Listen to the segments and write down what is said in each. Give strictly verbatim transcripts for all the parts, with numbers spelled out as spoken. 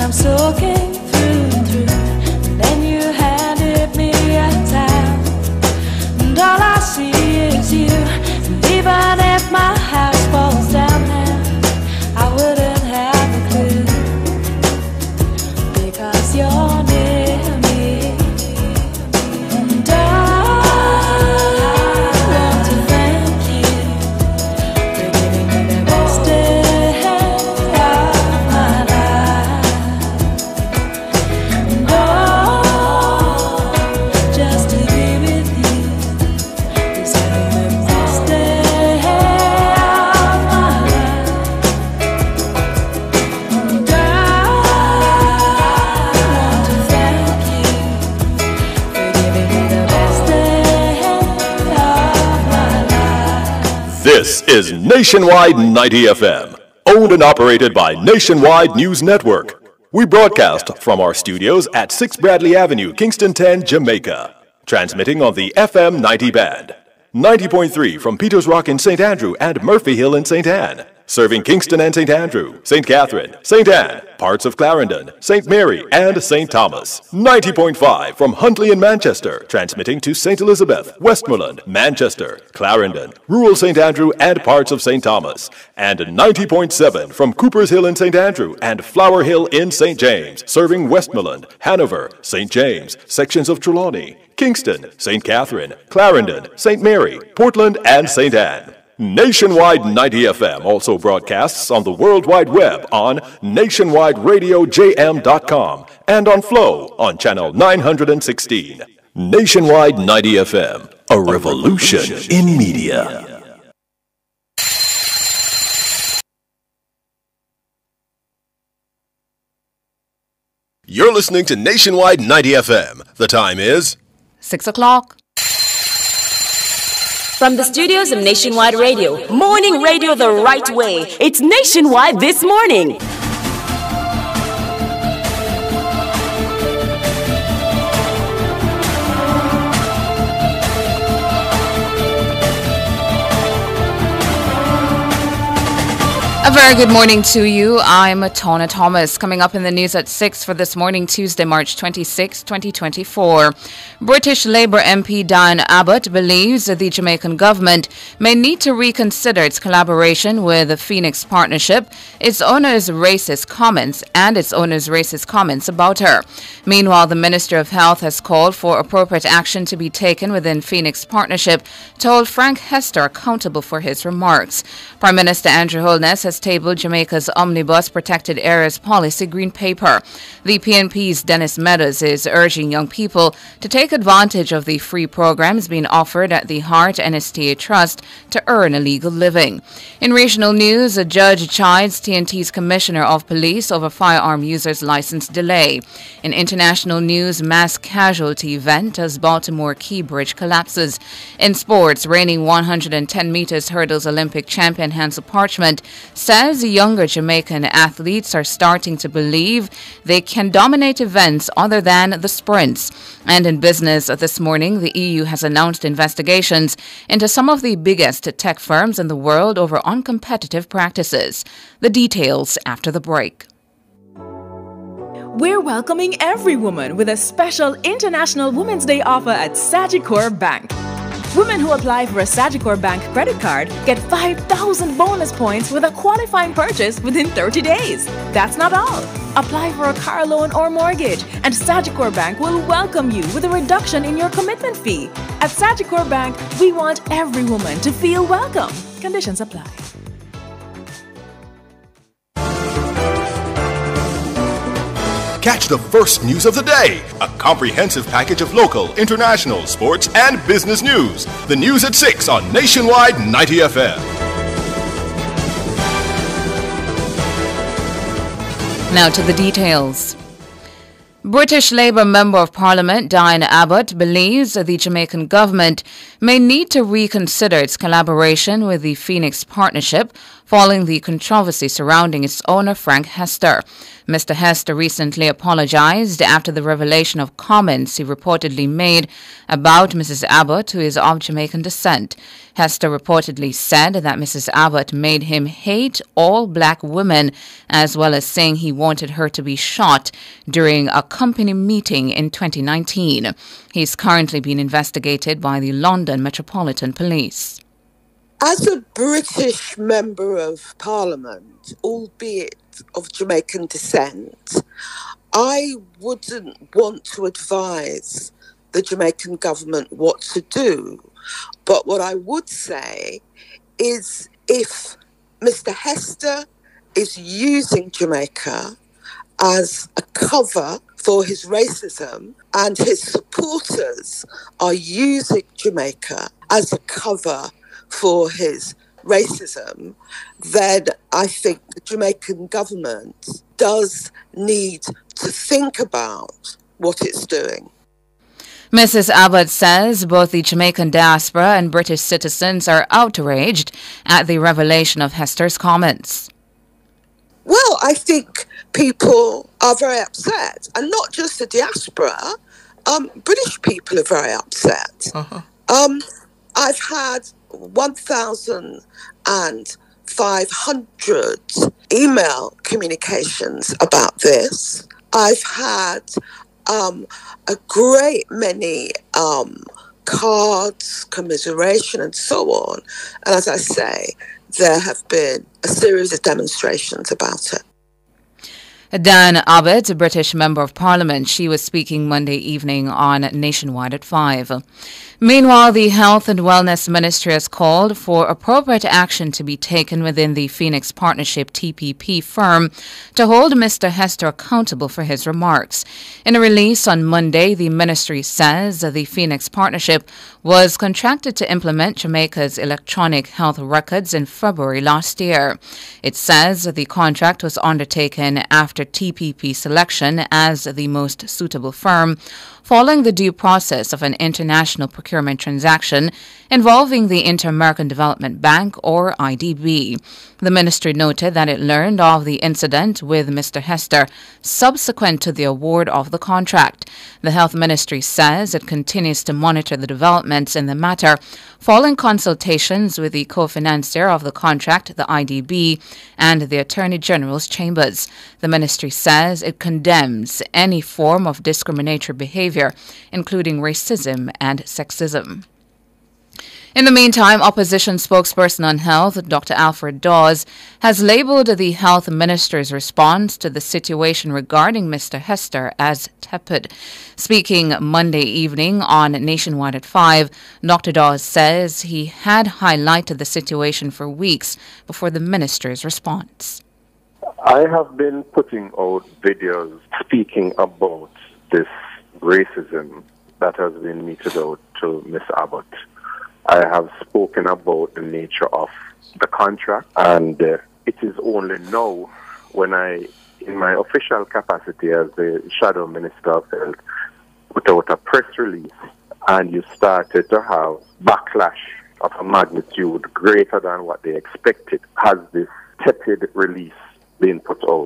I'm soaking through and through. And then you handed me a towel, and all I see is you. And even if my house falls down now, I wouldn't have a clue, because you're near me. And I want to thank you for giving me the best day of my life. And oh, just to be with you is having the best day of my life. And I want to thank you for giving me the best day of my life. This is Nationwide ninety F M, owned and operated by Nationwide News Network. We broadcast from our studios at six Bradley Avenue, Kingston ten, Jamaica. Transmitting on the F M ninety band. ninety point three from Peters Rock in Saint Andrew and Murphy Hill in Saint Anne. Serving Kingston and Saint Andrew, Saint Catherine, Saint Anne, parts of Clarendon, Saint Mary, and Saint Thomas. ninety point five from Huntley in Manchester. Transmitting to Saint Elizabeth, Westmoreland, Manchester, Clarendon, rural Saint Andrew, and parts of Saint Thomas. And ninety point seven from Cooper's Hill in Saint Andrew and Flower Hill in Saint James. Serving Westmoreland, Hanover, Saint James, sections of Trelawney, Kingston, Saint Catherine, Clarendon, Saint Mary, Portland, and Saint Anne. Nationwide ninety F M also broadcasts on the World Wide Web on nationwide radio j m dot com and on Flow on channel nine hundred sixteen. Nationwide ninety F M, a revolution in media. You're listening to Nationwide ninety F M. The time is Six o'clock. From the studios of Nationwide Radio, morning radio the right way. It's Nationwide This Morning. A very good morning to you. I'm Tona Thomas. Coming up in the news at six for this morning, Tuesday, March twenty-sixth, twenty twenty-four. British Labour M P Diane Abbott believes that the Jamaican government may need to reconsider its collaboration with the Phoenix Partnership, its owner's racist comments, and its owner's racist comments about her. Meanwhile, the Minister of Health has called for appropriate action to be taken within Phoenix Partnership to hold Frank Hester accountable for his remarks. Prime Minister Andrew Holness has tabled Jamaica's Omnibus Protected Areas Policy Green Paper. The P N P's Dennis Meadows is urging young people to take advantage of the free programs being offered at the Hart N S T A Trust to earn a legal living. In regional news, a judge chides T N T's Commissioner of Police over firearm users' license delay. In international news, mass casualty event as Baltimore Key Bridge collapses. In sports, reigning one hundred ten meters hurdles Olympic champion Hansel Parchment says younger Jamaican athletes are starting to believe they can dominate events other than the sprints. And in business this morning, the E U has announced investigations into some of the biggest tech firms in the world over uncompetitive practices. The details after the break. We're welcoming every woman with a special International Women's Day offer at Sagicor Bank. Women who apply for a Sagicor Bank credit card get five thousand bonus points with a qualifying purchase within thirty days. That's not all. Apply for a car loan or mortgage, and Sagicor Bank will welcome you with a reduction in your commitment fee. At Sagicor Bank, we want every woman to feel welcome. Conditions apply. Catch the first news of the day, a comprehensive package of local, international, sports, and business news. The news at six on Nationwide ninety F M. Now to the details. British Labour Member of Parliament Diane Abbott believes that the Jamaican government may need to reconsider its collaboration with the Phoenix Partnership following the controversy surrounding its owner, Frank Hester. Mister Hester recently apologized after the revelation of comments he reportedly made about Missus Abbott, who is of Jamaican descent. Hester reportedly said that Missus Abbott made him hate all black women, as well as saying he wanted her to be shot during a company meeting in twenty nineteen. He's currently being investigated by the London Metropolitan Police. As a British Member of Parliament, albeit of Jamaican descent, I wouldn't want to advise the Jamaican government what to do. But what I would say is if Mister Hester is using Jamaica as a cover for his racism and his supporters are using Jamaica as a cover for his racism, then I think the Jamaican government does need to think about what it's doing. Missus Abbott says both the Jamaican diaspora and British citizens are outraged at the revelation of Hester's comments. Well, I think people are very upset, and not just the diaspora. Um, British people are very upset. Uh-huh. Um, I've had one thousand five hundred email communications about this. I've had um, a great many um, cards, commiseration, and so on. And as I say, there have been a series of demonstrations about it. Dan Abbott, a British Member of Parliament, she was speaking Monday evening on Nationwide at five. Meanwhile, the Health and Wellness Ministry has called for appropriate action to be taken within the Phoenix Partnership T P P firm to hold Mister Hester accountable for his remarks. In a release on Monday, the ministry says the Phoenix Partnership was contracted to implement Jamaica's electronic health records in February last year. It says the contract was undertaken after T P P selection as the most suitable firm, following the due process of an international procurement transaction involving the Inter-American Development Bank, or I D B. The ministry noted that it learned of the incident with Mister Hester subsequent to the award of the contract. The Health Ministry says it continues to monitor the developments in the matter, following consultations with the co-financier of the contract, the I D B, and the Attorney General's chambers. The ministry says it condemns any form of discriminatory behavior, including racism and sexism. In the meantime, opposition spokesperson on health, Doctor Alfred Dawes, has labelled the health minister's response to the situation regarding Mister Hester as tepid. Speaking Monday evening on Nationwide at five, Doctor Dawes says he had highlighted the situation for weeks before the minister's response. I have been putting out videos speaking about this racism that has been meted out to Miss Abbott. I have spoken about the nature of the contract, and uh, it is only now when I, in my official capacity as the Shadow Minister of Health, put out a press release, and you started to have backlash of a magnitude greater than what they expected, has this tepid release been put out.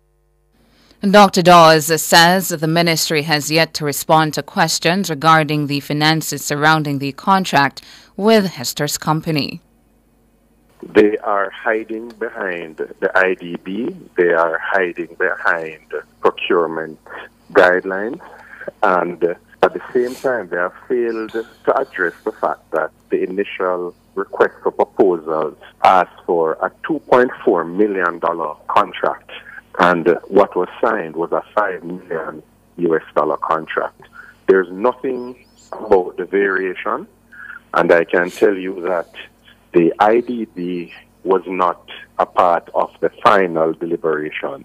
Doctor Dawes says the ministry has yet to respond to questions regarding the finances surrounding the contract with Hester's company. They are hiding behind the I D B. They are hiding behind procurement guidelines. And at the same time, they have failed to address the fact that the initial request for proposals asked for a two point four million dollars contract. And what was signed was a five million U S dollar contract. There's nothing about the variation, and I can tell you that the I D B was not a part of the final deliberations.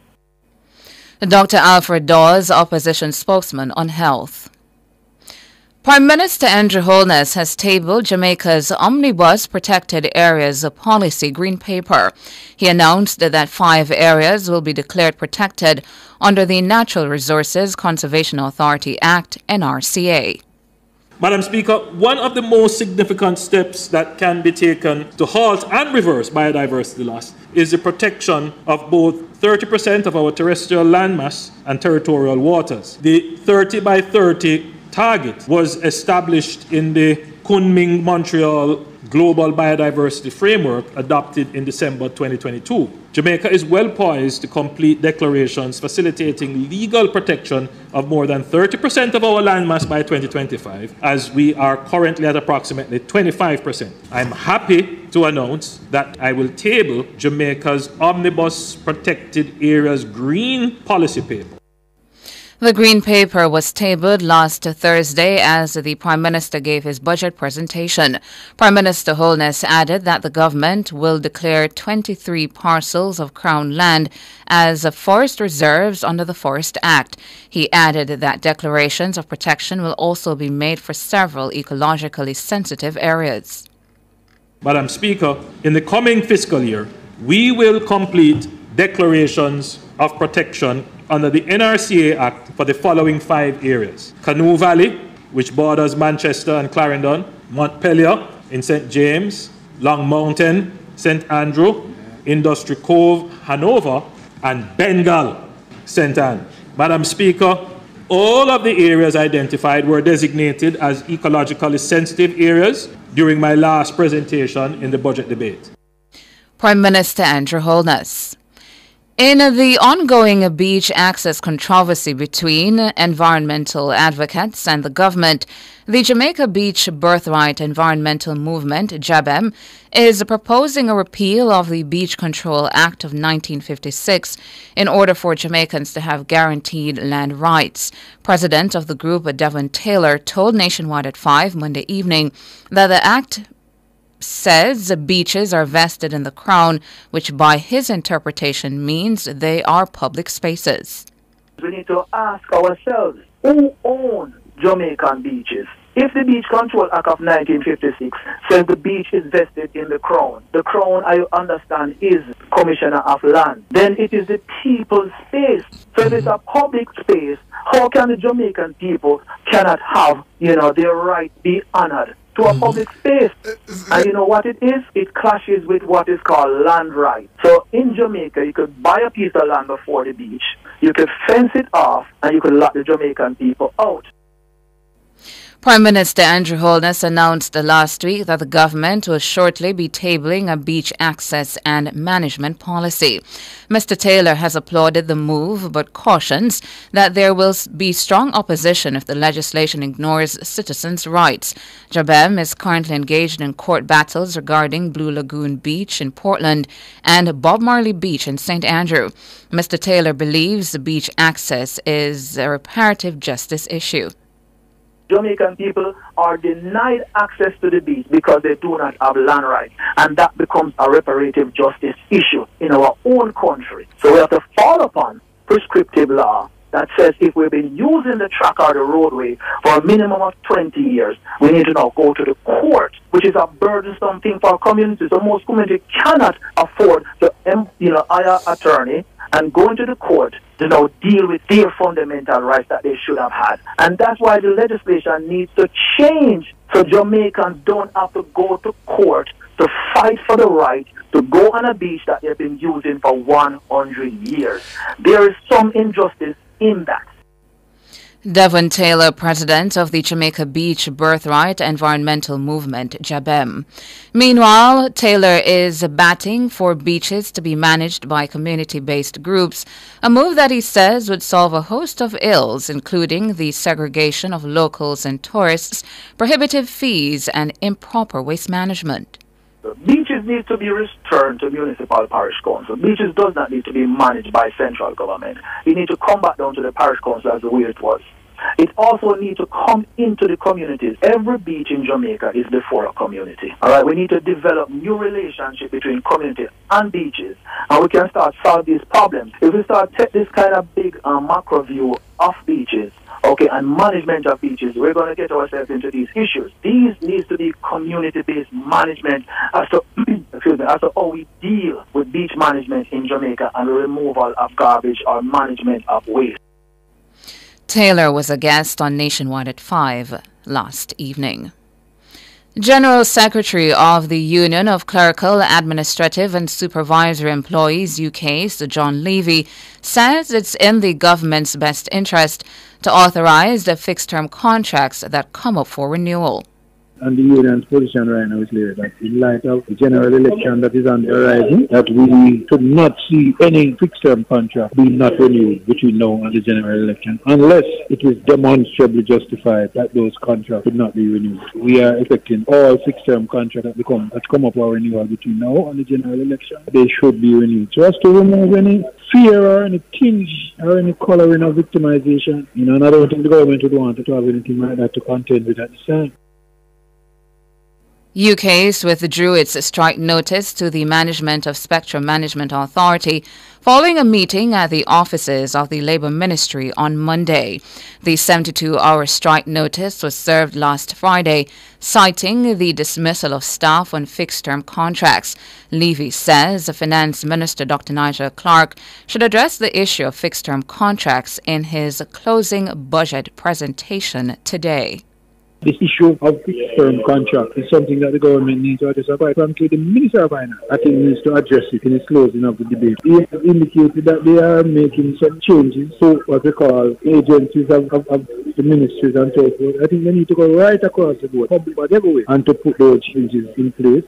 Doctor Alfred Dawes, opposition spokesman on health. Prime Minister Andrew Holness has tabled Jamaica's Omnibus Protected Areas Policy Green Paper. He announced that five areas will be declared protected under the Natural Resources Conservation Authority Act, N R C A. Madam Speaker, one of the most significant steps that can be taken to halt and reverse biodiversity loss is the protection of both thirty percent of our terrestrial landmass and territorial waters. The thirty by thirty target was established in the Kunming-Montreal Global Biodiversity Framework adopted in December twenty twenty-two. Jamaica is well poised to complete declarations facilitating legal protection of more than thirty percent of our landmass by twenty twenty-five, as we are currently at approximately twenty-five percent. I'm happy to announce that I will table Jamaica's Omnibus Protected Areas Green Policy Paper. The Green Paper was tabled last Thursday as the Prime Minister gave his budget presentation. Prime Minister Holness added that the government will declare twenty-three parcels of Crown land as forest reserves under the Forest Act. He added that declarations of protection will also be made for several ecologically sensitive areas. Madam Speaker, in the coming fiscal year, we will complete declarations of protection under the N R C A Act for the following five areas: Canoe Valley, which borders Manchester and Clarendon; Montpelier in Saint James; Long Mountain, Saint Andrew; Industry Cove, Hanover; and Bengal, Saint Anne. Madam Speaker, all of the areas identified were designated as ecologically sensitive areas during my last presentation in the budget debate. Prime Minister Andrew Holness. In the ongoing beach access controversy between environmental advocates and the government, the Jamaica Beach Birthright Environmental Movement, J A B E M, is proposing a repeal of the Beach Control Act of nineteen fifty-six in order for Jamaicans to have guaranteed land rights. President of the group, Devon Taylor, told Nationwide at five Monday evening that the act says beaches are vested in the Crown, which by his interpretation means they are public spaces. We need to ask ourselves, who owns Jamaican beaches? If the Beach Control Act of nineteen fifty-six says the beach is vested in the Crown, the Crown, I understand, is Commissioner of Land, then it is the people's space. So if it's a public space, how can the Jamaican people cannot have, you know, their right be honored to a public space? And you know what it is? It clashes with what is called land rights. So in Jamaica, you could buy a piece of land before the beach, you could fence it off, and you could lock the Jamaican people out. Prime Minister Andrew Holness announced last week that the government will shortly be tabling a beach access and management policy. Mister Taylor has applauded the move but cautions that there will be strong opposition if the legislation ignores citizens' rights. J A B E M is currently engaged in court battles regarding Blue Lagoon Beach in Portland and Bob Marley Beach in Saint Andrew. Mister Taylor believes the beach access is a reparative justice issue. Jamaican people are denied access to the beach because they do not have land rights, and that becomes a reparative justice issue in our own country. So we have to fall upon prescriptive law that says if we've been using the track or the roadway for a minimum of twenty years, we need to now go to the court, which is a burdensome thing for communities. So most communities cannot afford to, you know, hire an attorney and go into the court to now deal with their fundamental rights that they should have had. And that's why the legislation needs to change so Jamaicans don't have to go to court to fight for the right to go on a beach that they've been using for one hundred years. There is some injustice in that. Devon Taylor, president of the Jamaica Beach Birthright Environmental Movement, J A B E M. Meanwhile, Taylor is batting for beaches to be managed by community-based groups, a move that he says would solve a host of ills, including the segregation of locals and tourists, prohibitive fees, and improper waste management. Beaches need to be returned to municipal parish council. Beaches does not need to be managed by central government. You need to come back down to the parish council as the way it was. It also needs to come into the communities. Every beach in Jamaica is before a community. All right, we need to develop new relationship between community and beaches, and we can start solve these problems. If we start take this kind of big uh, macro view of beaches, okay, and management of beaches, we're going to get ourselves into these issues. These needs to be community-based management as to, excuse me, as to how we deal with beach management in Jamaica and the removal of garbage or management of waste. Taylor was a guest on Nationwide at five last evening. General Secretary of the Union of Clerical, Administrative and Supervisory Employees, U K, Sir John Levy, says it's in the government's best interest to authorize the fixed-term contracts that come up for renewal. And the union's position right now is clear that in light of the general election that is on the horizon, that we should not see any fixed-term contract being not renewed between now and the general election, unless it is demonstrably justified that those contracts should not be renewed. We are expecting all fixed-term contracts that become that come up for renewal between now and the general election, they should be renewed. So as to remove any fear or any tinge or any colouring of victimization, you know, and I don't think the government would want to have anything like that to contend with at this time. U K's withdrew its strike notice to the management of Spectrum Management Authority following a meeting at the offices of the Labour Ministry on Monday. The seventy-two hour strike notice was served last Friday, citing the dismissal of staff on fixed-term contracts. Levy says the Finance Minister, Doctor Nigel Clarke, should address the issue of fixed-term contracts in his closing budget presentation today. This issue of fixed-term contract is something that the government needs to address. Quite frankly, the Minister of Finance, I think, needs to address it in his closing of the debate. He has indicated that they are making some changes to what we call agencies of, of, of the ministries and so forth. I think they need to go right across the board, public but everywhere, and to put those changes in place.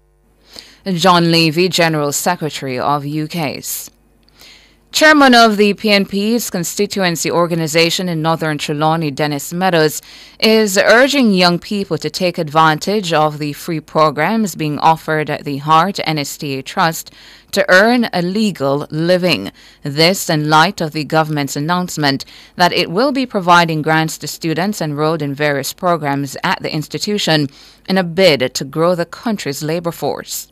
John Levy, General Secretary of U K's. Chairman of the P N P's constituency organization in Northern Trelawney, Dennis Meadows, is urging young people to take advantage of the free programs being offered at the Heart N S T A Trust to earn a legal living. This in light of the government's announcement that it will be providing grants to students enrolled in various programs at the institution in a bid to grow the country's labor force.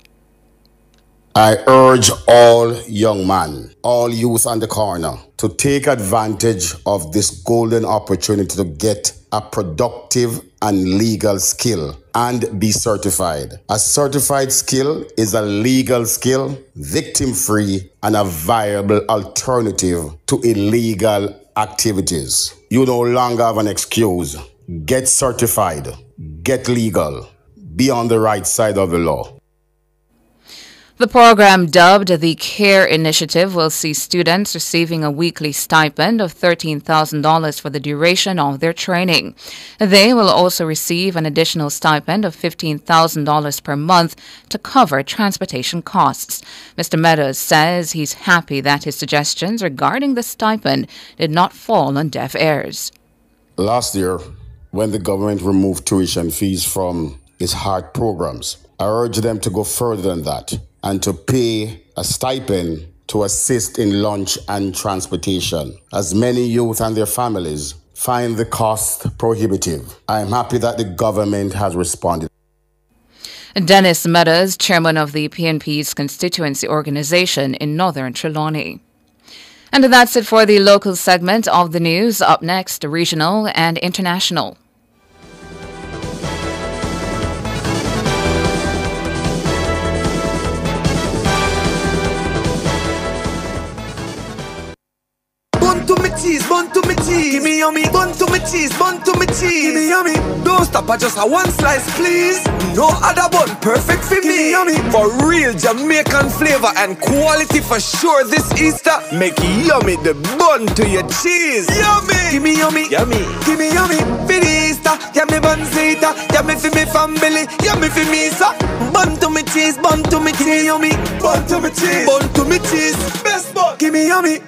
I urge all young men, all youth on the corner, to take advantage of this golden opportunity to get a productive and legal skill and be certified. A certified skill is a legal skill, victim-free, and a viable alternative to illegal activities. You no longer have an excuse. Get certified. Get legal. Be on the right side of the law. The program, dubbed the CARE Initiative, will see students receiving a weekly stipend of thirteen thousand dollars for the duration of their training. They will also receive an additional stipend of fifteen thousand dollars per month to cover transportation costs. Mister Meadows says he's happy that his suggestions regarding the stipend did not fall on deaf ears. Last year, when the government removed tuition fees from its HEART programs, I urged them to go further than that and to pay a stipend to assist in lunch and transportation, as many youth and their families find the cost prohibitive. I am happy that the government has responded. Dennis Meadows, chairman of the P N P's constituency organization in Northern Trelawney. And that's it for the local segment of the news. Up next, regional and international. Bun to me cheese, bun to me cheese. Give me yummy, bun to me cheese, bun to me cheese. Give me yummy. Don't stop at just a one slice, please. No other bun, perfect for me. Yummy. For real Jamaican flavor and quality for sure this Easter. Make yummy the bun to your cheese. Yummy. Give me yummy, yummy. Give me yummy for the Easter. Yummy bun zeta. Yummy for me family. Yummy for me, sir. Bun to me cheese, bun to me cheese. Yummy. Bun to me cheese, bun to me cheese. Best bun. Give me yummy.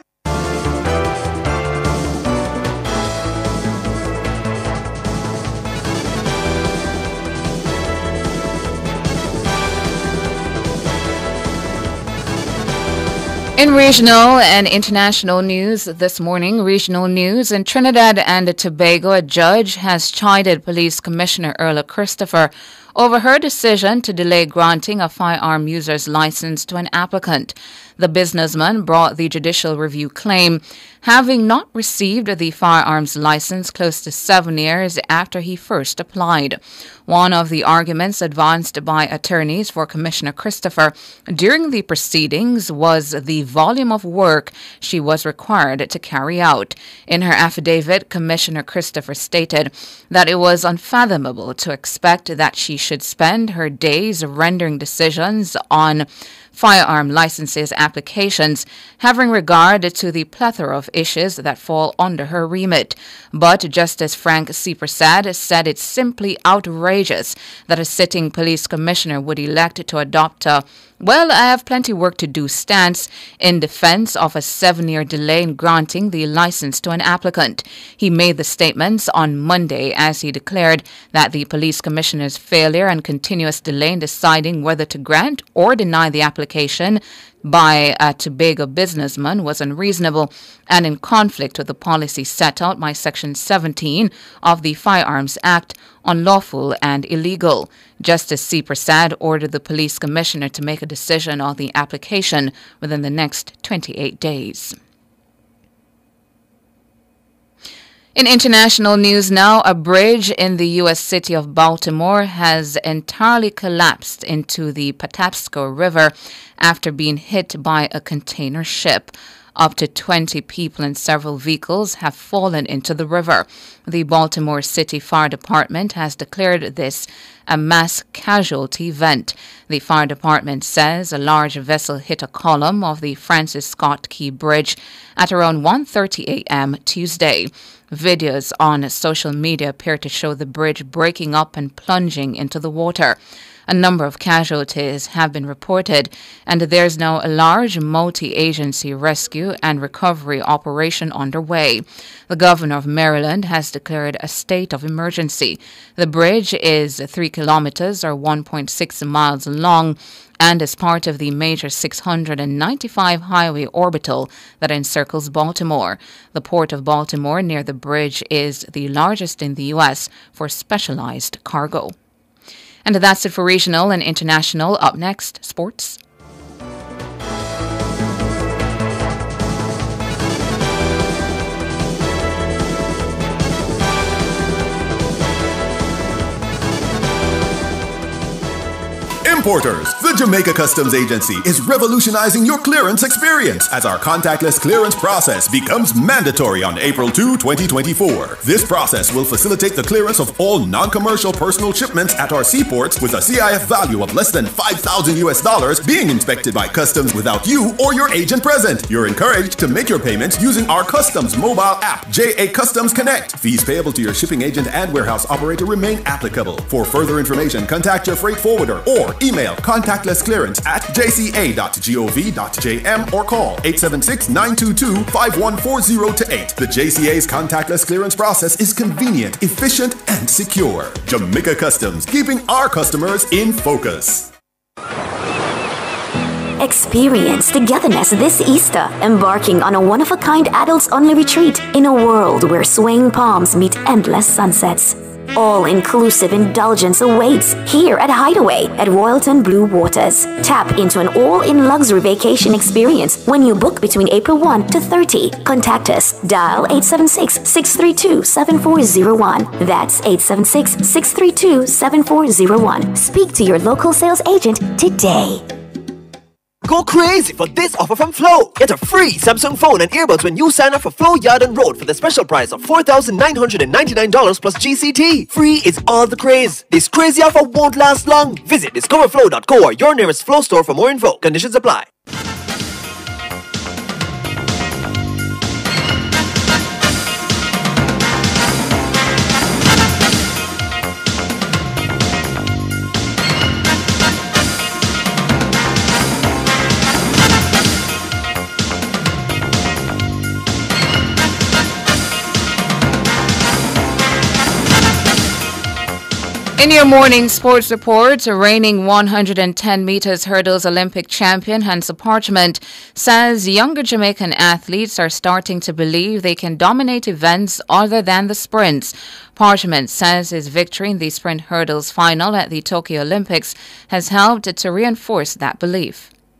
In regional and international news this morning, regional news in Trinidad and Tobago, a judge has chided Police Commissioner Erla Christopher over her decision to delay granting a firearm user's license to an applicant. The businessman brought the judicial review claim, having not received the firearms license close to seven years after he first applied. One of the arguments advanced by attorneys for Commissioner Christopher during the proceedings was the volume of work she was required to carry out. In her affidavit, Commissioner Christopher stated that it was unfathomable to expect that she should spend her days rendering decisions on firearm licenses applications, having regard to the plethora of issues that fall under her remit. But Justice Frank C. Prasad said it's simply outrageous that a sitting police commissioner would elect to adopt a "well, I have plenty work to do" stance in defense of a seven-year delay in granting the license to an applicant. He made the statements on Monday as he declared that the police commissioner's failure and continuous delay in deciding whether to grant or deny the application by a Tobago businessman was unreasonable and in conflict with the policy set out by Section seventeen of the Firearms Act, unlawful and illegal. Justice C. Prasad ordered the police commissioner to make a decision on the application within the next twenty-eight days. In international news now, a bridge in the U S city of Baltimore has entirely collapsed into the Patapsco River after being hit by a container ship. Up to twenty people and several vehicles have fallen into the river. The Baltimore City Fire Department has declared this a mass casualty event. The fire department says a large vessel hit a column of the Francis Scott Key Bridge at around one thirty a.m. Tuesday. Videos on social media appear to show the bridge breaking up and plunging into the water. A number of casualties have been reported, and there's now a large multi-agency rescue and recovery operation underway. The governor of Maryland has declared a state of emergency. The bridge is three kilometers or one point six miles long and is part of the major six hundred ninety-five highway orbital that encircles Baltimore. The Port of Baltimore near the bridge is the largest in the U S for specialized cargo. And that's it for regional and international. Up next, sports. Importers, the Jamaica Customs Agency is revolutionizing your clearance experience as our contactless clearance process becomes mandatory on April second, twenty twenty-four. This process will facilitate the clearance of all non-commercial personal shipments at our seaports with a C I F value of less than five thousand U S dollars being inspected by customs without you or your agent present. You're encouraged to make your payments using our customs mobile app, J A Customs Connect. Fees payable to your shipping agent and warehouse operator remain applicable. For further information, contact your freight forwarder or email contactlessclearance at j c a dot gov dot j m or call eight seven six, nine two two, five one four zero to eight. The J C A's contactless clearance process is convenient, efficient, and secure. Jamaica Customs, keeping our customers in focus. Experience togetherness this Easter, embarking on a one-of-a-kind adults-only retreat in a world where swaying palms meet endless sunsets. All-inclusive indulgence awaits here at Hideaway at Royalton Blue Waters. Tap into an all-in luxury vacation experience when you book between April first to thirtieth. Contact us. Dial eight seven six, six three two, seven four zero one. That's eight seven six, six three two, seven four zero one. Speak to your local sales agent today. Go crazy for this offer from Flow. Get a free Samsung phone and earbuds when you sign up for Flow Yard and Road for the special price of four thousand nine hundred ninety-nine dollars plus G C T. Free is all the craze. This crazy offer won't last long. Visit discover flow dot co or your nearest Flow store for more info. Conditions apply. In your morning sports report, reigning one hundred ten meters hurdles Olympic champion Hansa Parchment says younger Jamaican athletes are starting to believe they can dominate events other than the sprints. Parchment says his victory in the sprint hurdles final at the Tokyo Olympics has helped to reinforce that belief.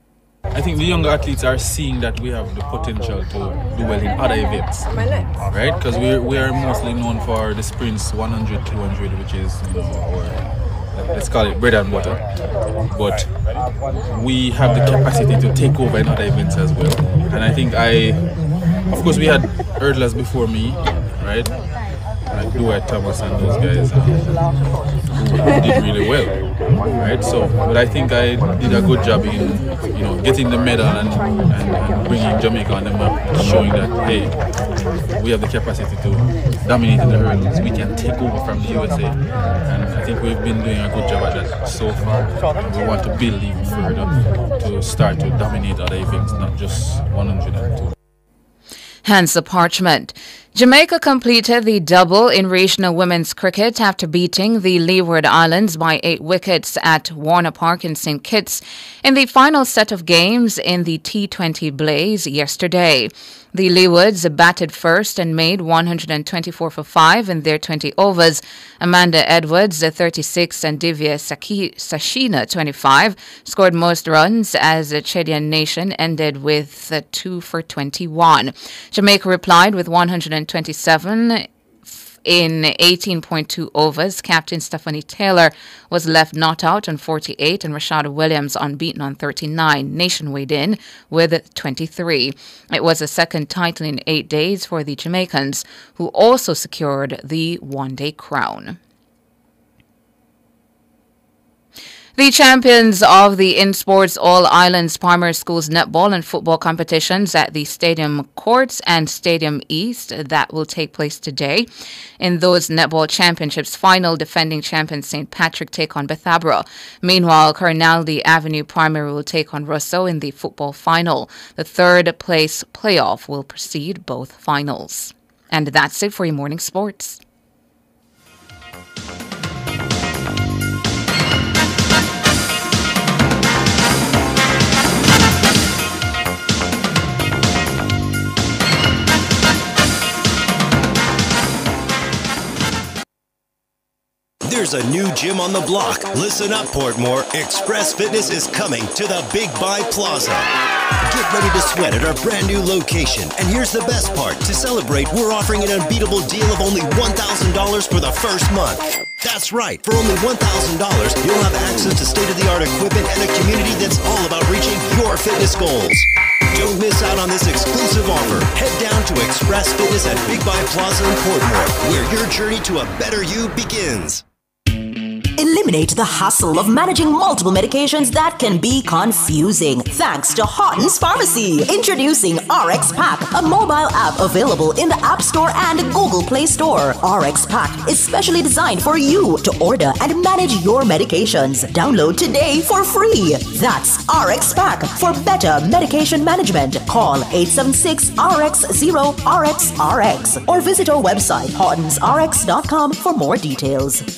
I think the younger athletes are seeing that we have the potential to do well in other events, right? Because we we are mostly known for the sprints one hundred, two hundred, which is, you know, our, let's call it bread and butter. But we have the capacity to take over in other events as well. And I think I, of course, we had hurdlers before me, right? Like Dwight Thomas and those guys um, who did really well, right? So, but I think I did a good job in, you know, getting the medal and, and, and bringing Jamaica on the map, showing that, hey, we have the capacity to dominate in the hurdles. We can take over from the U S A, and I think we've been doing a good job at that so far. And we want to build even further to start to dominate other events, not just one hundred and two. Hence the parchment. Jamaica completed the double in regional women's cricket after beating the Leeward Islands by eight wickets at Warner Park in Saint Kitts in the final set of games in the T twenty Blaze yesterday. The Leewards batted first and made one hundred twenty-four for five in their twenty overs. Amanda Edwards, thirty-six, and Divya Saki- Sashina, twenty-five, scored most runs as Chadian Nation ended with two for twenty-one. Jamaica replied with one hundred twenty-seven in eighteen point two overs. Captain Stephanie Taylor was left not out on forty-eight and Rashada Williams unbeaten on thirty-nine. Nation weighed in with twenty-three. It was a second title in eight days for the Jamaicans, who also secured the one-day crown. The champions of the InSports All Islands Primary Schools netball and football competitions at the Stadium Courts and Stadium East that will take place today. In those netball championships, final defending champion Saint Patrick take on Bethabra. Meanwhile, Carnaldi Avenue Primary will take on Rosso in the football final. The third place playoff will precede both finals. And that's it for your morning sports. There's a new gym on the block. Listen up, Portmore. Express Fitness is coming to the Big Buy Plaza. Get ready to sweat at our brand new location. And here's the best part. To celebrate, we're offering an unbeatable deal of only one thousand dollars for the first month. That's right. For only one thousand dollars, you'll have access to state-of-the-art equipment and a community that's all about reaching your fitness goals. Don't miss out on this exclusive offer. Head down to Express Fitness at Big Buy Plaza in Portmore, where your journey to a better you begins. Eliminate the hassle of managing multiple medications that can be confusing. Thanks to Haughton's Pharmacy. Introducing R X Pack, a mobile app available in the App Store and Google Play Store. R X Pack is specially designed for you to order and manage your medications. Download today for free. That's R X Pack for better medication management. Call eight seven six R X zero R X R X or visit our website haughton's r x dot com for more details.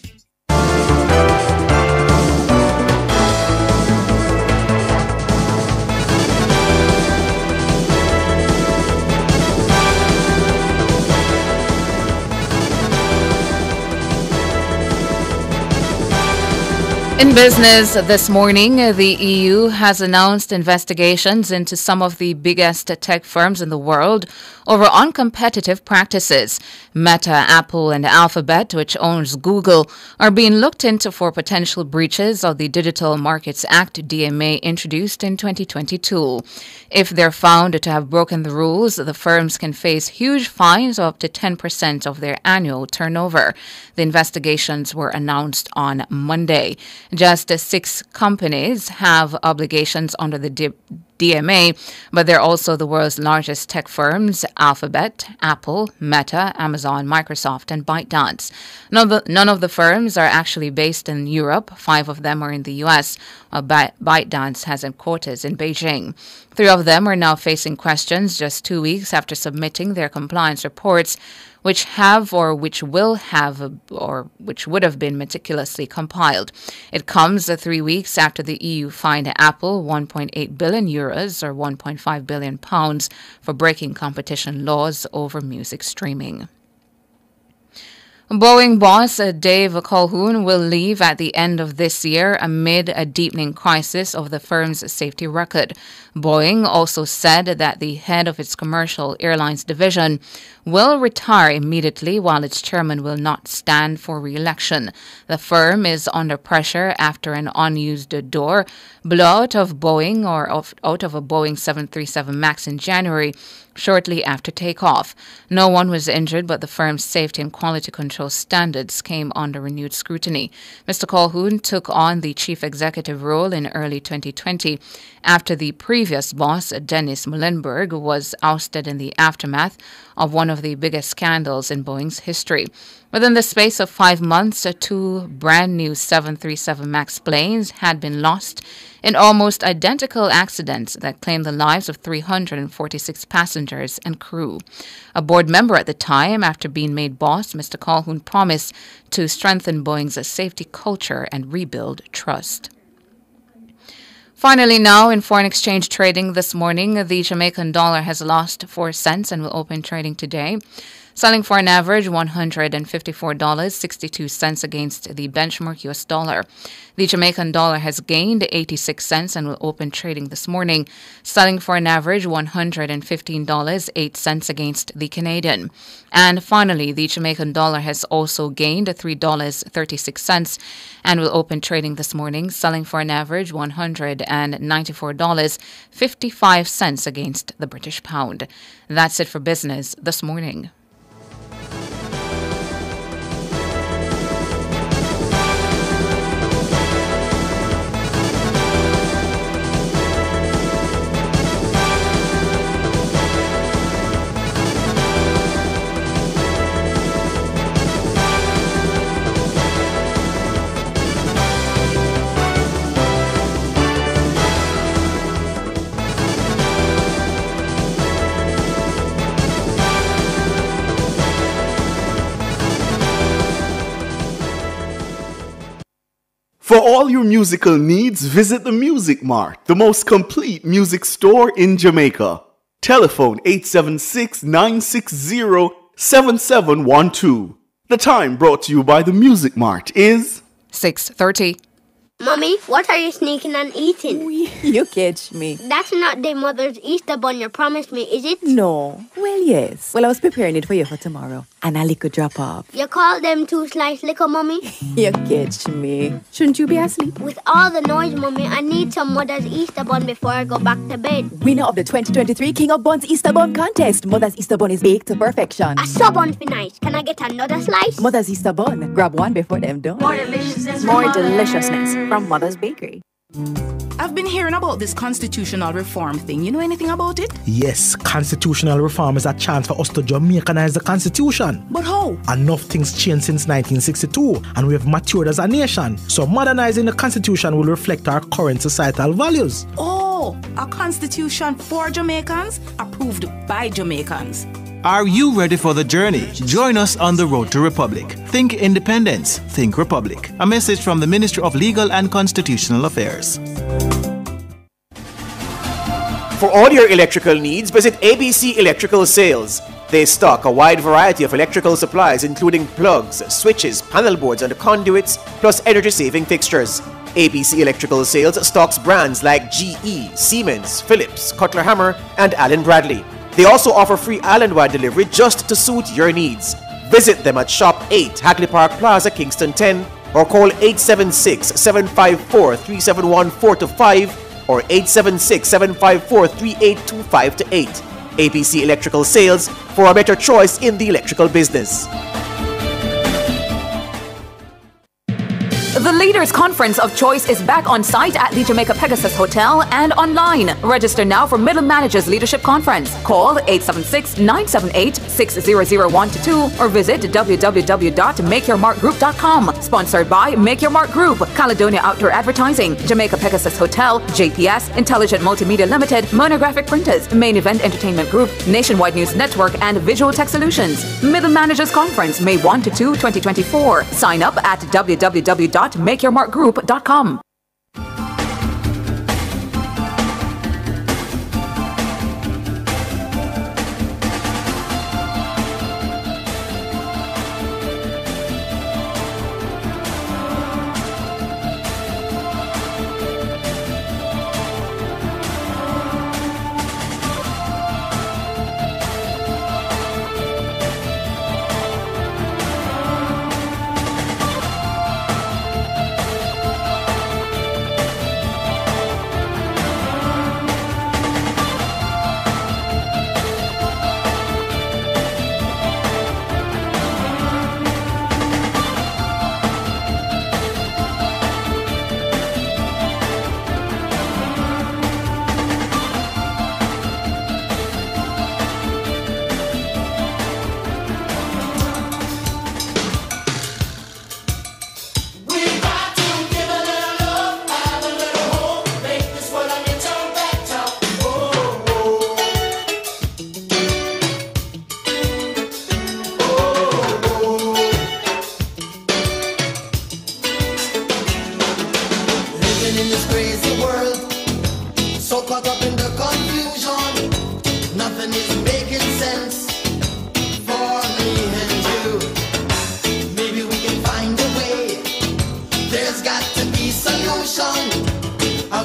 In business this morning, the E U has announced investigations into some of the biggest tech firms in the world over uncompetitive practices. Meta, Apple, and Alphabet, which owns Google, are being looked into for potential breaches of the Digital Markets Act D M A introduced in twenty twenty-two. If they're found to have broken the rules, the firms can face huge fines of up to ten percent of their annual turnover. The investigations were announced on Monday. Just six companies have obligations under the D- DMA, but they're also the world's largest tech firms: Alphabet, Apple, Meta, Amazon, Microsoft, and ByteDance. None of, the, none of the firms are actually based in Europe. Five of them are in the U S, while By- ByteDance has headquarters in Beijing. Three of them are now facing questions just two weeks after submitting their compliance reports, which have or which will have or which would have been meticulously compiled. It comes uh, three weeks after the E U fined Apple one point eight billion euros or one point five billion pounds for breaking competition laws over music streaming. Boeing boss Dave Calhoun will leave at the end of this year amid a deepening crisis of the firm's safety record. Boeing also said that the head of its commercial airlines division will retire immediately while its chairman will not stand for re-election. The firm is under pressure after an unused door blew out of Boeing or out of a Boeing seven thirty-seven MAX in January, shortly after takeoff. No one was injured, but the firm's safety and quality control standards came under renewed scrutiny. Mister Calhoun took on the chief executive role in early twenty twenty after the previous boss, Dennis Muhlenberg, was ousted in the aftermath of one of the biggest scandals in Boeing's history. Within the space of five months, two brand new seven thirty-seven MAX planes had been lost in almost identical accidents that claimed the lives of three hundred forty-six passengers and crew. A board member at the time, after being made boss, Mister Calhoun promised to strengthen Boeing's safety culture and rebuild trust. Finally, now in foreign exchange trading this morning, the Jamaican dollar has lost four cents and will open trading today, selling for an average one hundred fifty-four dollars and sixty-two cents against the benchmark U S dollar. The Jamaican dollar has gained eighty-six cents and will open trading this morning, selling for an average one hundred fifteen dollars and eight cents against the Canadian. And finally, the Jamaican dollar has also gained three dollars and thirty-six cents and will open trading this morning, selling for an average one hundred ninety-four dollars and fifty-five cents against the British pound. That's it for business this morning. For all your musical needs, visit the Music Mart, the most complete music store in Jamaica. Telephone eight seven six, nine six zero, seven seven one two. The time brought to you by the Music Mart is six thirty. Mommy, what are you sneaking and eating? You catch me. That's not the mother's Easter bun you promised me, is it? No. Well, yes. Well, I was preparing it for you for tomorrow. And a little drop off. You call them two slice liquor, Mommy? You catch me. Shouldn't you be asleep? With all the noise, Mommy, I need some mother's Easter bun before I go back to bed. Winner of the twenty twenty-three King of Buns Easter Bun Contest. Mother's Easter Bun is baked to perfection. A sub bun be nice. Can I get another slice? Mother's Easter Bun. Grab one before them done. More deliciousness. More deliciousness from Mother's Bakery. I've been hearing about this constitutional reform thing. You know anything about it? Yes, constitutional reform is a chance for us to Jamaicanize the constitution. But how? Enough things changed since nineteen sixty-two, and we have matured as a nation. So modernizing the constitution will reflect our current societal values. Oh, a constitution for Jamaicans, approved by Jamaicans. Are you ready for the journey? Join us on the road to Republic. Think independence, think Republic. A message from the Ministry of Legal and Constitutional Affairs. For all your electrical needs, visit A B C Electrical Sales. They stock a wide variety of electrical supplies including plugs, switches, panel boards and conduits, plus energy-saving fixtures. A B C Electrical Sales stocks brands like G E, Siemens, Philips, Cutler Hammer and Allen Bradley. They also offer free island-wide delivery just to suit your needs. Visit them at Shop eight, Hagley Park Plaza, Kingston ten, or call eight seven six, seven five four, three seven one four to five or eight seven six, seven five four, three eight two five to eight. A B C Electrical Sales, for a better choice in the electrical business. The Leaders Conference of Choice is back on site at the Jamaica Pegasus Hotel and online. Register now for Middle Managers Leadership Conference. Call eight seven six, nine seven eight, six zero zero one to two or visit w w w dot make your mark group dot com. Sponsored by Make Your Mark Group, Caledonia Outdoor Advertising, Jamaica Pegasus Hotel, J P S, Intelligent Multimedia Limited, Monographic Printers, Main Event Entertainment Group, Nationwide News Network, and Visual Tech Solutions. Middle Managers Conference, May first to second, twenty twenty-four. Sign up at w w w dot make your mark group dot com.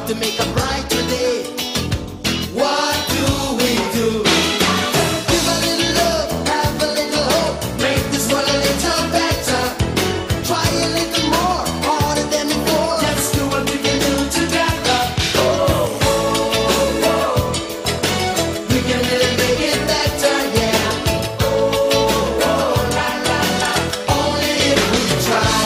to make a brighter day. What do we do? Give a little love, have a little hope, make this world a little better. Try a little more, harder than before. Let's do what we can do together. Oh, oh, oh. We can really make it better, yeah. Oh, oh, la, la, la. Only if we try.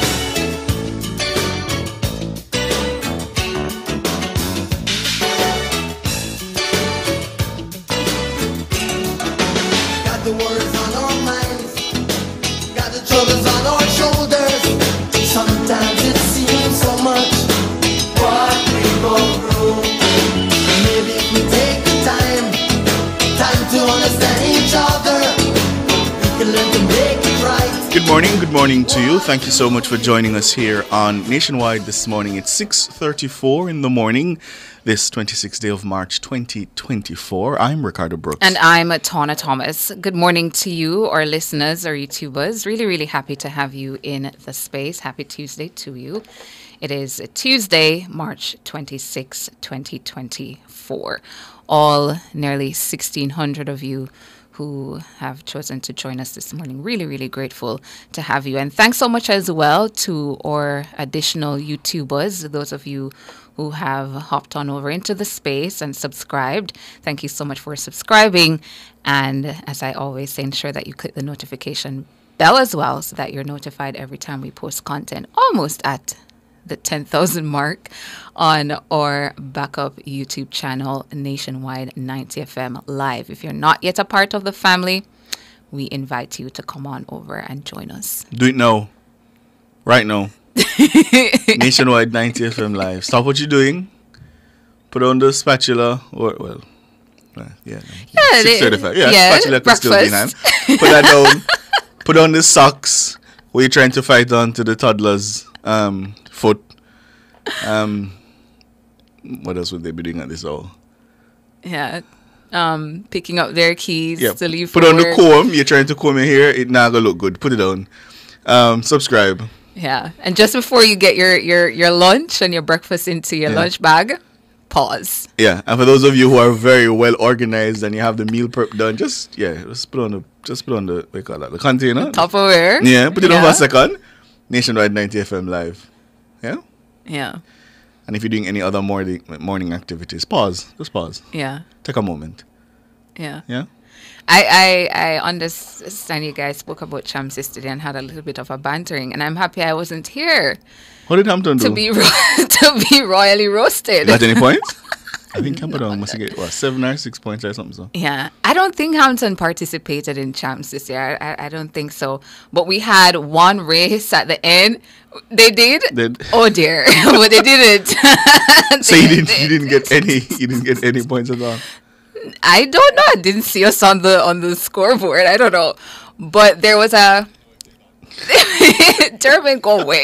Got the worries on our minds, got the troubles on our shoulders. Sometimes it seems so much what we go through. Maybe if we take the time, time to understand each other, we can learn to make it right. Good morning, good morning to you. Thank you so much for joining us here on Nationwide this morning. It's six thirty-four in the morning, this twenty-sixth day of March twenty twenty-four. I'm Ricardo Brooks. And I'm Tawna Thomas. Good morning to you, our listeners, our YouTubers. Really, really happy to have you in the space. Happy Tuesday to you. It is Tuesday, March twenty-sixth, twenty twenty-four. All nearly sixteen hundred of you who have chosen to join us this morning. Really, really grateful to have you. And thanks so much as well to our additional YouTubers, those of you who have hopped on over into the space and subscribed. Thank you so much for subscribing. And as I always say, ensure that you click the notification bell as well so that you're notified every time we post content, almost at the ten thousand mark on our backup YouTube channel, Nationwide ninety F M Live. If you're not yet a part of the family, we invite you to come on over and join us. Do it now. Right now. Nationwide ninety F M Live. Stop what you're doing. Put on the spatula. Or, well, uh, yeah. Yeah, six thirty-five. Yeah, yeah, spatula can still be breakfast. nice. Put that down. Put on the socks. What you're trying to fight on to the toddler's um, foot. Um, what else would they be doing at this hour? Yeah. Um, picking up their keys Yeah. to leave Put for on the work. comb. You're trying to comb your hair. It not gonna look good. Put it on. Um, subscribe. Yeah. And just before you get your, your, your lunch and your breakfast into your Yeah. lunch bag, pause. Yeah, and for those of you who are very well organized and you have the meal prep done, just yeah, just put on the just put on the what do you call that, the container. Tupperware. Yeah, put it on Yeah. for a second. Nationwide ninety F M Live. Yeah. Yeah. And if you're doing any other morning morning activities, pause. Just pause. Yeah. Take a moment. Yeah. Yeah. I, I, I understand you guys spoke about Champs yesterday and had a little bit of a bantering, and I'm happy I wasn't here What did Hampton do? to be ro- to be royally roasted. Got any points? I think Hampton must get what seven or six points or something. So. Yeah, I don't think Hampton participated in Champs this year. I, I don't think so. But we had one race at the end. They did. Did. Oh dear, but they didn't. So you didn't you didn't get any you didn't get any points at all. I don't know. I didn't see us on the on the scoreboard. I don't know, but there was a Durban go away.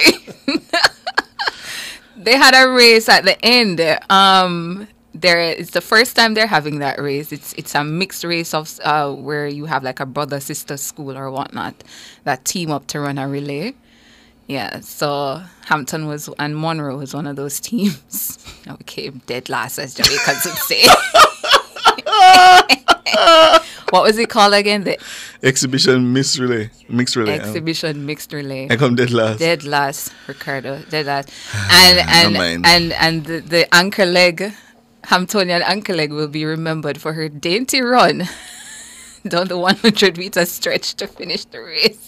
They had a race at the end. Um, there it's the first time they're having that race. It's it's a mixed race of uh where you have like a brother sister school or whatnot that team up to run a relay. Yeah, so Hampton was and Monroe was one of those teams. I became dead last, as Jamaicans would say. What was it called again? The Exhibition mixed relay. Mixed relay. um, exhibition mixed relay. I come dead last. Dead last, Ricardo. Dead last. And and Don't mind. and and the, the anchor leg, Hamptonian anchor leg, will be remembered for her dainty run down the one hundred meter stretch to finish the race.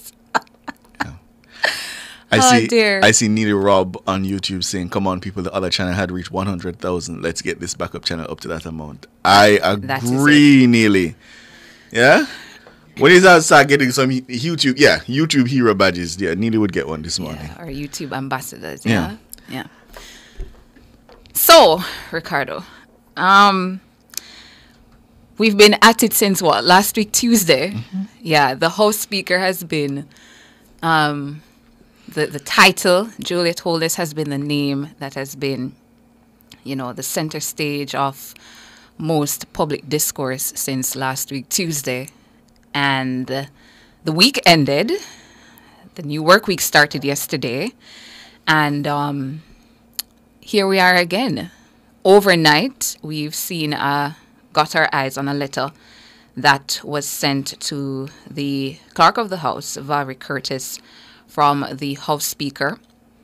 I Oh, see. dear. I see Neely Rob on YouTube saying, "Come on, people! The other channel had reached one hundred thousand. Let's get this backup channel up to that amount." I That is agree, Neely. Yeah. When he's out start getting some hu- YouTube, yeah, YouTube hero badges. Yeah, Neely would get one this morning. Our YouTube ambassadors. Yeah. Yeah. Yeah. So, Ricardo, um, we've been at it since what? Last week, Tuesday. Mm-hmm. Yeah, the House Speaker has been, um, the, the title, Juliet Holdes, has been the name that has been, you know, the center stage of most public discourse since last week, Tuesday. And uh, the week ended. The new work week started yesterday. And um, here we are again. overnight, we've seen, uh, got our eyes on a letter that was sent to the Clerk of the House, Valerie Curtis, from the House Speaker,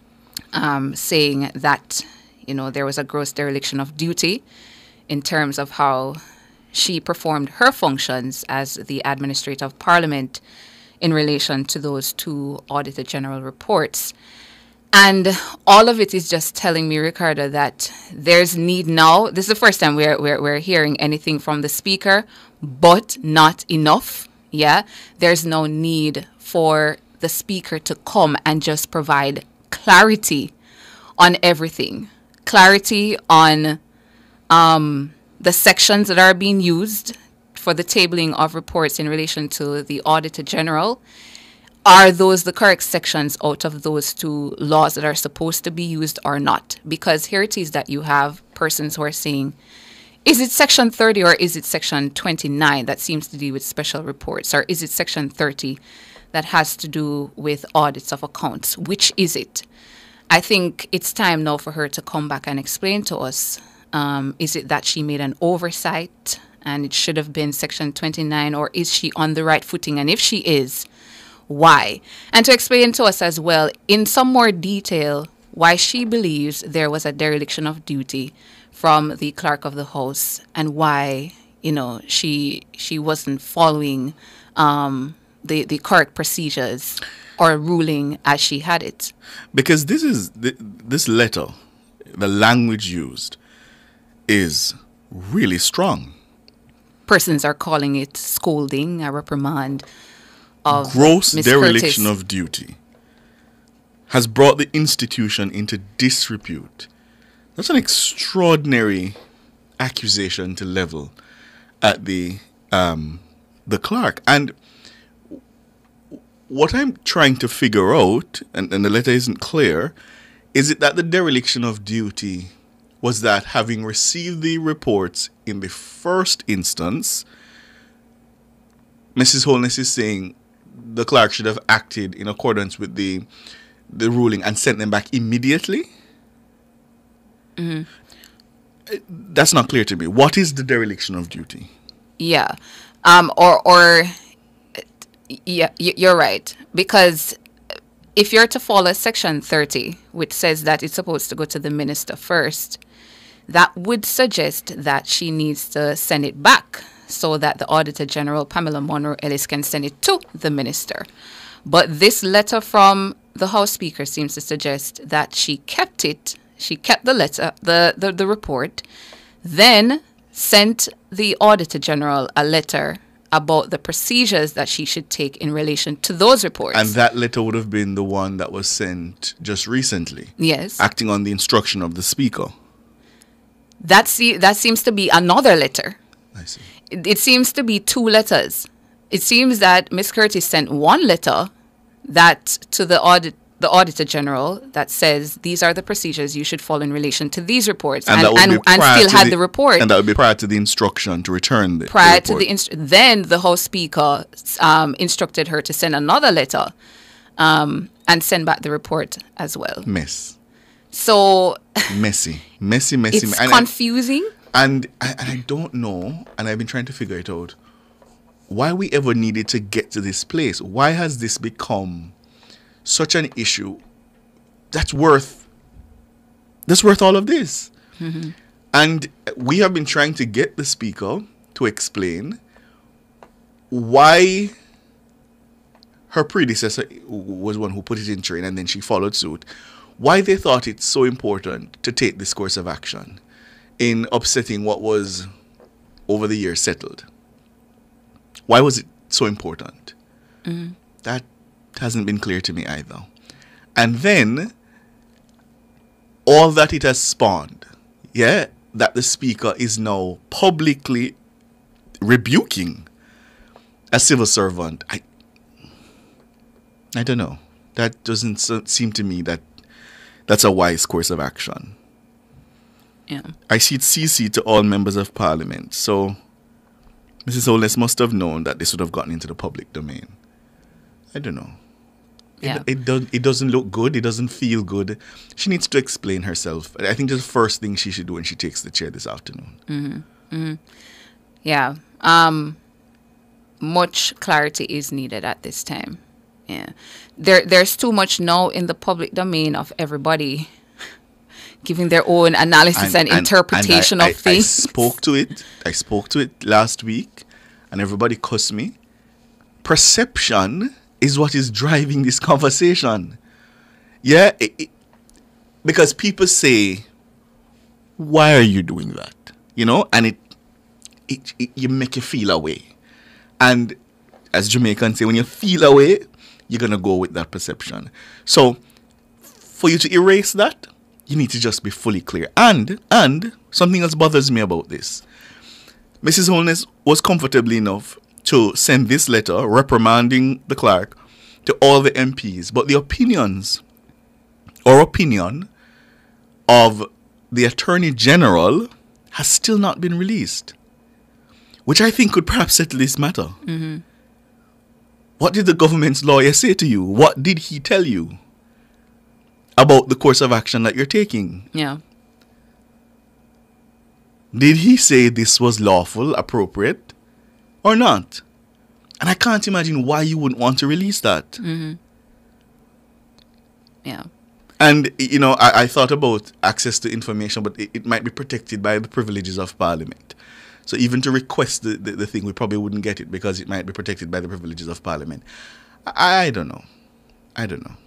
um, saying that, you know, there was a gross dereliction of duty in terms of how she performed her functions as the Administrator of Parliament in relation to those two Auditor General reports. And all of it is just telling me, Ricardo, that there's need now. This is the first time we're, we're, we're hearing anything from the Speaker, but not enough. Yeah, there's no need for the Speaker to come and just provide clarity on everything. Clarity on um, the sections that are being used for the tabling of reports in relation to the Auditor General. Are those the correct sections out of those two laws that are supposed to be used or not? Because here it is that you have persons who are saying, is it section thirty or is it section twenty-nine that seems to do with special reports? Or is it section thirty that has to do with audits of accounts? Which is it? I think it's time now for her to come back and explain to us. Um, is it that she made an oversight and it should have been section twenty-nine, or is she on the right footing? And if she is, why? And to explain to us as well, in some more detail, why she believes there was a dereliction of duty from the Clerk of the House, and why, you know, she she wasn't following um, the the correct procedures or ruling as she had it. Because this is the, this letter, the language used is really strong. Persons are calling it scolding, a reprimand of gross Miss dereliction Curtis. of duty has brought the institution into disrepute. That's an extraordinary accusation to level at the um, the clerk. And what I'm trying to figure out, and, and the letter isn't clear, is it that the dereliction of duty was that having received the reports in the first instance, Missus Holness is saying the clerk should have acted in accordance with the the ruling and sent them back immediately? Mm-hmm. That's not clear to me. What is the dereliction of duty? Yeah. Um, or, or, yeah, y- you're right. Because if you're to follow Section thirty, which says that it's supposed to go to the minister first, that would suggest that she needs to send it back so that the Auditor General, Pamela Monroe Ellis, can send it to the minister. But this letter from the House Speaker seems to suggest that she kept it, she kept the letter, the, the, the report, then sent the Auditor General a letter about the procedures that she should take in relation to those reports. And that letter would have been the one that was sent just recently. Yes. Acting on the instruction of the Speaker. That, se- that seems to be another letter. I see. It, it seems to be two letters. It seems that Miss Curtis sent one letter that to the audit the Auditor General that says these are the procedures you should follow in relation to these reports, and, and, and, and still had the, the report. And that would be prior to the instruction to return the Prior the to the inst- then the House Speaker um, instructed her to send another letter um, and send back the report as well. Mess. So messy, messy, messy. It's and confusing. I, and I, and I don't know, and I've been trying to figure it out, why we ever needed to get to this place. Why has this become such an issue that's worth that's worth all of this? Mm-hmm. And we have been trying to get the Speaker to explain why her predecessor was one who put it in train and then she followed suit, why they thought it's so important to take this course of action in upsetting what was over the years settled. Why was it so important? Mm-hmm. That hasn't been clear to me either. And then all that it has spawned, yeah, that the Speaker is now publicly rebuking a civil servant. I I don't know. That doesn't seem to me that that's a wise course of action. Yeah. I see it C C to all members of Parliament. So Missus Holness must have known that this would have gotten into the public domain. I don't know. Yeah. It, it, do, it doesn't look good. It doesn't feel good. She needs to explain herself. I think that's the first thing she should do when she takes the chair this afternoon. Mm-hmm. Mm-hmm. Yeah. Um, much clarity is needed at this time. Yeah. There, there's too much now in the public domain of everybody giving their own analysis and, and, and interpretation and I, of I, things. I spoke to it. I spoke to it last week, and everybody cussed me. Perception is what is driving this conversation. Yeah, it, it, because people say, "Why are you doing that?" You know, and it, it, it you make you feel away. And as Jamaicans say, when you feel away, you're gonna go with that perception. So, for you to erase that, you need to just be fully clear. And and something else bothers me about this. Missus Holness was comfortable enough to send this letter reprimanding the clerk to all the M Ps, but the opinions or opinion of the Attorney General has still not been released, which I think could perhaps settle this matter. Mm-hmm. What did the government's lawyer say to you? What did he tell you about the course of action that you're taking? Yeah. Did he say this was lawful, appropriate, or not? And I can't imagine why you wouldn't want to release that. Mm-hmm. Yeah. And, you know, I, I thought about access to information, but it, it might be protected by the privileges of Parliament. So even to request the, the, the thing, we probably wouldn't get it because it might be protected by the privileges of Parliament. I, I don't know. I don't know.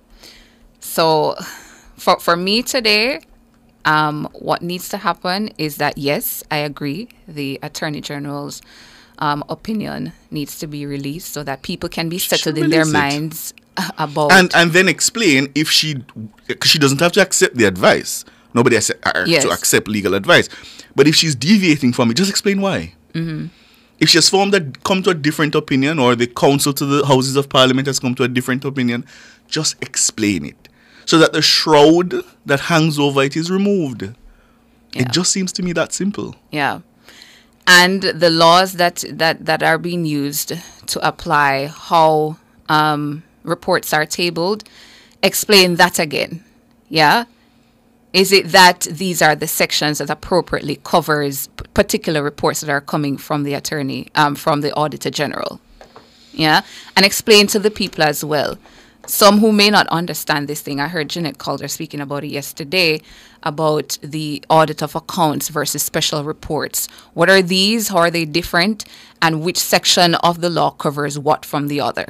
So for, for me today, um, what needs to happen is that, yes, I agree, the Attorney General's um, opinion needs to be released so that people can be settled in their it. minds about... And and then explain if she... Because she doesn't have to accept the advice. Nobody has to, uh, Yes. to accept legal advice. But if she's deviating from it, just explain why. Mm-hmm. If she has formed a, come to a different opinion, or the council to the Houses of Parliament has come to a different opinion, just explain it. So that the shroud that hangs over it is removed. Yeah. It just seems to me that simple. Yeah. And the laws that, that, that are being used to apply how um, reports are tabled, explain that again. Yeah. Is it that these are the sections that appropriately covers p- particular reports that are coming from the attorney, um, from the Auditor General? Yeah. And explain to the people as well. Some who may not understand this thing. I heard Jeanette Calder speaking about it yesterday about the audit of accounts versus special reports. What are these? How are they different? And which section of the law covers what from the other?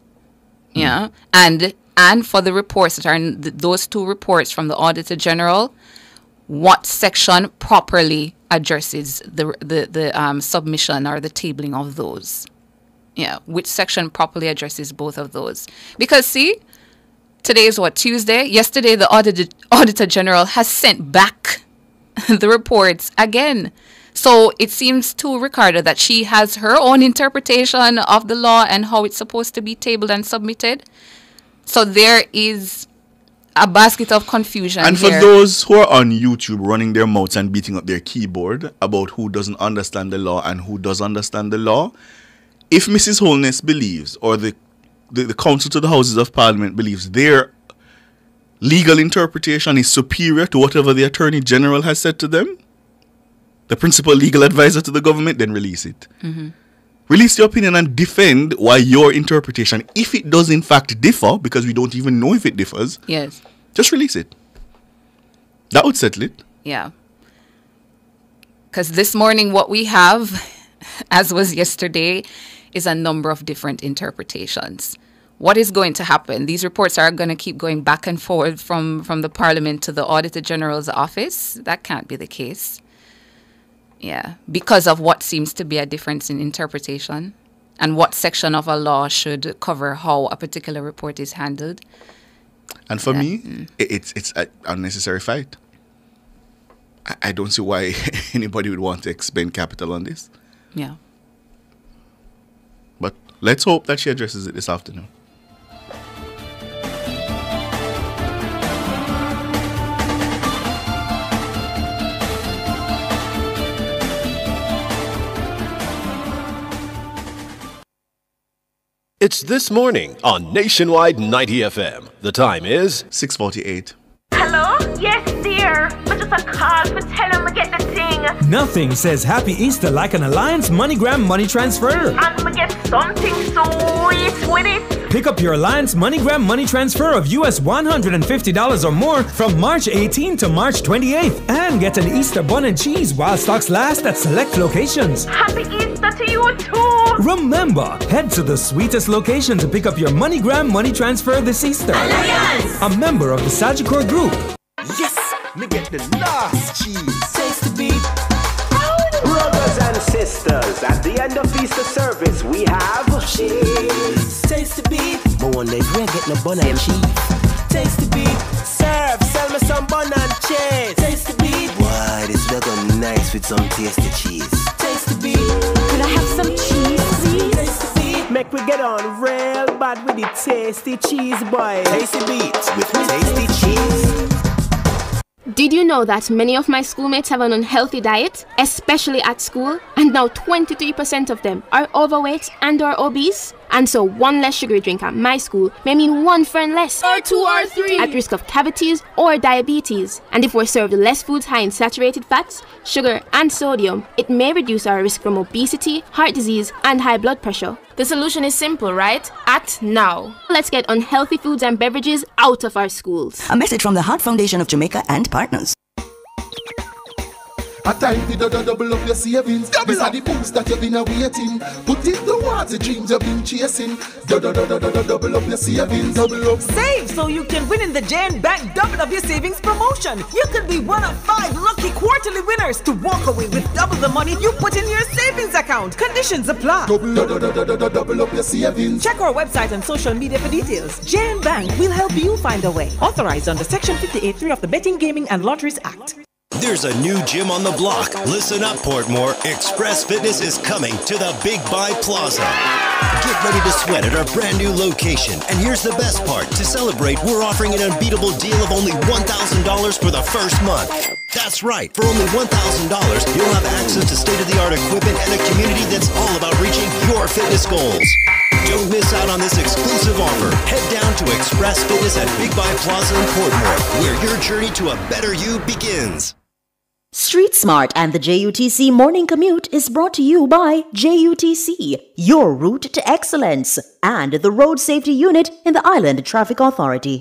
Mm. Yeah. And and for the reports that are in th- those two reports from the Auditor General, what section properly addresses the the, the um, submission or the tabling of those? Yeah, which section properly addresses both of those? Because, see, today is what, Tuesday? Yesterday, the Auditor, Auditor General has sent back the reports again. So it seems to Ricardo that she has her own interpretation of the law and how it's supposed to be tabled and submitted. So there is a basket of confusion And for here. those who are on YouTube running their mouths and beating up their keyboard about who doesn't understand the law and who does understand the law, if Missus Holness believes, or the, the, the Council to the Houses of Parliament believes their legal interpretation is superior to whatever the Attorney General has said to them, the principal legal advisor to the government, then release it. Mm-hmm. Release your opinion and defend why your interpretation, if it does in fact differ, because we don't even know if it differs, Yes. just release it. That would settle it. Yeah. Because this morning, what we have, as was yesterday, is a number of different interpretations. What is going to happen? These reports are going to keep going back and forth from, from the Parliament to the Auditor General's office. That can't be the case. Yeah, because of what seems to be a difference in interpretation and what section of a law should cover how a particular report is handled. And for Yeah. me, Mm. it, it's it's an unnecessary fight. I, I don't see why anybody would want to expend capital on this. Yeah. But let's hope that she addresses it this afternoon. It's This Morning on Nationwide ninety F M. The time is six forty-eight. Hello? Yes, dear. But just a call for tell him to get the thing. Nothing says Happy Easter like an Alliance MoneyGram money transfer. And we get something sweet with it. Pick up your Alliance MoneyGram money transfer of U S one hundred fifty dollars or more from March eighteenth to March twenty-eighth and get an Easter bun and cheese while stocks last at select locations. Happy Easter to you too. Remember, head to the sweetest location to pick up your MoneyGram money transfer this Easter. Alliance! A member of the Sagicor Group. Yes, me get the last cheese. Tasty beat. Brothers and sisters, at the end of Easter service, we have cheese. Tasty beat. But one day we're getting a bun and cheese. Tasty beat. Serve, sell me some bun and cheese. Tasty beat. Why, this will go nice with some tasty cheese. Tasty beat. Could I have some cheese, please? Tasty beat. Make we get on real bad with the tasty cheese, boy. Tasty beat with tasty cheese. Did you know that many of my schoolmates have an unhealthy diet, especially at school? And now twenty-three percent of them are overweight and or obese? And so one less sugary drink at my school may mean one friend less, or two or three, at risk of cavities or diabetes. And if we're served less foods high in saturated fats, sugar and sodium, it may reduce our risk from obesity, heart disease and high blood pressure. The solution is simple, right? Act now. Let's get unhealthy foods and beverages out of our schools. A message from the Heart Foundation of Jamaica and partners. A time to do- do- double up your savings. These are the boosts that you've been awaiting. Put it towards the dreams you've been chasing. Do- do- do- do- do- do- double up your savings. Double up. Save so you can win in the Jan Bank Double Up Your Savings promotion. You could be one of five lucky quarterly winners to walk away with double the money you put in your savings account. Conditions apply. Double, do- do- do- do- do- double up your savings. Check our website and social media for details. Jan Bank will help you find a way. Authorized under Section fifty-eight point three of the Betting, Gaming and Lotteries Act. There's a new gym on the block. Listen up, Portmore. Express Fitness is coming to the Big Buy Plaza. Get ready to sweat at our brand new location. And here's the best part. To celebrate, we're offering an unbeatable deal of only one thousand dollars for the first month. That's right. For only one thousand dollars, you'll have access to state-of-the-art equipment and a community that's all about reaching your fitness goals. Don't miss out on this exclusive offer. Head down to Express Fitness at Big Buy Plaza in Portmore, where your journey to a better you begins. Street Smart and the J U T C Morning Commute is brought to you by J U T C, your route to excellence, and the Road Safety Unit in the Island Traffic Authority.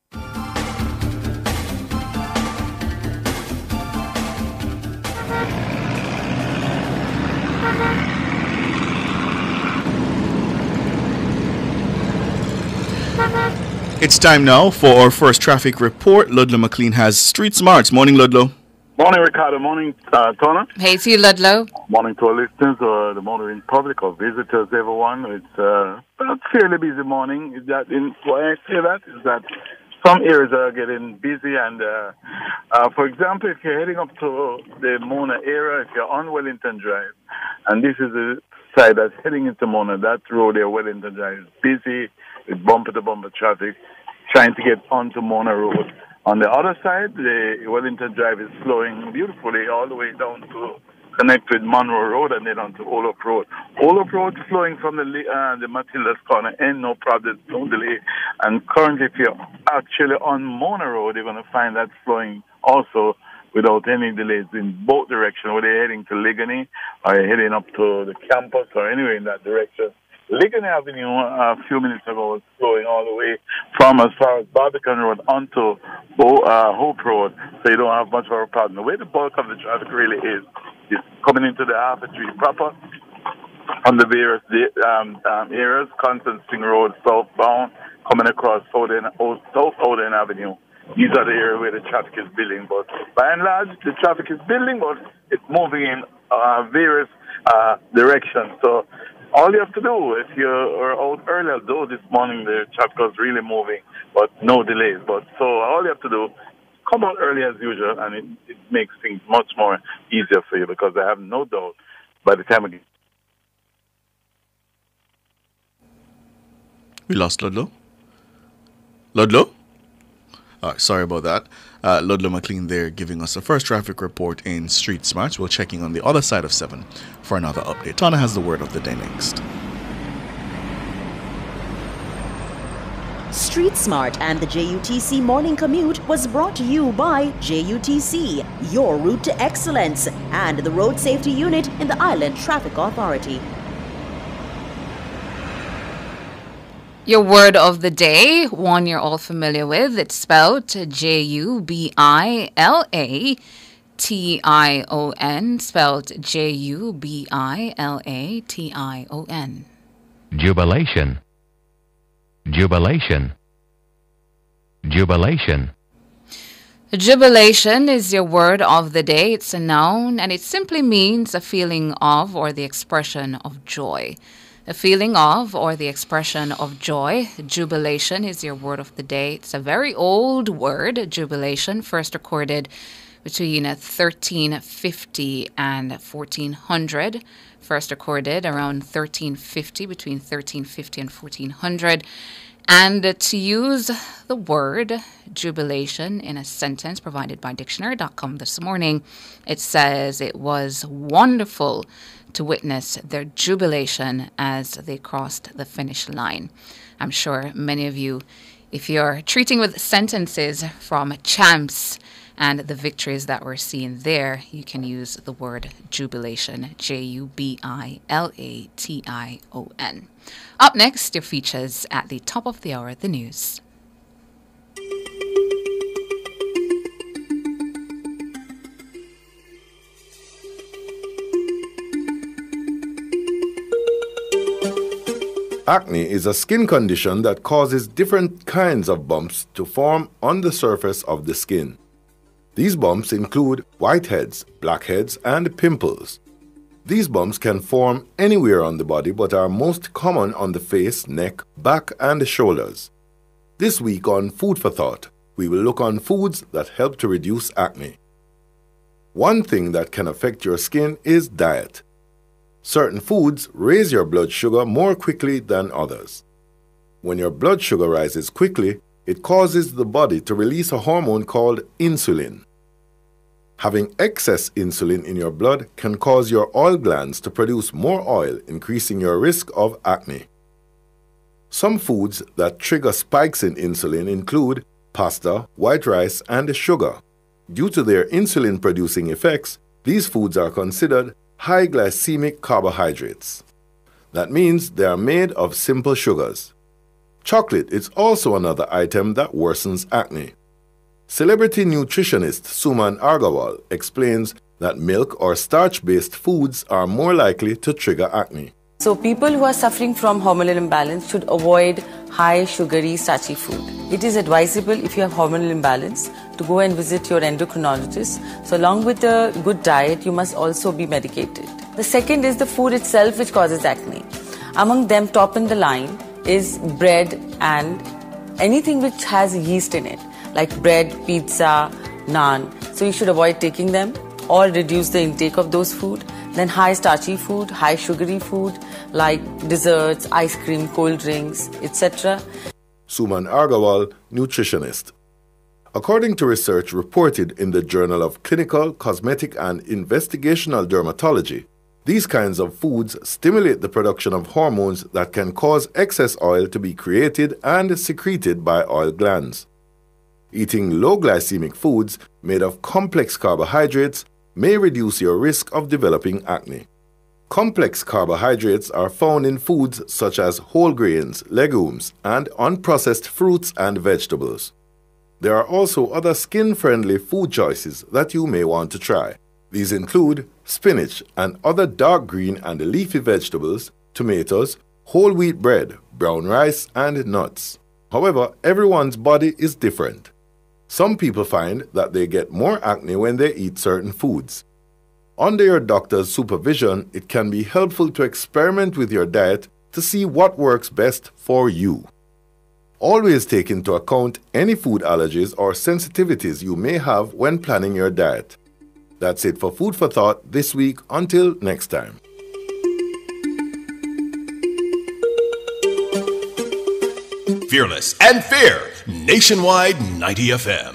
It's time now for our first traffic report. Ludlow McLean has Street Smarts. Morning, Ludlow. Morning, Ricardo. Morning, uh, Tona. Hey to you, Ludlow. Morning to our listeners, or the motoring public, or visitors, everyone. It's uh, a fairly busy morning. Is that in, why I say that is that some areas are getting busy, and uh, uh, for example, if you're heading up to the Mona area, if you're on Wellington Drive, and this is the side that's heading into Mona, that road there, Wellington Drive, is busy with bumper-to-bumper traffic trying to get onto Mona Road. On the other side, the Wellington Drive is flowing beautifully all the way down to connect with Monroe Road and then onto Olop Road. Olop Road flowing from the uh, the Matilda's Corner end, no problem, no delay. And currently, if you're actually on Mona Road, you're going to find that flowing also without any delays in both directions, whether you're heading to Ligony or you're heading up to the campus or anywhere in that direction. Ligony Avenue uh, a few minutes ago was flowing all the way from as far as Barbican Road onto Bo- uh, Hope Road, so you don't have much of a problem. The way the bulk of the traffic really is, is coming into the Harper Street proper on the various um, um, areas, Constantine Road, southbound, coming across Oden, South Oden Avenue. These are the areas where the traffic is building, but by and large, the traffic is building, but it's moving in uh, various uh, directions. So all you have to do, if you are out earlier, though this morning the traffic was really moving, but no delays. But so all you have to do, come out early as usual, and it, it makes things much more easier for you, because I have no doubt by the time again. We lost Ludlow. Ludlow? Uh, sorry about that. Uh, Ludlow McLean there giving us the first traffic report in Street Smarts. We're checking on the other side of seven for another update. Tana has the word of the day next. Street Smart and the J U T C Morning Commute was brought to you by J U T C, your route to excellence, and the Road Safety Unit in the Island Traffic Authority. Your word of the day, one you're all familiar with. It's spelled J U B I L A T I O N, spelled J U B I L A T I O N. Jubilation. Jubilation. Jubilation. Jubilation is your word of the day. It's a noun, and it simply means a feeling of or the expression of joy. A feeling of or the expression of joy. Jubilation is your word of the day. It's a very old word, jubilation, first recorded between thirteen fifty and fourteen hundred. First recorded around thirteen fifty, between thirteen fifty and fourteen hundred. And to use the word jubilation in a sentence provided by dictionary dot com this morning, it says it was wonderful to witness their jubilation as they crossed the finish line. I'm sure many of you, if you're treating with sentences from champs and the victories that we're seeing there, you can use the word jubilation, J U B I L A T I O N. Up next, your features at the top of the hour, the news. Acne is a skin condition that causes different kinds of bumps to form on the surface of the skin. These bumps include whiteheads, blackheads, and pimples. These bumps can form anywhere on the body but are most common on the face, neck, back, and shoulders. This week on Food for Thought, we will look on foods that help to reduce acne. One thing that can affect your skin is diet. Certain foods raise your blood sugar more quickly than others. When your blood sugar rises quickly, it causes the body to release a hormone called insulin. Having excess insulin in your blood can cause your oil glands to produce more oil, increasing your risk of acne. Some foods that trigger spikes in insulin include pasta, white rice, and sugar. Due to their insulin-producing effects, these foods are considered high glycemic carbohydrates. That means they are made of simple sugars. Chocolate is also another item that worsens acne. Celebrity nutritionist Suman Agarwal explains that milk or starch-based foods are more likely to trigger acne. So people who are suffering from hormonal imbalance should avoid high sugary, starchy food. It is advisable if you have hormonal imbalance to go and visit your endocrinologist. So along with a good diet, you must also be medicated. The second is the food itself which causes acne. Among them, top in the line is bread and anything which has yeast in it, like bread, pizza, naan. So you should avoid taking them or reduce the intake of those food. Then high starchy food, high sugary food like desserts, ice cream, cold drinks, et cetera. Suman Agarwal, nutritionist. According to research reported in the Journal of Clinical, Cosmetic and Investigational Dermatology, these kinds of foods stimulate the production of hormones that can cause excess oil to be created and secreted by oil glands. Eating low glycemic foods made of complex carbohydrates may reduce your risk of developing acne. Complex carbohydrates are found in foods such as whole grains, legumes, and unprocessed fruits and vegetables. There are also other skin-friendly food choices that you may want to try. These include spinach and other dark green and leafy vegetables, tomatoes, whole wheat bread, brown rice, and nuts. However, everyone's body is different. Some people find that they get more acne when they eat certain foods. Under your doctor's supervision, it can be helpful to experiment with your diet to see what works best for you. Always take into account any food allergies or sensitivities you may have when planning your diet. That's it for Food for Thought this week. Until next time. Fearless and fair, Nationwide ninety F M.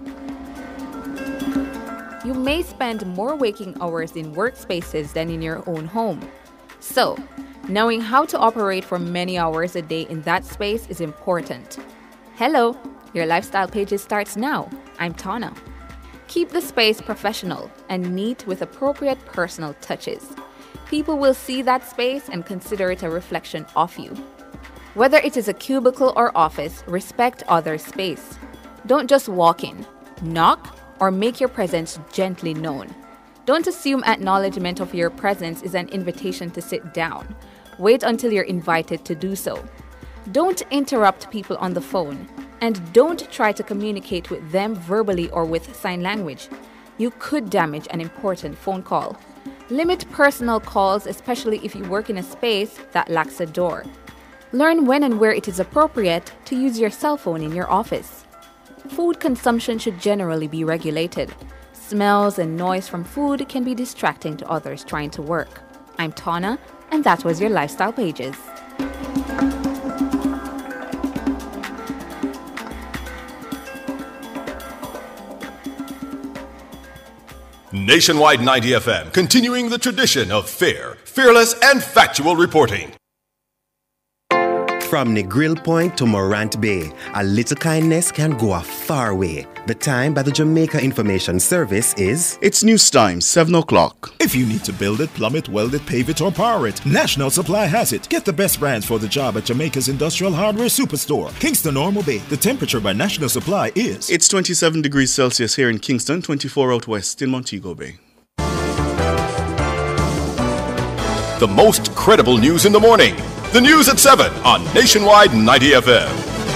You may spend more waking hours in workspaces than in your own home. So, knowing how to operate for many hours a day in that space is important. Hello, your Lifestyle Pages starts now. I'm Tana. Keep the space professional and neat with appropriate personal touches. People will see that space and consider it a reflection of you. Whether it is a cubicle or office, respect others' space. Don't just walk in, knock, or make your presence gently known. Don't assume acknowledgement of your presence is an invitation to sit down. Wait until you're invited to do so. Don't interrupt people on the phone, and don't try to communicate with them verbally or with sign language. You could damage an important phone call. Limit personal calls, especially if you work in a space that lacks a door. Learn when and where it is appropriate to use your cell phone in your office. Food consumption should generally be regulated. Smells and noise from food can be distracting to others trying to work. I'm Tana, and that was your Lifestyle Pages. Nationwide ninety F M, continuing the tradition of fair, fearless, and factual reporting. From Negril Point to Morant Bay, a little kindness can go a far way. The time by the Jamaica Information Service is... It's news time, seven o'clock. If you need to build it, plumb it, weld it, pave it, or power it, National Supply has it. Get the best brands for the job at Jamaica's Industrial Hardware Superstore, Kingston Normal Bay. The temperature by National Supply is... It's twenty-seven degrees Celsius here in Kingston, twenty-four out west in Montego Bay. The most credible news in the morning. The news at seven on Nationwide ninety F M.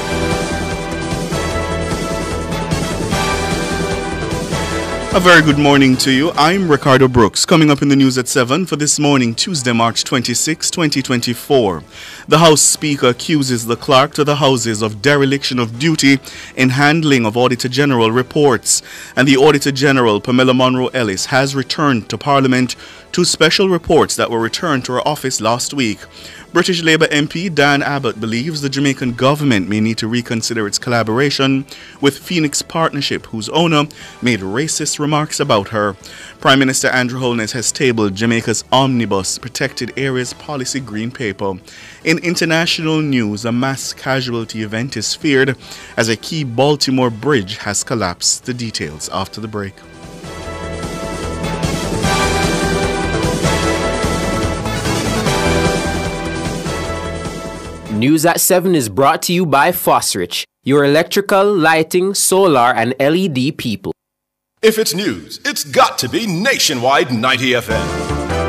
A very good morning to you. I'm Ricardo Brooks. Coming up in the news at seven for this morning, Tuesday, March twenty-sixth, twenty twenty-four. The House Speaker accuses the clerk to the Houses of dereliction of duty in handling of Auditor General reports. And the Auditor General, Pamela Monroe Ellis, has returned to Parliament two special reports that were returned to her office last week. British Labour M P Dan Abbott believes the Jamaican government may need to reconsider its collaboration with Phoenix Partnership, whose owner made racist remarks about her. Prime Minister Andrew Holness has tabled Jamaica's Omnibus Protected Areas Policy Green Paper. In international news, a mass casualty event is feared as a key Baltimore bridge has collapsed. The details after the break. News at seven is brought to you by Fosrich, your electrical, lighting, solar, and L E D people. If it's news, it's got to be Nationwide ninety F M.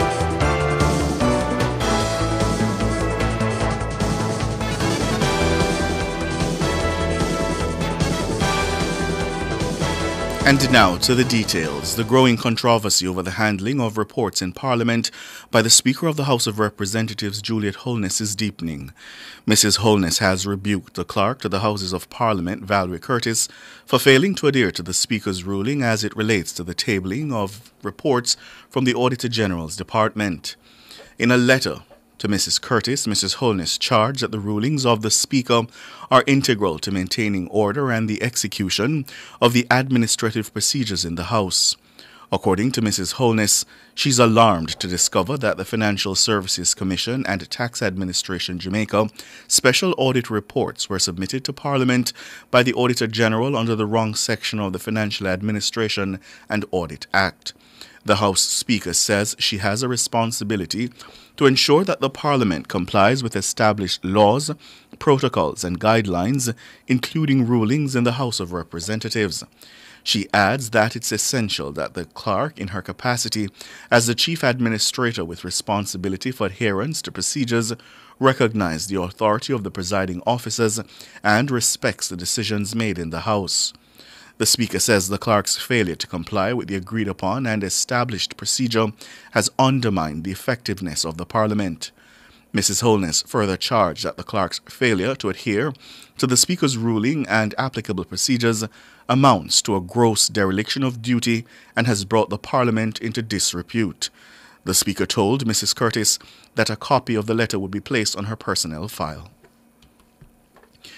And now to the details. The growing controversy over the handling of reports in Parliament by the Speaker of the House of Representatives, Juliet Holness, is deepening. Missus Holness has rebuked the clerk to the Houses of Parliament, Valerie Curtis, for failing to adhere to the Speaker's ruling as it relates to the tabling of reports from the Auditor General's Department. In a letter to Missus Curtis, Missus Holness charged that the rulings of the Speaker are integral to maintaining order and the execution of the administrative procedures in the House. According to Missus Holness, she's alarmed to discover that the Financial Services Commission and Tax Administration Jamaica special audit reports were submitted to Parliament by the Auditor General under the wrong section of the Financial Administration and Audit Act. The House Speaker says she has a responsibility to ensure that the Parliament complies with established laws, protocols and guidelines, including rulings in the House of Representatives. She adds that it's essential that the clerk, in her capacity as the Chief Administrator with responsibility for adherence to procedures, recognize the authority of the presiding officers and respects the decisions made in the House. The Speaker says the clerk's failure to comply with the agreed-upon and established procedure has undermined the effectiveness of the Parliament. Missus Holness further charged that the clerk's failure to adhere to the Speaker's ruling and applicable procedures amounts to a gross dereliction of duty and has brought the Parliament into disrepute. The Speaker told Missus Curtis that a copy of the letter would be placed on her personnel file.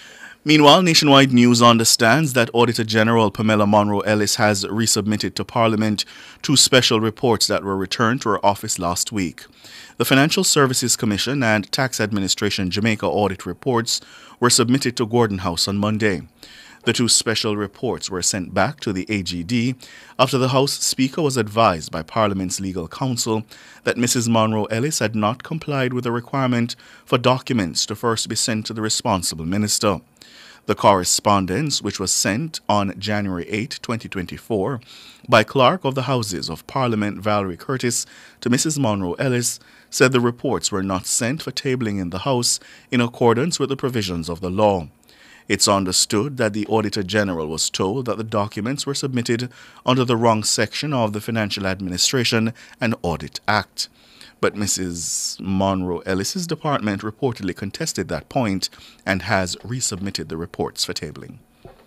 Meanwhile, Nationwide News understands that Auditor General Pamela Monroe Ellis has resubmitted to Parliament two special reports that were returned to her office last week. The Financial Services Commission and Tax Administration Jamaica audit reports were submitted to Gordon House on Monday. The two special reports were sent back to the A G D after the House Speaker was advised by Parliament's legal counsel that Missus Monroe Ellis had not complied with the requirement for documents to first be sent to the responsible minister. The correspondence, which was sent on January eighth, twenty twenty-four, by Clerk of the Houses of Parliament Valerie Curtis to Missus Monroe Ellis, said the reports were not sent for tabling in the House in accordance with the provisions of the law. It's understood that the Auditor General was told that the documents were submitted under the wrong section of the Financial Administration and Audit Act. But Missus Monroe Ellis's department reportedly contested that point and has resubmitted the reports for tabling.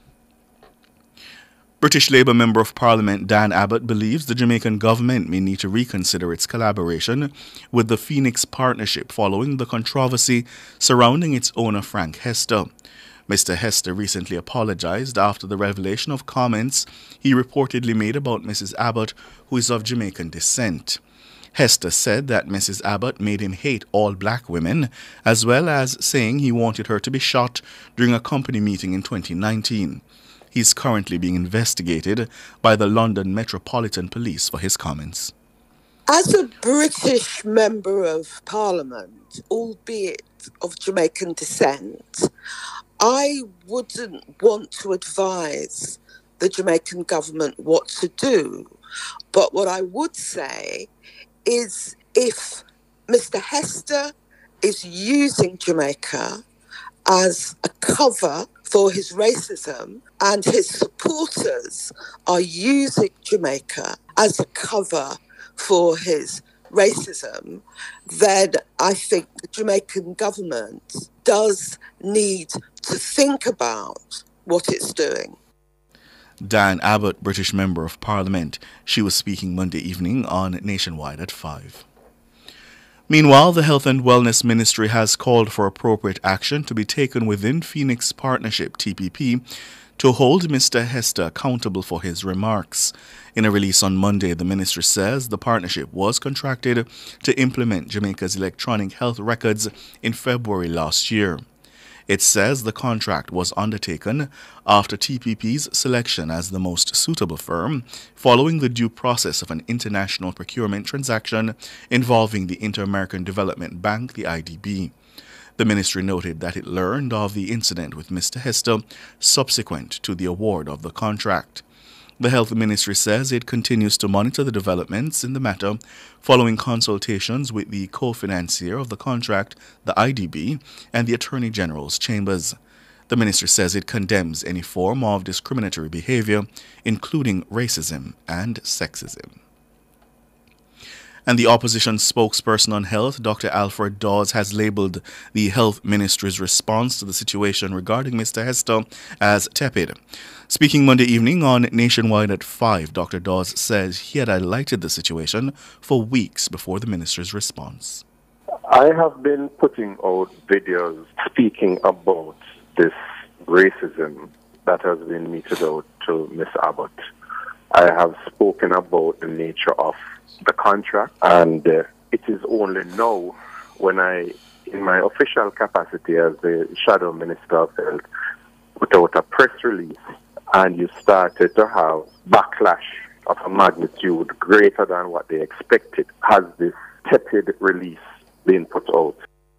British Labour Member of Parliament Dan Abbott believes the Jamaican government may need to reconsider its collaboration with the Phoenix Partnership following the controversy surrounding its owner Frank Hester. Mister Hester recently apologized after the revelation of comments he reportedly made about Missus Abbott, who is of Jamaican descent. Hester said that Missus Abbott made him hate all black women, as well as saying he wanted her to be shot during a company meeting in twenty nineteen. He's currently being investigated by the London Metropolitan Police for his comments. As a British Member of Parliament, albeit of Jamaican descent, I wouldn't want to advise the Jamaican government what to do. But what I would say is if Mister Hester is using Jamaica as a cover for his racism and his supporters are using Jamaica as a cover for his racism, then I think the Jamaican government does need to think about what it's doing. Diane Abbott, British Member of Parliament. She was speaking Monday evening on Nationwide at five. Meanwhile, the Health and Wellness Ministry has called for appropriate action to be taken within Phoenix Partnership, T P P, to hold Mister Hester accountable for his remarks. In a release on Monday, the ministry says the partnership was contracted to implement Jamaica's electronic health records in February last year. It says the contract was undertaken after T P P's selection as the most suitable firm, following the due process of an international procurement transaction involving the Inter-American Development Bank, the I D B. The ministry noted that it learned of the incident with Mister Hester subsequent to the award of the contract. The Health Ministry says it continues to monitor the developments in the matter following consultations with the co-financier of the contract, the I D B, and the Attorney General's chambers. The ministry says it condemns any form of discriminatory behavior, including racism and sexism. And the opposition spokesperson on health, Doctor Alfred Dawes, has labelled the Health Ministry's response to the situation regarding Mister Hester as tepid. Speaking Monday evening on Nationwide at five, Doctor Dawes says he had highlighted the situation for weeks before the ministry's response. I have been putting out videos speaking about this racism that has been meted out to Miss Abbott. I have spoken about the nature of the contract, and uh, it is only now when I, in my official capacity as the Shadow Minister of Health, put out a press release, and you started to have backlash of a magnitude greater than what they expected, has this tepid release been put out.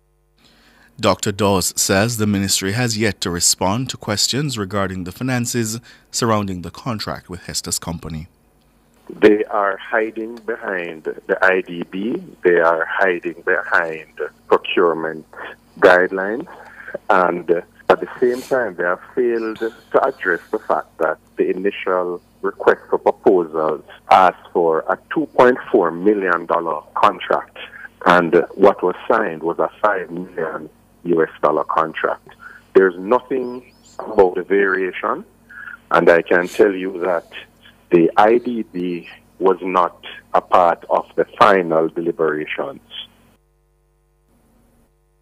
Doctor Dawes says the ministry has yet to respond to questions regarding the finances surrounding the contract with Hester's company. They are hiding behind the I D B. They are hiding behind procurement guidelines. And at the same time, they have failed to address the fact that the initial request for proposals asked for a two point four million dollars contract. And what was signed was a five million U S dollar contract. There's nothing about the variation. And I can tell you that the I D B was not a part of the final deliberations.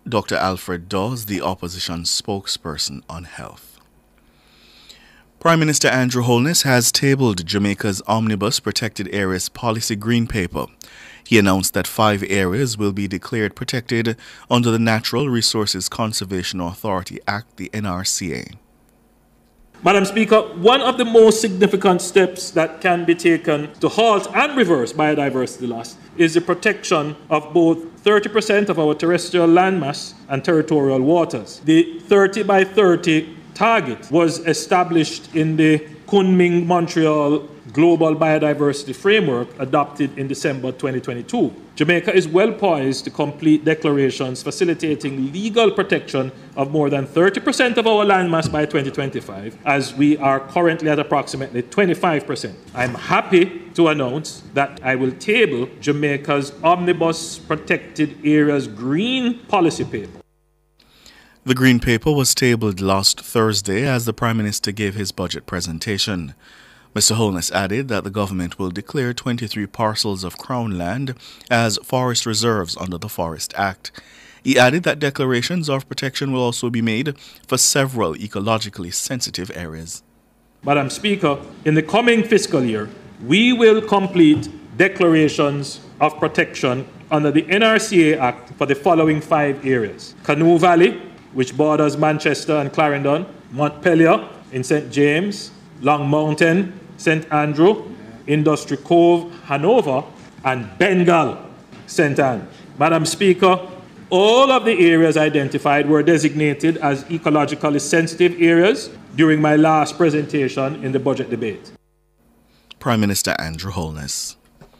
Doctor Alfred Dawes, the opposition spokesperson on health. Prime Minister Andrew Holness has tabled Jamaica's Omnibus Protected Areas Policy Green Paper. He announced that five areas will be declared protected under the Natural Resources Conservation Authority Act, the N R C A. Madam Speaker, one of the most significant steps that can be taken to halt and reverse biodiversity loss is the protection of both thirty percent of our terrestrial landmass and territorial waters. The thirty by thirty target was established in the Kunming Montreal Global Biodiversity Framework adopted in December twenty twenty-two. Jamaica is well poised to complete declarations facilitating legal protection of more than thirty percent of our landmass by twenty twenty-five, as we are currently at approximately twenty-five percent. I'm happy to announce that I will table Jamaica's Omnibus Protected Areas Green Policy Paper. The Green Paper was tabled last Thursday as the Prime Minister gave his budget presentation. Mister Holness added that the government will declare twenty-three parcels of Crown land as forest reserves under the Forest Act. He added that declarations of protection will also be made for several ecologically sensitive areas. Madam Speaker, in the coming fiscal year, we will complete declarations of protection under the N R C A Act for the following five areas: Canoe Valley, which borders Manchester and Clarendon; Montpelier in Saint James; Long Mountain, Saint Andrew; Industry Cove, Hanover; and Bengal, Saint Anne. Madam Speaker, all of the areas identified were designated as ecologically sensitive areas during my last presentation in the budget debate. Prime Minister Andrew Holness.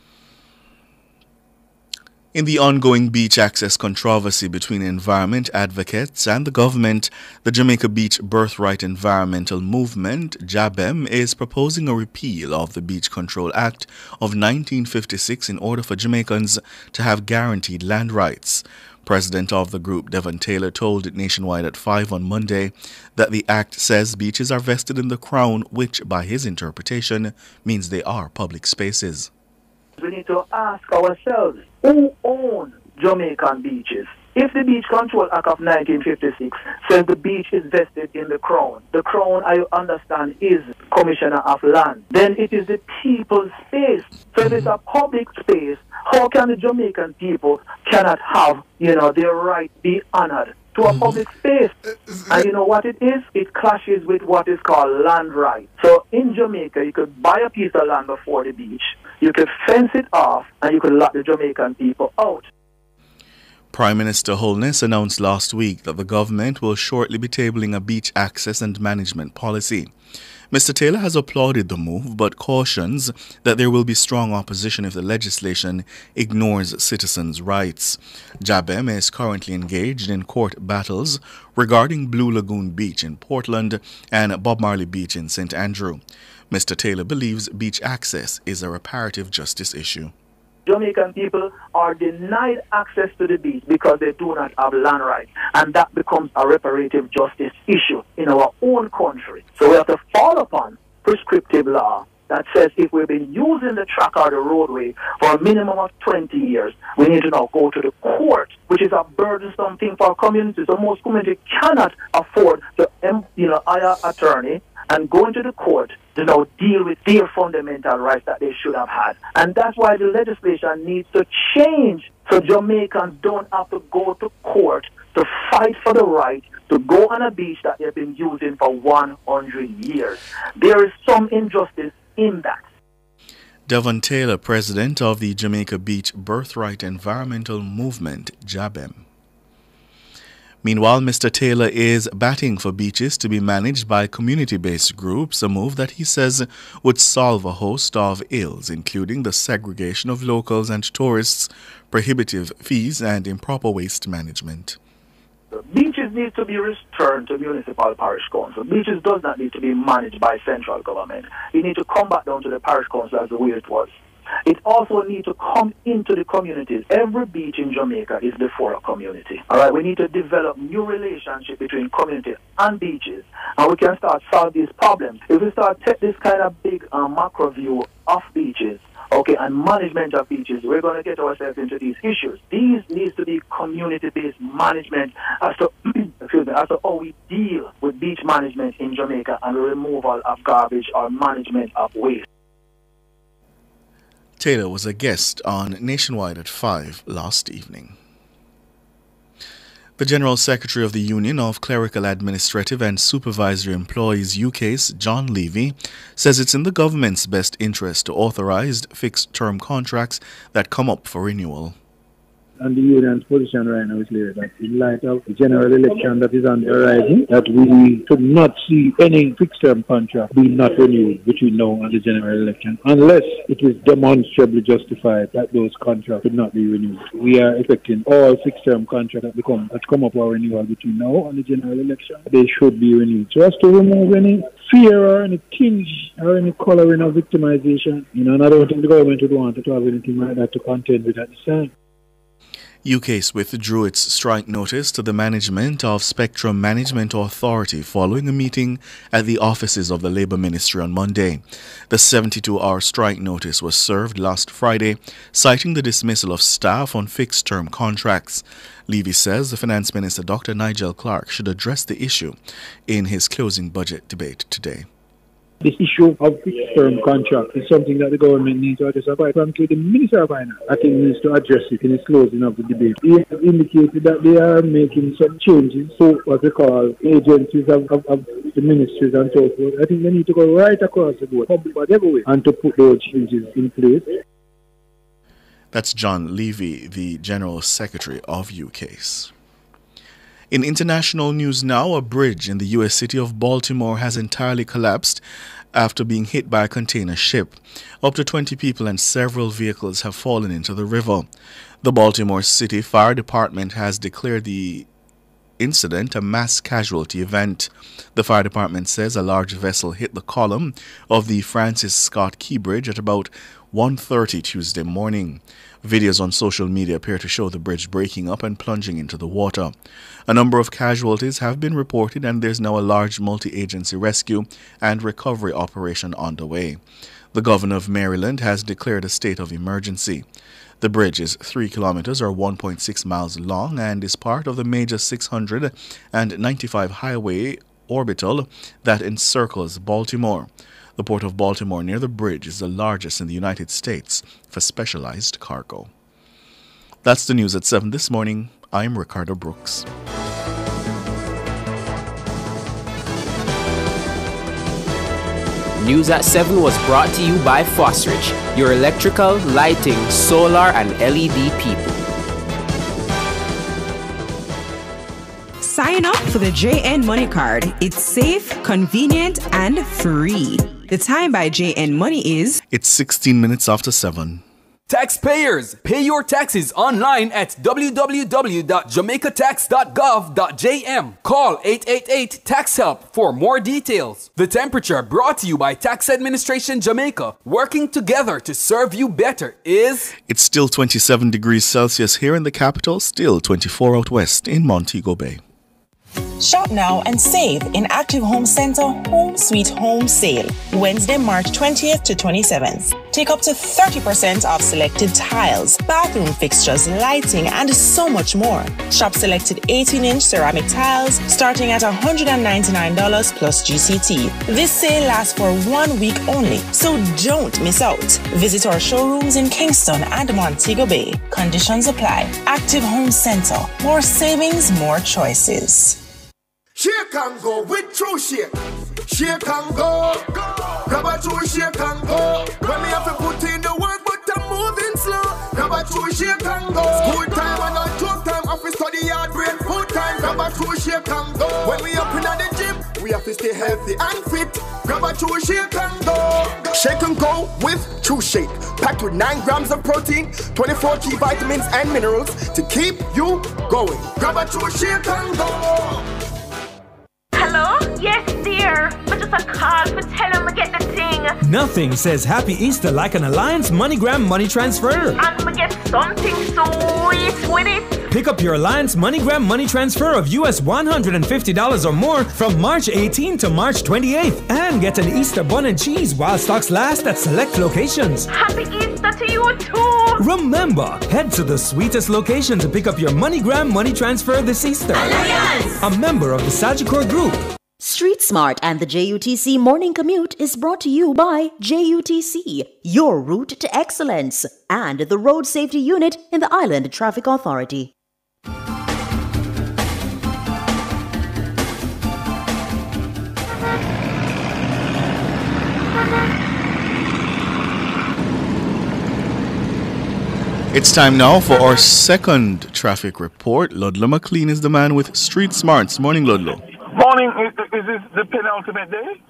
In the ongoing beach access controversy between environment advocates and the government, the Jamaica Beach Birthright Environmental Movement, JABEM, is proposing a repeal of the Beach Control Act of nineteen fifty-six in order for Jamaicans to have guaranteed land rights. President of the group, Devon Taylor, told Nationwide at five on Monday that the act says beaches are vested in the Crown, which, by his interpretation, means they are public spaces. We need to ask ourselves, who owns Jamaican beaches? If the Beach Control Act of nineteen fifty-six says the beach is vested in the Crown, the Crown, I understand, is Commissioner of Land, then it is the people's space. So if it's a public space, how can the Jamaican people cannot have, you know, their right be honored to a public space? And you know what it is? It clashes with what is called land right. So in Jamaica, you could buy a piece of land before the beach, you could fence it off, and you could lock the Jamaican people out. Prime Minister Holness announced last week that the government will shortly be tabling a beach access and management policy. Mister Taylor has applauded the move, but cautions that there will be strong opposition if the legislation ignores citizens' rights. JABEM is currently engaged in court battles regarding Blue Lagoon Beach in Portland and Bob Marley Beach in Saint Andrew. Mister Taylor believes beach access is a reparative justice issue. Jamaican people are denied access to the beach because they do not have land rights, and that becomes a reparative justice issue in our own country. So we have to fall upon prescriptive law that says if we've been using the track or the roadway for a minimum of twenty years, we need to now go to the court, which is a burdensome thing for communities. So most communities cannot afford to, you know, hire an attorney and go into the court to now deal with their fundamental rights that they should have had. And that's why the legislation needs to change so Jamaicans don't have to go to court to fight for the right to go on a beach that they've been using for one hundred years. There is some injustice in that. Devon Taylor, president of the Jamaica Beach Birthright Environmental Movement, JABEM. Meanwhile, Mister Taylor is batting for beaches to be managed by community-based groups, a move that he says would solve a host of ills, including the segregation of locals and tourists, prohibitive fees, and improper waste management. Beaches need to be returned to municipal parish council. Beaches does not need to be managed by central government. You need to come back down to the parish council as the way it was. It also needs to come into the communities. Every beach in Jamaica is before a community. All right, we need to develop new relationship between community and beaches, and we can start solve these problems. If we start take this kind of big uh, macro view of beaches, okay, and management of beaches, we're going to get ourselves into these issues. These needs to be community-based management as to, excuse me, as to how we deal with beach management in Jamaica and the removal of garbage or management of waste. Taylor was a guest on Nationwide at five last evening. The General Secretary of the Union of Clerical, Administrative and Supervisory Employees, U K S, John Levy, says it's in the government's best interest to authorize fixed-term contracts that come up for renewal. And the union's position right now is clear that in light of the general election that is on the horizon, that we should not see any fixed-term contract being not renewed between now and the general election, unless it is demonstrably justified that those contracts should not be renewed. We are expecting all fixed-term contracts that become that come up for renewal between now and the general election, they should be renewed. So as to remove any fear or any tinge or any colouring of victimization, you know, and I don't think the government would want to have anything like that to contend with at this time. U K S withdrew its strike notice to the management of Spectrum Management Authority following a meeting at the offices of the Labour Ministry on Monday. The seventy-two hour strike notice was served last Friday, citing the dismissal of staff on fixed-term contracts. Levy says the Finance Minister Doctor Nigel Clark should address the issue in his closing budget debate today. This issue of fixed-term contract is something that the government needs to address. Quite frankly, the Minister of Finance, I think, needs to address it in his closing of the debate. He has indicated that they are making some changes, so what we call agencies of, of, of the ministries and so forth. I think they need to go right across the board, public but everywhere, and to put those changes in place. That's John Levy, the General Secretary of U K S. In international news now, a bridge in the U S city of Baltimore has entirely collapsed after being hit by a container ship. Up to twenty people and several vehicles have fallen into the river. The Baltimore City Fire Department has declared the incident a mass casualty event. The fire department says a large vessel hit the column of the Francis Scott Key Bridge at about one thirty Tuesday morning. Videos on social media appear to show the bridge breaking up and plunging into the water. A number of casualties have been reported, and there's now a large multi-agency rescue and recovery operation underway. The governor of Maryland has declared a state of emergency. The bridge is three kilometers or one point six miles long and is part of the major six hundred ninety-five highway orbital that encircles Baltimore. The Port of Baltimore near the bridge is the largest in the United States for specialized cargo. That's the news at seven this morning. I'm Ricardo Brooks. News at seven was brought to you by Fosrich, your electrical, lighting, solar, and L E D people. Sign up for the J N Money Card. It's safe, convenient, and free. The time by J N Money is... It's sixteen minutes after seven. Taxpayers, pay your taxes online at w w w dot jamaica tax dot gov dot j m. Call eight eight eight tax help for more details. The Temperature, brought to you by Tax Administration Jamaica, working together to serve you better, is... It's still twenty-seven degrees Celsius here in the capital, still twenty-four out west in Montego Bay. Shop now and save in Active Home Center Home Sweet Home Sale, Wednesday, March twentieth to twenty-seventh. Take up to thirty percent off selected tiles, bathroom fixtures, lighting, and so much more. Shop selected eighteen inch ceramic tiles starting at one hundred ninety-nine dollars plus G C T. This sale lasts for one week only, so don't miss out. Visit our showrooms in Kingston and Montego Bay. Conditions apply. Active Home Center. More savings, more choices. Shake and go with true shake. Shake and go. Grab a true shake and go. When me have to put in the work, but I'm moving slow. Grab a true shake and go. School time and not joke time. Office study hard, brain full time. Grab a true shake and go. When we up in the gym, we have to stay healthy and fit. Grab a true shake and go. Shake and go with True Shake. Packed with nine grams of protein, twenty-four key vitamins and minerals to keep you going. Grab a true shake and go. Hello? Yes, dear. But just a call for tell him to get the thing. Nothing says Happy Easter like an Alliance MoneyGram money transfer. And we get something sweet with it. Pick up your Alliance MoneyGram money transfer of U S one hundred fifty dollars or more from March eighteenth to March twenty-eighth and get an Easter bun and cheese while stocks last at select locations. Happy Easter to you too. Remember, head to the sweetest location to pick up your MoneyGram money transfer this Easter. Alliance! A member of the Sagicor Group. Street Smart and the J U T C Morning Commute is brought to you by J U T C, your route to excellence, and the Road Safety Unit in the Island Traffic Authority. It's time now for our second traffic report. Ludlow McLean is the man with Street Smarts. Morning, Ludlow. Morning. Is, is this the penultimate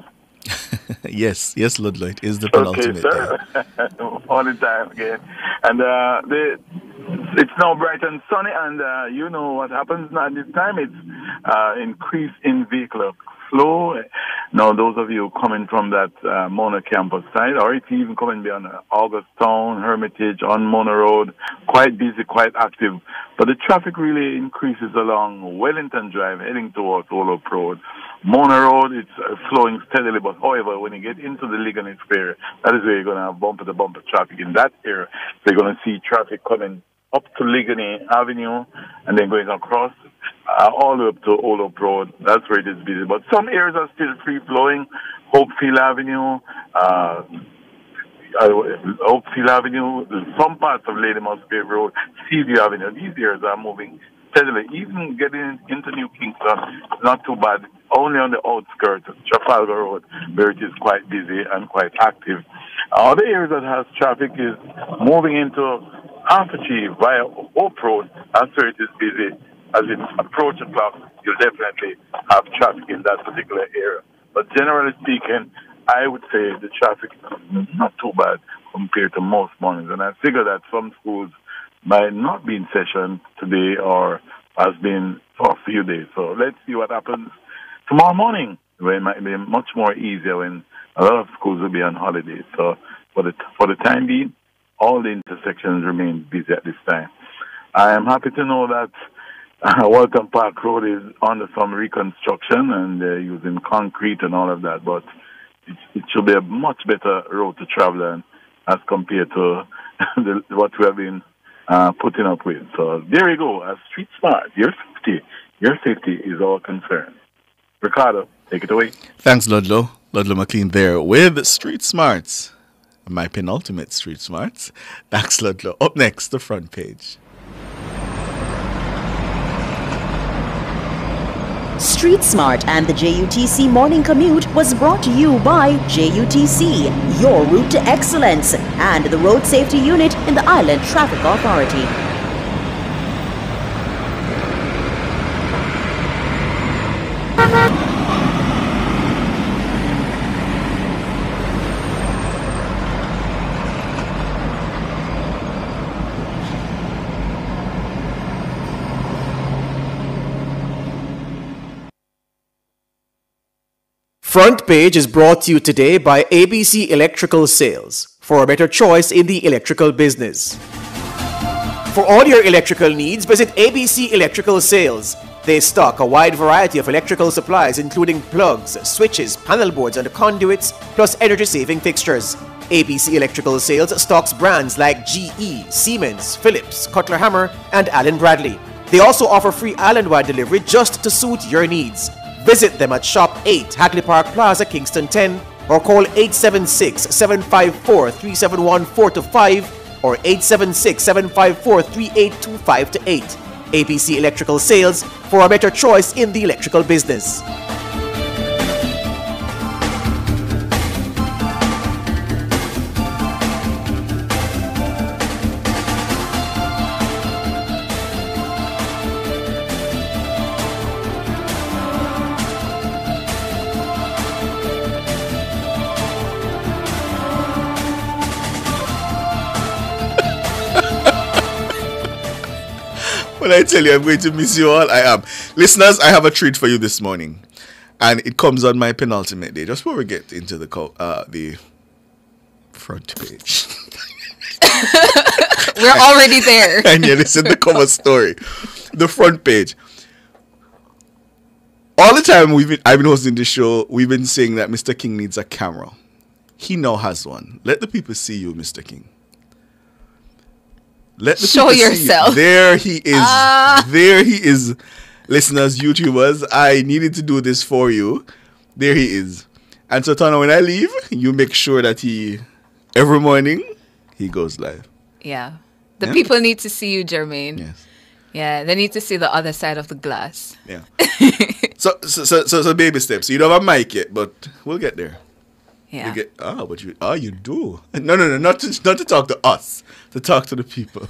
day? yes, yes, Ludlow. It is the penultimate okay, sir. day. All the time again. And uh, the, it's now bright and sunny, and uh, you know what happens now this time. It's uh, increase in vehicle flow. Now, those of you coming from that uh, Mona campus side, or if you even coming beyond uh, Augustown, Hermitage, on Mona Road, quite busy, quite active. But the traffic really increases along Wellington Drive, heading towards Olof Road. Mona Road, it's uh, flowing steadily, but however, when you get into the Ligonix area, that is where you're going to have bumper-to-bumper traffic in that area. So you're going to see traffic coming up to Ligony Avenue and then going across uh, all the way up to Olof Road. That's where it is busy. But some areas are still free-flowing. Hopefield Avenue, uh, uh, Hopefield Avenue, some parts of Lady Musgrave Road, Seaview Avenue. These areas are moving steadily. Even getting into New Kingston, not too bad. Only on the outskirts of Trafalgar Road, where it is quite busy and quite active. Other areas that has traffic is moving into Archive via Hope Road. That's where it is busy. As it approaches o'clock, you'll definitely have traffic in that particular area. But generally speaking, I would say the traffic is not too bad compared to most mornings. And I figure that some schools might not be in session today or has been for a few days. So let's see what happens tomorrow morning, where it might be much more easier when a lot of schools will be on holiday. So for the for the time being, all the intersections remain busy at this time. I am happy to know that uh, Walton Park Road is under some reconstruction and they're using concrete and all of that, but it, it should be a much better road to travel than as compared to the, what we have been uh, putting up with. So there you go. As Street Smart, your safety, your safety is all concerned. Ricardo, take it away. Thanks, Ludlow. Ludlow McLean there with Street Smarts. My penultimate Street Smarts. Thanks, Ludlow. Up next, the front page. Street Smart and the J U T C Morning Commute was brought to you by J U T C, your route to excellence, and the Road Safety Unit in the Island Traffic Authority. Front Page is brought to you today by A B C Electrical Sales, for a better choice in the electrical business. For all your electrical needs, visit A B C Electrical Sales. They stock a wide variety of electrical supplies including plugs, switches, panel boards and conduits, plus energy-saving fixtures. A B C Electrical Sales stocks brands like G E, Siemens, Philips, Cutler Hammer and Allen Bradley. They also offer free island-wide delivery just to suit your needs. Visit them at Shop eight, Hagley Park Plaza, Kingston ten, or call eight seven six, seven five four, three seven one four to five or eight seven six, seven five four, three eight two five to eight. A B C Electrical Sales, for a better choice in the electrical business. When I tell you I'm going to miss you all, I am. Listeners, I have a treat for you this morning. And it comes on my penultimate day. Just before we get into the co- uh, the Front page. We're already there. And yeah, this is the cover story. The front page. All the time we've been, I've been hosting the show, we've been saying that Mister King needs a camera. He now has one. Let the people see you, Mister King. Let the Show people yourself. See you. There he is. Ah. There he is. Listeners, YouTubers, I needed to do this for you. There he is. And so, Tana, when I leave, you make sure that he, every morning, he goes live. Yeah. The Yeah. people need to see you, Jermaine. Yes. Yeah, they need to see the other side of the glass. Yeah. so, so, so, so, so, baby steps. You don't have a mic yet, but we'll get there. Yeah. You get, oh, but you, oh, you do. No, no, no, not to, not to talk to us, to talk to the people.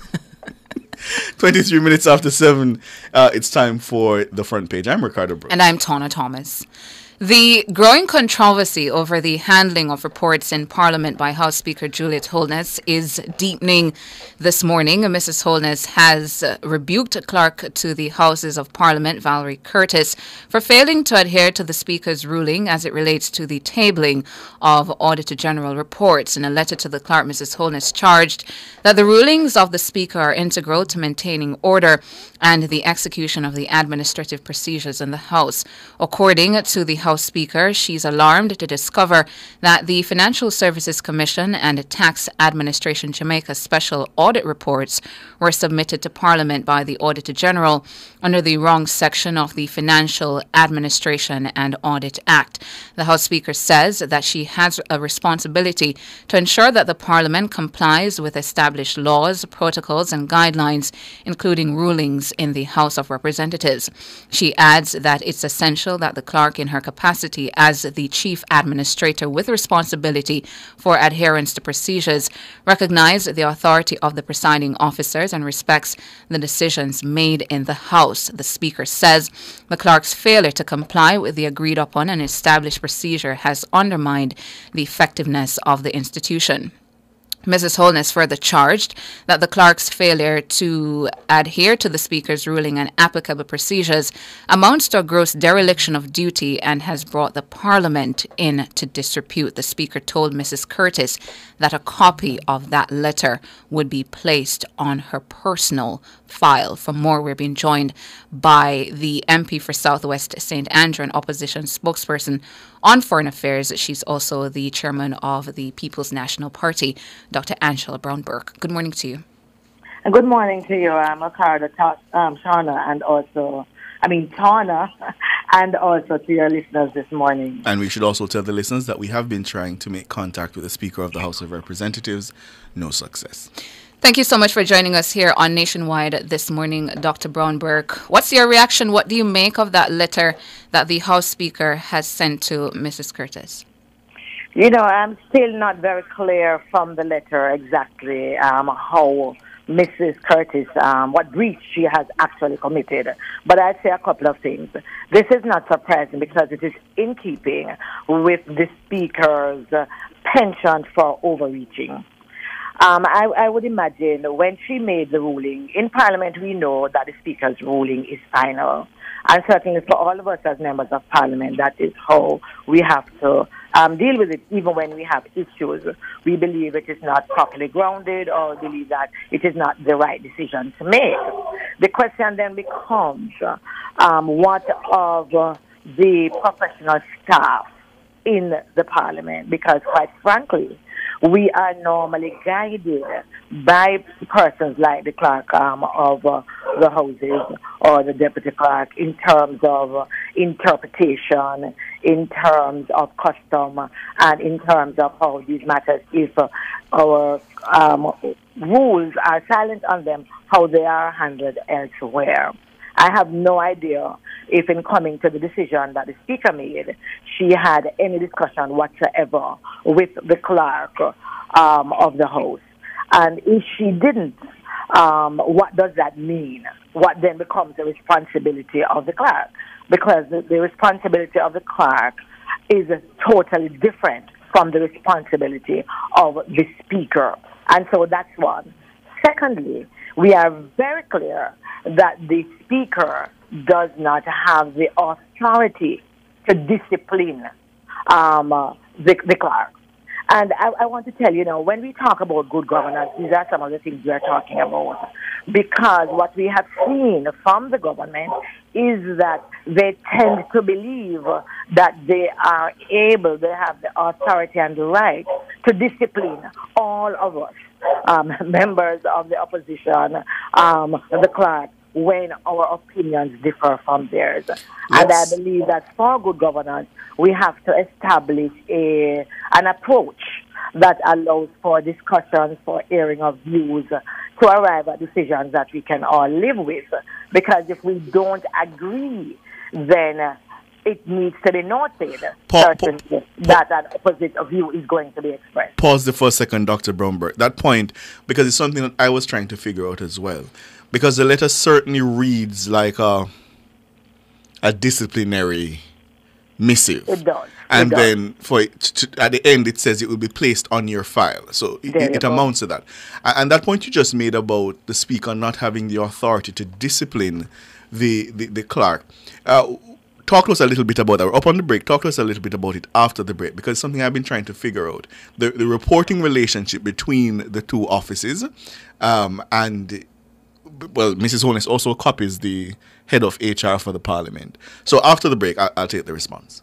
twenty-three minutes after seven, uh, it's time for the front page. I'm Ricardo Brooks. And I'm Tana Thomas. The growing controversy over the handling of reports in Parliament by House Speaker Juliet Holness is deepening this morning. Missus Holness has uh, rebuked clerk to the Houses of Parliament, Valerie Curtis, for failing to adhere to the Speaker's ruling as it relates to the tabling of Auditor General reports. In a letter to the clerk, Missus Holness charged that the rulings of the Speaker are integral to maintaining order and the execution of the administrative procedures in the House. According to the House Speaker, she's alarmed to discover that the Financial Services Commission and Tax Administration Jamaica special audit reports were submitted to Parliament by the Auditor General under the wrong section of the Financial Administration and Audit Act. The House Speaker says that she has a responsibility to ensure that the Parliament complies with established laws, protocols and guidelines, including rulings in the House of Representatives. She adds that it's essential that the clerk in her capacity as the Chief Administrator with responsibility for adherence to procedures recognize the authority of the presiding officers and respects the decisions made in the House. The Speaker says the clerk's failure to comply with the agreed upon and established procedure has undermined the effectiveness of the institution. Missus Holness further charged that the clerk's failure to adhere to the Speaker's ruling and applicable procedures amounts to a gross dereliction of duty and has brought the Parliament into disrepute. The Speaker told Missus Curtis that a copy of that letter would be placed on her personal file. For more, we're being joined by the M P for Southwest Saint Andrew and opposition spokesperson on Foreign Affairs. She's also the chairman of the People's National Party, Doctor Angela Brown-Burke. Good morning to you. And good morning to you, um, Ricardo, um, Shauna, and also, I mean, Tana, and also to your listeners this morning. And we should also tell the listeners that we have been trying to make contact with the Speaker of the House of Representatives. No success. Thank you so much for joining us here on Nationwide this morning, Doctor Brown-Burke. What's your reaction? What do you make of that letter that the House Speaker has sent to Missus Curtis? You know, I'm still not very clear from the letter exactly um, how Missus Curtis, um, what breach she has actually committed. But I'd say a couple of things. This is not surprising because it is in keeping with the Speaker's uh, penchant for overreaching. Um, I, I would imagine when she made the ruling, in Parliament we know that the Speaker's ruling is final. And certainly for all of us as members of Parliament, that is how we have to um, deal with it, even when we have issues. We believe it is not properly grounded or believe that it is not the right decision to make. The question then becomes, um, what of uh, the professional staff in the Parliament? Because quite frankly, we are normally guided by persons like the clerk um, of uh, the houses or the deputy clerk in terms of uh, interpretation, in terms of custom, and in terms of how these matters, if uh, our um, rules are silent on them, how they are handled elsewhere. I have no idea if in coming to the decision that the Speaker made, she had any discussion whatsoever with the clerk um, of the House. And if she didn't, um, what does that mean? What then becomes the responsibility of the clerk? Because the, the responsibility of the clerk is totally different from the responsibility of the Speaker. And so that's one. Secondly, we are very clear that the Speaker does not have the authority to discipline um, uh, the, the clerk. And I, I want to tell you, you know, when we talk about good governance, these are some of the things we are talking about. Because what we have seen from the government is that they tend to believe that they are able, they have the authority and the right to discipline all of us, um, members of the opposition, um, the clerk, when our opinions differ from theirs. Yes. And I believe that for good governance, we have to establish a an approach that allows for discussions, for airing of views, to arrive at decisions that we can all live with. Because if we don't agree, then uh, it needs to be noted Pa- certainly pa- that an opposite view is going to be expressed. Pause the first second, Doctor Bromberg. That point, because it's something that I was trying to figure out as well. Because the letter certainly reads like a, a disciplinary missive. It does. And it then for it to, at the end, it says it will be placed on your file. So it, it amounts to that. And, and that point you just made about the speaker not having the authority to discipline the, the, the clerk. Uh, talk to us a little bit about that. We're up on the break. Talk to us a little bit about it after the break, because it's something I've been trying to figure out. The, the reporting relationship between the two offices um, and... Well, Missus Holness also copies the head of H R for the Parliament. So after the break, I'll, I'll take the response.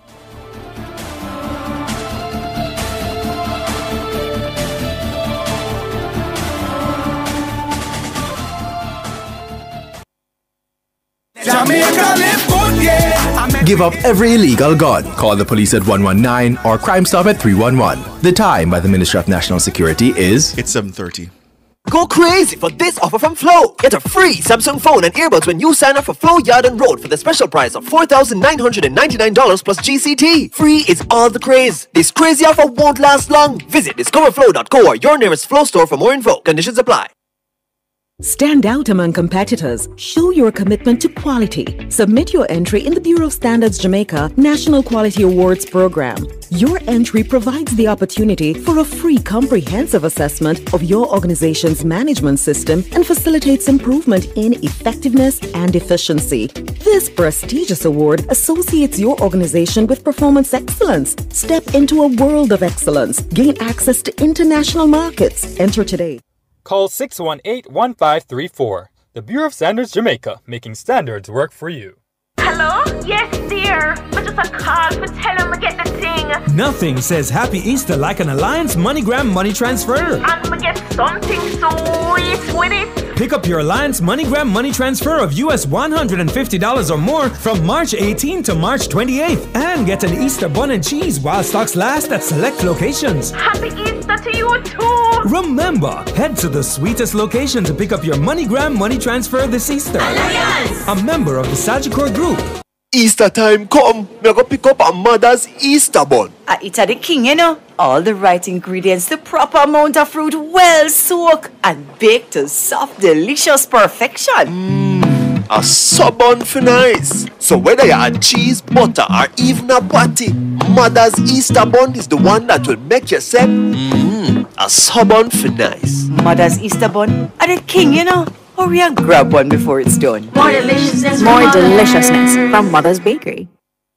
Give up every illegal gun. Call the police at one one nine or Crime Stop at three one one. The time by the Ministry of National Security is... It's seven thirty. Go crazy for this offer from Flow. Get a free Samsung phone and earbuds when you sign up for Flow Yard and Road for the special price of four thousand nine hundred ninety-nine dollars plus G C T. Free is all the craze. This crazy offer won't last long. Visit discover flow dot co or your nearest Flow store for more info. Conditions apply. Stand out among competitors. Show your commitment to quality. Submit your entry in the Bureau of Standards Jamaica National Quality Awards Program. Your entry provides the opportunity for a free comprehensive assessment of your organization's management system and facilitates improvement in effectiveness and efficiency. This prestigious award associates your organization with performance excellence. Step into a world of excellence. Gain access to international markets. Enter today. Call six one eight, one five three four. The Bureau of Standards Jamaica, making standards work for you. Hello? Yes, dear. But just a call for tell him to get the thing. Nothing says Happy Easter like an Alliance MoneyGram money transfer. And we get something sweet with it. Pick up your Alliance MoneyGram money transfer of U S one hundred fifty dollars or more from March eighteenth to March twenty-eighth and get an Easter bun and cheese while stocks last at select locations. Happy Easter to you too. Remember, head to the sweetest location to pick up your MoneyGram money transfer this Easter. Alliance! A member of the Sagicor Group. Easter time come. Me go pick up a mother's Easter bun. Uh, it's a the king, you know. All the right ingredients, the proper amount of fruit, well soaked and baked to soft, delicious perfection. Mmm, a subbun for nice. So whether you add cheese, butter, or even a patty, mother's Easter bun is the one that will make you say, mmm, a subbun for nice. Mother's Easter bun, are the king, you know. Hurry and grab one before it's done. More deliciousness. More deliciousness from Mother's Bakery.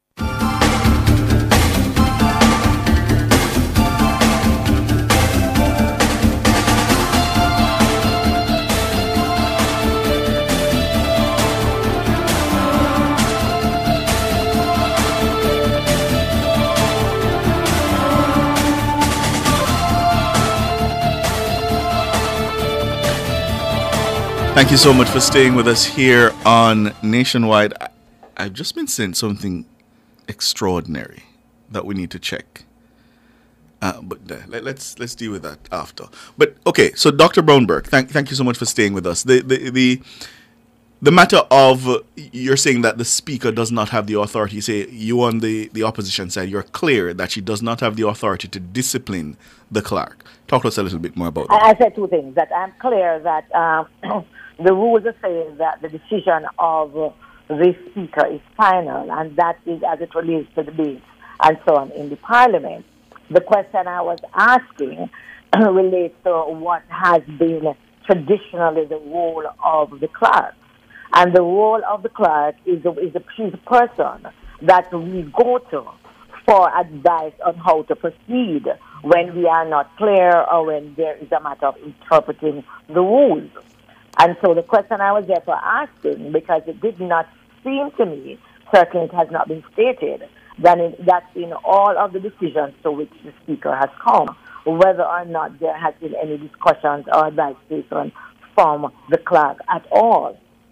Thank you so much for staying with us here on Nationwide. I, I've just been saying something extraordinary that we need to check. Uh, but uh, let, let's let's deal with that after. But okay, so Doctor Brownberg, thank thank you so much for staying with us. The the the, the matter of uh, you're saying that the speaker does not have the authority. You say you on the, the opposition side, you're clear that she does not have the authority to discipline the clerk. Talk to us a little bit more about that. I said two things. That I'm clear that um, the rules are saying that the decision of uh, the speaker is final, and that is as it relates to debates and so on in the parliament. The question I was asking relates to what has been traditionally the role of the clerk. And the role of the clerk is a, is a, she's a person that we go to for advice on how to proceed when we are not clear or when there is a matter of interpreting the rules. And so the question I was therefore asking, because it did not seem to me, certainly it has not been stated, that in, that in all of the decisions to which the Speaker has come, whether or not there has been any discussions or advice taken from the clerk at all.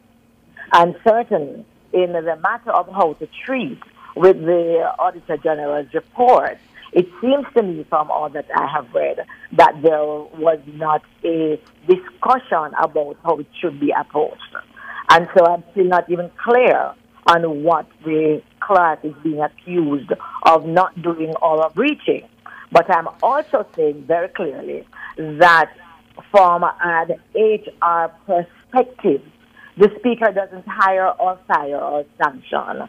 And certainly, in the matter of how to treat with the Auditor General's report, it seems to me from all that I have read that there was not a discussion about how it should be approached. And so I'm still not even clear on what the clerk is being accused of not doing or of breaching. But I'm also saying very clearly that from an H R perspective, the Speaker doesn't hire or fire or sanction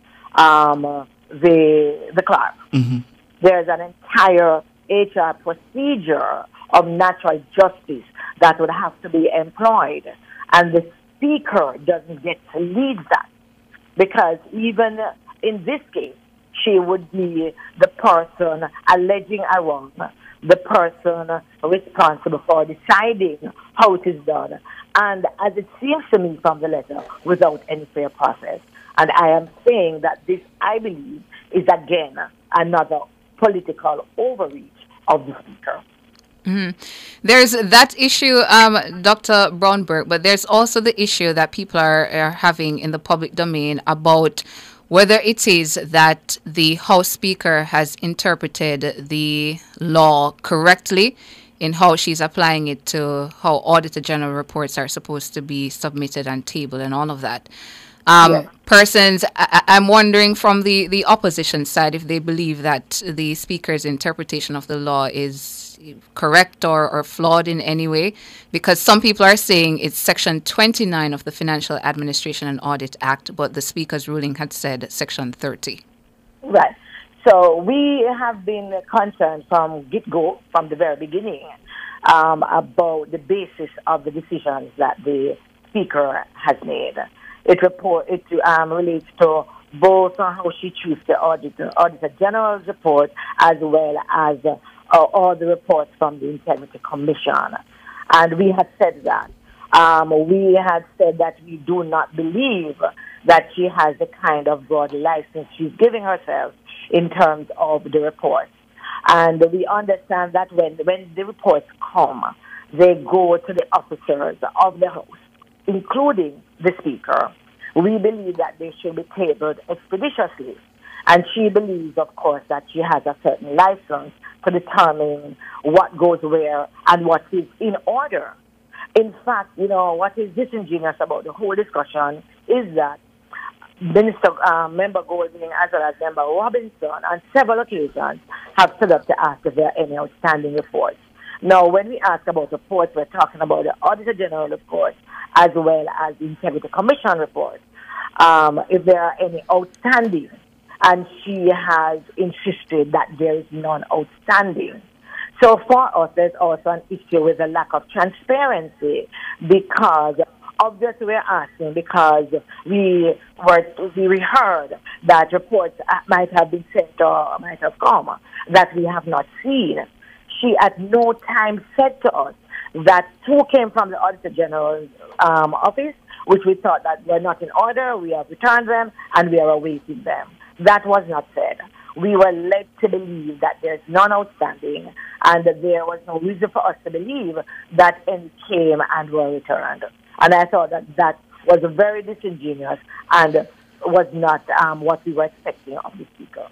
um, the, the clerk. Mm-hmm. There's an entire H R procedure of natural justice that would have to be employed. And the Speaker doesn't get to lead that. Because even in this case, she would be the person alleging a wrong, the person responsible for deciding how it is done. And as it seems to me from the letter, without any fair process. And I am saying that this, I believe, is again another political overreach of the Speaker. Mm-hmm. There's that issue, um, Doctor Brownberg, but there's also the issue that people are, are having in the public domain about whether it is that the House Speaker has interpreted the law correctly in how she's applying it to how Auditor General reports are supposed to be submitted and tabled and all of that. Um, yes. Persons, I, I'm wondering from the, the opposition side if they believe that the Speaker's interpretation of the law is correct or, or flawed in any way, because some people are saying it's Section twenty-nine of the Financial Administration and Audit Act, but the Speaker's ruling had said Section thirty. Right. So we have been concerned from get-go, from the very beginning, um, about the basis of the decisions that the Speaker has made. It report it um, relates to both on how she chooses the Auditor, Auditor General's report as well as uh, all the reports from the Integrity Commission. And we had said that. Um, we had said that we do not believe that she has the kind of broad license she's giving herself in terms of the reports. And we understand that when, when the reports come, they go to the officers of the House, including the Speaker. We believe that they should be tabled expeditiously. And she believes, of course, that she has a certain license to determine what goes where and what is in order. In fact, you know, what is disingenuous about the whole discussion is that Minister, uh, Member Golding as well as Member Robinson on several occasions have stood up to ask if there are any outstanding reports. Now, when we ask about reports, we're talking about the Auditor General report as well as the Integrity Commission report. Um, if there are any outstanding, and she has insisted that there is none outstanding. So for us, there's also an issue with the lack of transparency, because obviously we're asking because we were we heard that reports might have been sent or might have come that we have not seen. She at no time said to us that two came from the Auditor General's um, office, which we thought that were not in order. We have returned them and we are awaiting them. That was not said. We were led to believe that there's none outstanding and that there was no reason for us to believe that any came and were returned. And I thought that that was very disingenuous and was not um, what we were expecting of the Speaker.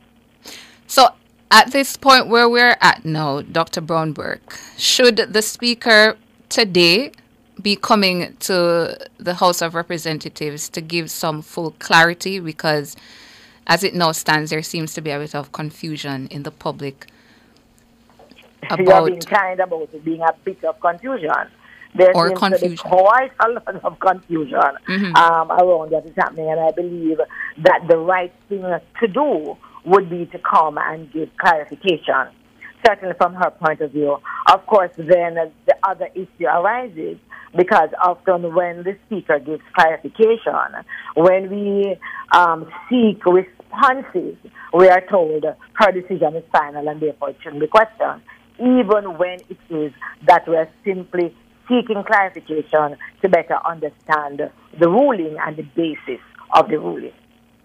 So at this point where we're at now, Doctor Brownberg, should the Speaker today be coming to the House of Representatives to give some full clarity? Because as it now stands, there seems to be a bit of confusion in the public about... You're being kind about it being a bit of confusion. There or seems confusion. to be quite a lot of confusion mm-hmm. um, around what is happening, and I believe that the right thing to do would be to come and give clarification, certainly from her point of view. Of course, then uh, the other issue arises, because often when the Speaker gives clarification, when we um, seek responses, we are told her decision is final and therefore it shouldn't be questioned. even when it is that we're simply seeking clarification to better understand the ruling and the basis of the ruling.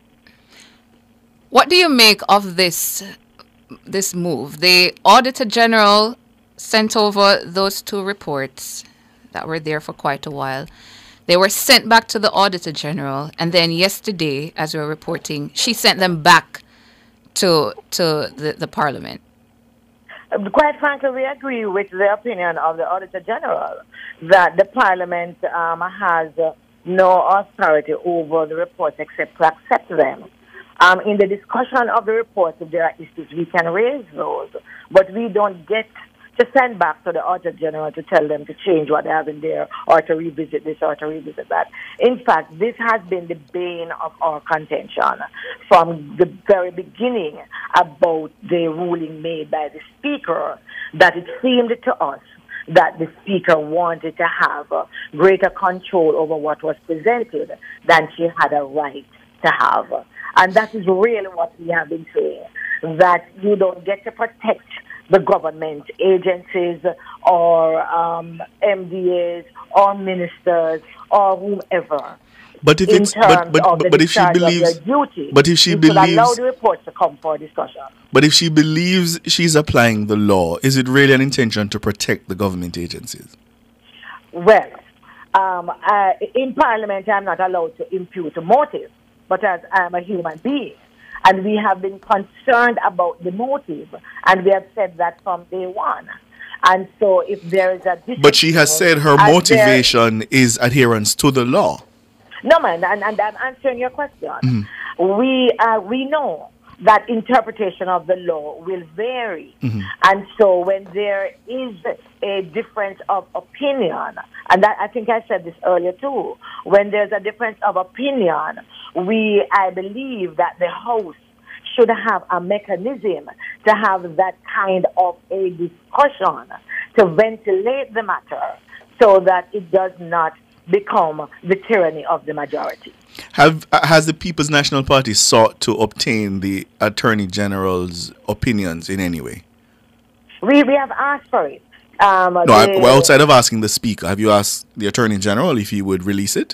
What do you make of this this move? The Auditor General sent over those two reports that were there for quite a while. They were sent back to the Auditor General, and then yesterday, as we were reporting, she sent them back to to the, the Parliament. Quite frankly, we agree with the opinion of the Auditor General that the Parliament um, has uh, no authority over the reports except to accept them. Um, in the discussion of the reports, if there are issues, we can raise those, but we don't get to send back to the Auditor General to tell them to change what they have in there or to revisit this or to revisit that. In fact, this has been the bane of our contention from the very beginning about the ruling made by the Speaker, that it seemed to us that the Speaker wanted to have uh, greater control over what was presented than she had a right to have. And that is really what we have been saying, that you don't get to protect the government agencies or um, M D As or ministers or whomever. But if in it's terms but but, of the but if she discharge of believes their duty, but if she you should believes allow the reports to come for discussion. but if she believes she's applying the law, is it really an intention to protect the government agencies? Well, um, uh, in Parliament, I'm not allowed to impute a motive, but as I'm a human being, and we have been concerned about the motive, and we have said that from day one. And so if there is a... But she has said her as motivation is adherence to the law. No, man, and, and I'm answering your question. Mhm. We, uh, we know that interpretation of the law will vary. Mhm. And so when there is a difference of opinion, and that, I think I said this earlier too, when there's a difference of opinion, we, I believe that the House should have a mechanism to have that kind of a discussion, to ventilate the matter so that it does not become the tyranny of the majority. Have uh, has the People's National Party sought to obtain the Attorney General's opinions in any way? We, we have asked for it. Um, No, the- I, well, outside of asking the Speaker, have you asked the Attorney General if he would release it?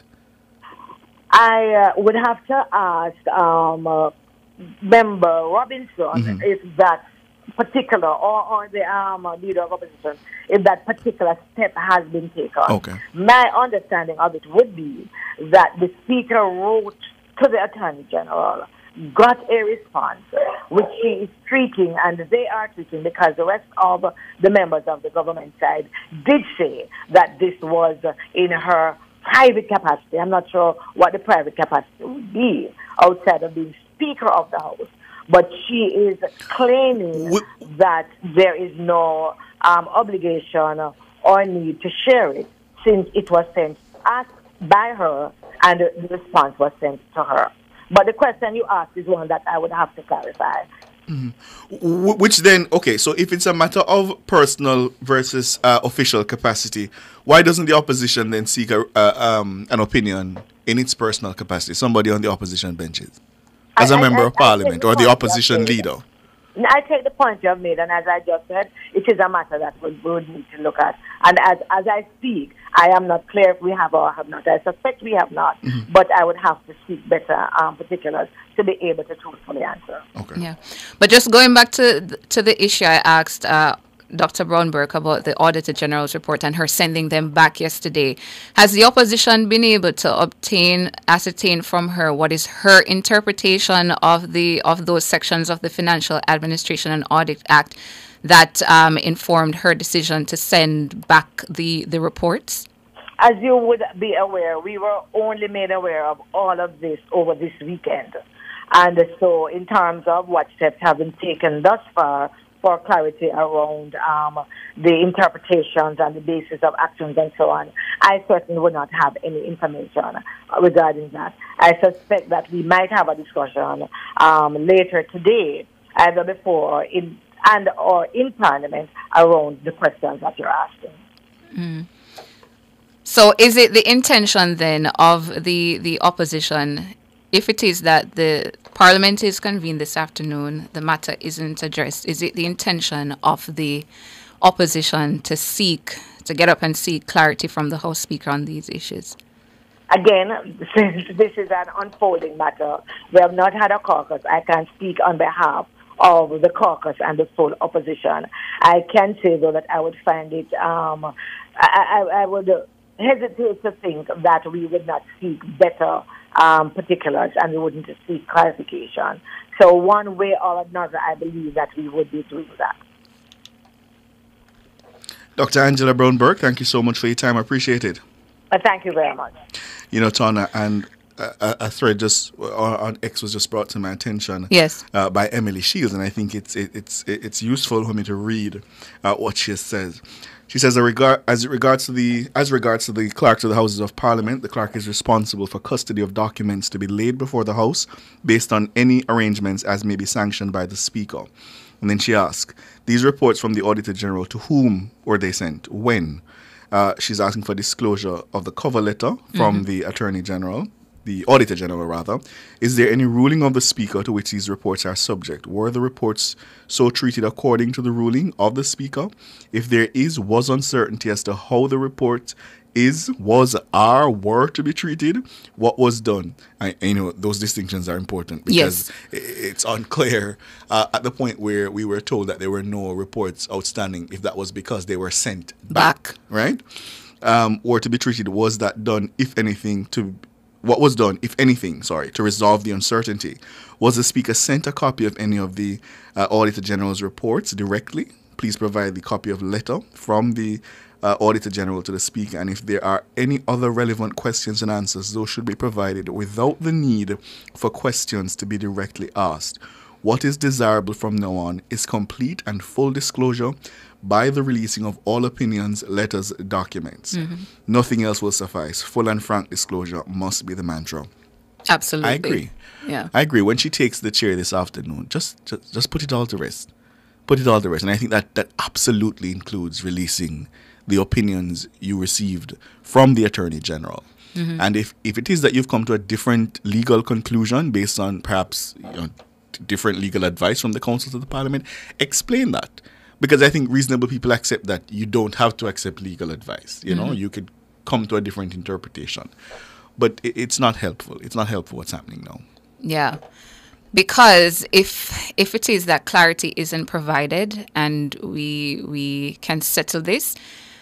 I uh, would have to ask um, uh, Member Robinson Mhm. if that particular, or, or the um, leader of opposition, if that particular step has been taken. Okay. My understanding of it would be that the Speaker wrote to the Attorney General, got a response, which she is treating, and they are treating, because the rest of the members of the government side did say that this was in her private capacity. I'm not sure what the private capacity would be outside of being Speaker of the House, but she is claiming that there is no um, obligation or need to share it, since it was sent asked by her and the response was sent to her. But the question you asked is one that I would have to clarify. Mhm. Wh- Which then, okay, so if it's a matter of personal versus uh, official capacity, why doesn't the opposition then seek a, uh, um, an opinion in its personal capacity, somebody on the opposition benches, as a I- I- member I- of I parliament think or the the point opposition you have made- leader? I take the point you have made, and as I just said, it is a matter that we we would need to look at. And as as I speak, I am not clear if we have or have not. I suspect we have not, Mhm. but I would have to seek better um, particulars to be able to truthfully answer. Yeah, but just going back to th- to the issue, I asked uh, Doctor Brownberg about the Auditor General's report and her sending them back yesterday. Has the opposition been able to obtain, ascertain from her what is her interpretation of the of those sections of the Financial Administration and Audit Act that um, informed her decision to send back the the reports? As you would be aware, we were only made aware of all of this over this weekend. And so in terms of what steps have been taken thus far for clarity around um, the interpretations and the basis of actions and so on, I certainly would not have any information regarding that. I suspect that we might have a discussion um, later today, either before in and or in Parliament, around the questions that you're asking. Mm. So is it the intention then of the, the opposition, if it is that the Parliament is convened this afternoon, the matter isn't addressed, is it the intention of the opposition to seek, to get up and seek clarity from the House Speaker on these issues? Again, since this is an unfolding matter, we have not had a caucus. I can speak on behalf of the caucus and the full opposition. I can say, though, that I would find it, um, I, I, I would hesitate to think that we would not seek better um, particulars and we wouldn't seek clarification. So one way or another, I believe that we would be doing that. Doctor Angela Brown-Burke, thank you so much for your time. I appreciate it. Uh, thank you very much. You know, Tana, and a, a thread just on X was just brought to my attention. Yes. Uh, by Emily Shields, and I think it's it, it's it's useful for me to read uh, what she says. She says, as regards to the as regards to the clerks of the Houses of Parliament, the clerk is responsible for custody of documents to be laid before the House based on any arrangements as may be sanctioned by the Speaker. And then she asks, these reports from the Auditor General, to whom were they sent? When? Uh, she's asking for disclosure of the cover letter from mm-hmm. the Attorney General, the Auditor General rather. Is there any ruling of the Speaker to which these reports are subject? Were the reports so treated according to the ruling of the Speaker? If there is, was uncertainty as to how the report is, was, are, were to be treated, what was done? I, you know, those distinctions are important because yes. it's unclear uh, at the point where we were told that there were no reports outstanding, if that was because they were sent back, back. right? Um, or to be treated, was that done, if anything, to what was done, if anything, sorry, to resolve the uncertainty? Was the Speaker sent a copy of any of the uh, Auditor General's reports directly? Please provide the copy of letter from the uh, Auditor General to the Speaker, and if there are any other relevant questions and answers, those should be provided without the need for questions to be directly asked. What is desirable from now on is complete and full disclosure by the releasing of all opinions, letters, documents. Mm-hmm. Nothing else will suffice. Full and frank disclosure must be the mantra. Absolutely. I agree. Yeah. I agree. When she takes the chair this afternoon, just, just just put it all to rest. Put it all to rest. And I think that that absolutely includes releasing the opinions you received from the Attorney General. Mm-hmm. And if, if it is that you've come to a different legal conclusion based on perhaps you know, different legal advice from the councils of the Parliament, explain that. Because I think reasonable people accept that you don't have to accept legal advice. You know, mm-hmm. you could come to a different interpretation. But it, it's not helpful. It's not helpful what's happening now. Yeah. Because if if it is that clarity isn't provided and we we can settle this,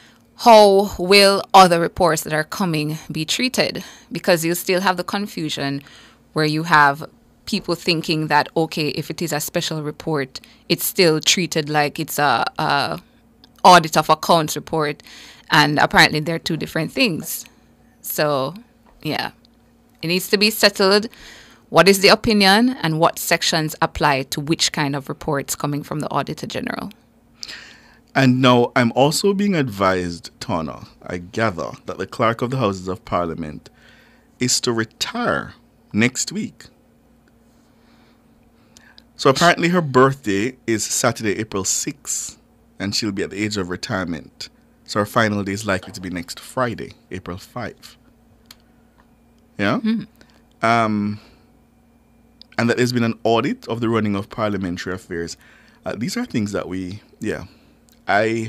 how will other reports that are coming be treated? Because you still have the confusion where you have people thinking that, okay, if it is a special report, it's still treated like it's a, a audit of accounts report. And apparently they're two different things. So, yeah, it needs to be settled. What is the opinion and what sections apply to which kind of reports coming from the Auditor General? And now I'm also being advised, Tana, I gather, that the Clerk of the Houses of Parliament is to retire next week. So apparently her birthday is Saturday, April sixth, and she'll be at the age of retirement. So her final day is likely to be next Friday, April fifth. Yeah? Mm-hmm. Um, and that there's been an audit of the running of parliamentary affairs. Uh, these are things that we, yeah, I,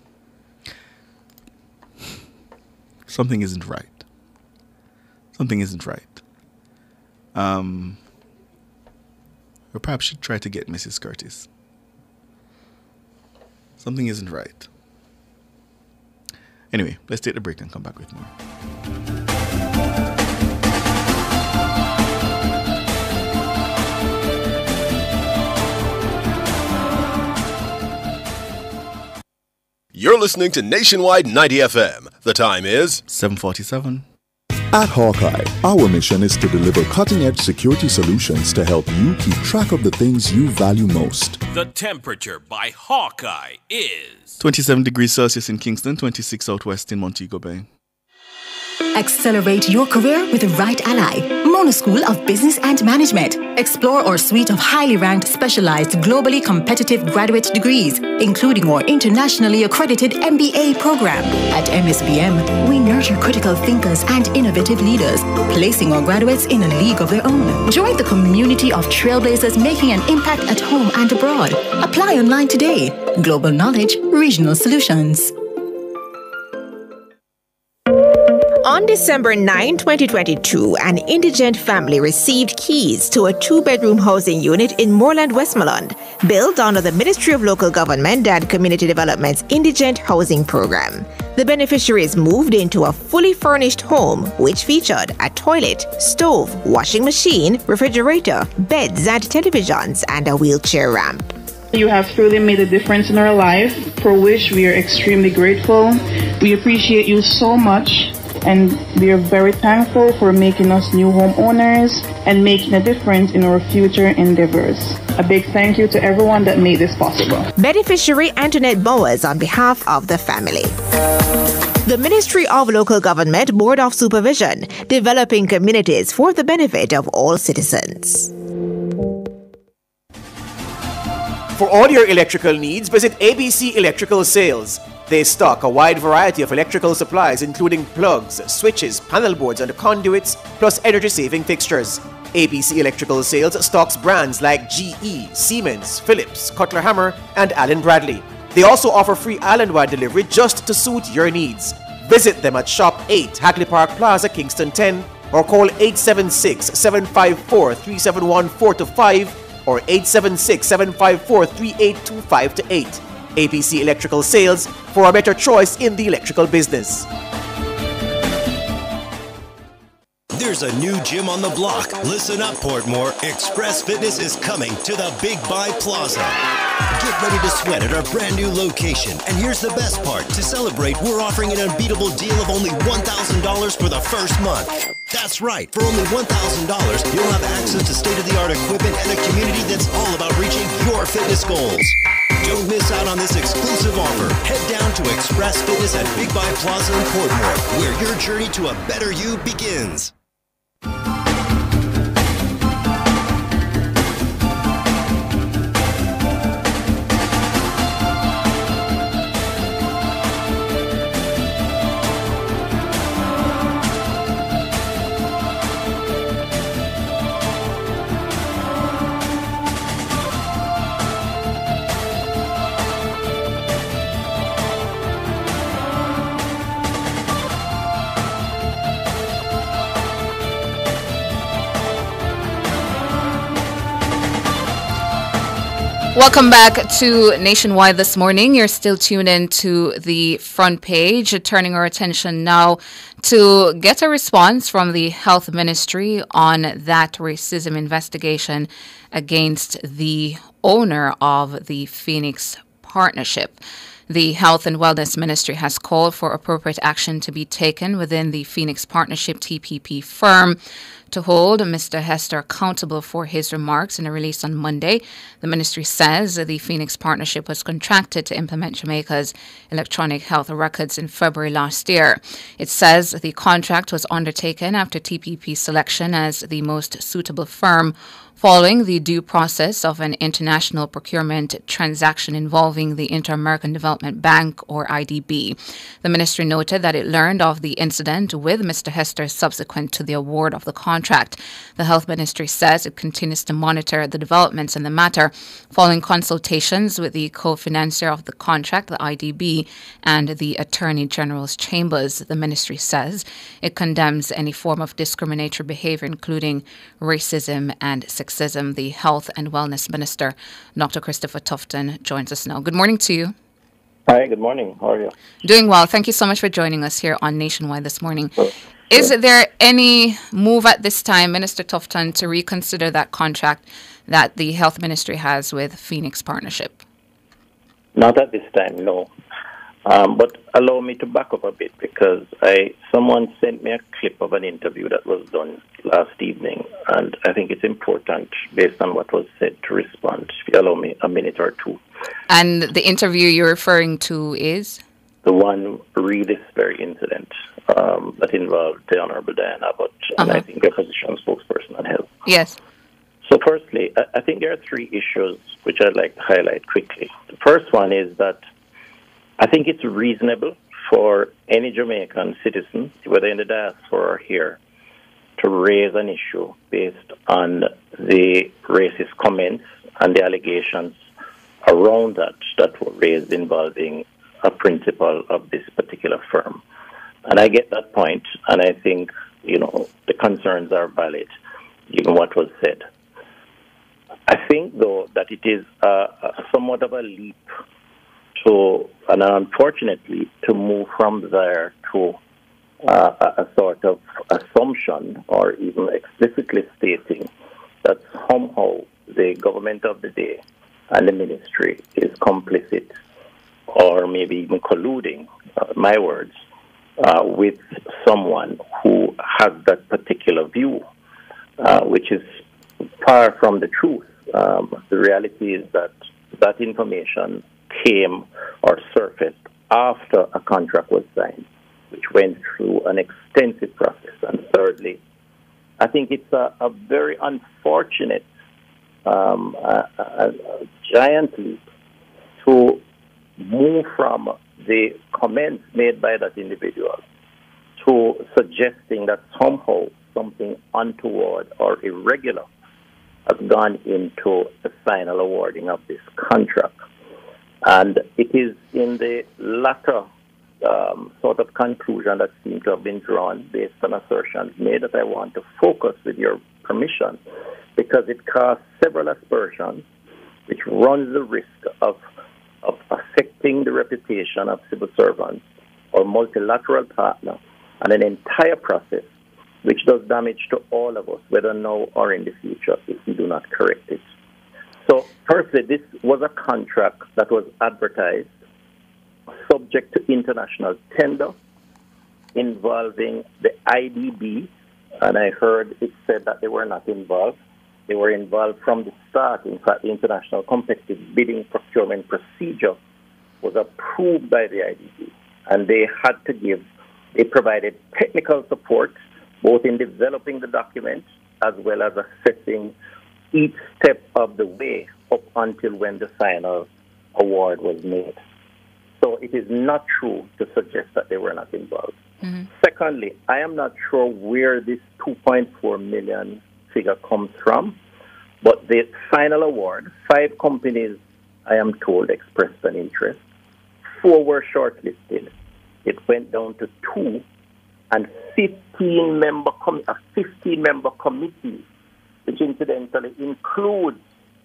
something isn't right. Something isn't right. Um... We perhaps should try to get Missus Curtis. Something isn't right. Anyway, let's take the break and come back with more. You're listening to Nationwide ninety F M. The time is seven forty-seven. At Hawkeye, our mission is to deliver cutting-edge security solutions to help you keep track of the things you value most. The temperature by Hawkeye is twenty-seven degrees Celsius in Kingston, twenty-six Southwest in Montego Bay. Accelerate your career with the right ally. Pomona School of Business and Management. Explore our suite of highly ranked, specialized, globally competitive graduate degrees, including our internationally accredited M B A program. At M S B M, we nurture critical thinkers and innovative leaders, placing our graduates in a league of their own. Join the community of trailblazers making an impact at home and abroad. Apply online today. Global Knowledge, Regional Solutions. On December ninth, twenty twenty-two, an indigent family received keys to a two-bedroom housing unit in Moreland, Westmoreland, built under the Ministry of Local Government and Community Development's Indigent Housing Program. The beneficiaries moved into a fully furnished home which featured a toilet, stove, washing machine, refrigerator, beds and televisions, and a wheelchair ramp. You have truly made a difference in our life, for which we are extremely grateful. We appreciate you so much, and we are very thankful for making us new homeowners and making a difference in our future endeavors. A big thank you to everyone that made this possible. Beneficiary Antoinette Bowers on behalf of the family. The Ministry of Local Government Board of Supervision, developing communities for the benefit of all citizens. For all your electrical needs, visit A B C Electrical Sales. They stock a wide variety of electrical supplies including plugs, switches, panel boards and conduits, plus energy-saving fixtures. A B C Electrical Sales stocks brands like G E, Siemens, Philips, Cutler Hammer and Allen Bradley. They also offer free island-wide delivery just to suit your needs. Visit them at Shop eight, Hagley Park Plaza, Kingston ten, or call eight seven six, seven five four, three seven one four to five or eight seven six, seven five four, three eight two five to eight. A B C Electrical Sales, for a better choice in the electrical business. There's a new gym on the block. Listen up, Portmore. Express Fitness is coming to the Big Buy Plaza. Get ready to sweat at our brand new location. And here's the best part. To celebrate, we're offering an unbeatable deal of only one thousand dollars for the first month. That's right. For only one thousand dollars, you'll have access to state-of-the-art equipment and a community that's all about reaching your fitness goals. Don't miss out on this exclusive offer. Head down to Express Fitness at Big Buy Plaza in Portmore, where your journey to a better you begins. Welcome back to Nationwide this morning. You're still tuned in to the front page, turning our attention now to get a response from the Health Ministry on that racism investigation against the owner of the Phoenix Partnership. The Health and Wellness Ministry has called for appropriate action to be taken within the Phoenix Partnership T P P firm to hold Mister Hester accountable for his remarks in a release on Monday. The ministry says the Phoenix Partnership was contracted to implement Jamaica's electronic health records in February last year. It says the contract was undertaken after T P P selection as the most suitable firm following the due process of an international procurement transaction involving the Inter-American Development Bank, or I D B. The ministry noted that it learned of the incident with Mister Hester subsequent to the award of the contract. The Health Ministry says it continues to monitor the developments in the matter following consultations with the co-financier of the contract, the I D B, and the Attorney General's chambers. The ministry says it condemns any form of discriminatory behavior, including racism and sexism. The Health and Wellness Minister, Doctor Christopher Tufton, joins us now. Good morning to you. Hi, good morning. How are you? Doing well. Thank you so much for joining us here on Nationwide this morning. Sure. Is there any move at this time, Minister Tufton, to reconsider that contract that the Health Ministry has with Phoenix Partnership? Not at this time, no. Um, but allow me to back up a bit, because I someone sent me a clip of an interview that was done last evening, and I think it's important, based on what was said, to respond. If you allow me a minute or two. And the interview you're referring to is? the one re this very incident um, that involved the Honorable Diana Abbott, and Uh-huh. I think the opposition spokesperson on health. Yes. So firstly, I, I think there are three issues which I'd like to highlight quickly. The first one is that I think it's reasonable for any Jamaican citizen, whether in the diaspora or here, to raise an issue based on the racist comments and the allegations around that that were raised involving a principal of this particular firm. And I get that point, and I think, you know, the concerns are valid, given what was said. I think, though, that it is uh, somewhat of a leap to, and unfortunately, to move from there to uh, a, a sort of assumption or even explicitly stating that somehow the government of the day and the ministry is complicit or maybe even colluding, uh, my words, uh, with someone who has that particular view, uh, which is far from the truth. Um, the reality is that that information came or surfaced after a contract was signed, which went through an extensive process. And thirdly, I think it's a, a very unfortunate, um, a, a, a giant leap to move from the comments made by that individual to suggesting that somehow something untoward or irregular has gone into the final awarding of this contract. And it is in the latter um, sort of conclusion that seems to have been drawn based on assertions made that I want to focus, with your permission, because it casts several aspersions which runs the risk of, of affecting the reputation of civil servants or multilateral partners and an entire process which does damage to all of us, whether now or in the future, if we do not correct it. So, firstly, this was a contract that was advertised, subject to international tender, involving the I D B, and I heard it said that they were not involved. They were involved from the start. In fact, the International Competitive Bidding Procurement Procedure was approved by the I D B, and they had to give, they provided technical support, both in developing the document as well as assessing each step of the way up until when the final award was made. So it is not true to suggest that they were not involved. Mm-hmm. Secondly, I am not sure where this two point four million figure comes from, but the final award, five companies, I am told, expressed an interest. Four were shortlisted. It went down to two, and fifteen member com- a fifteen member committee, which incidentally includes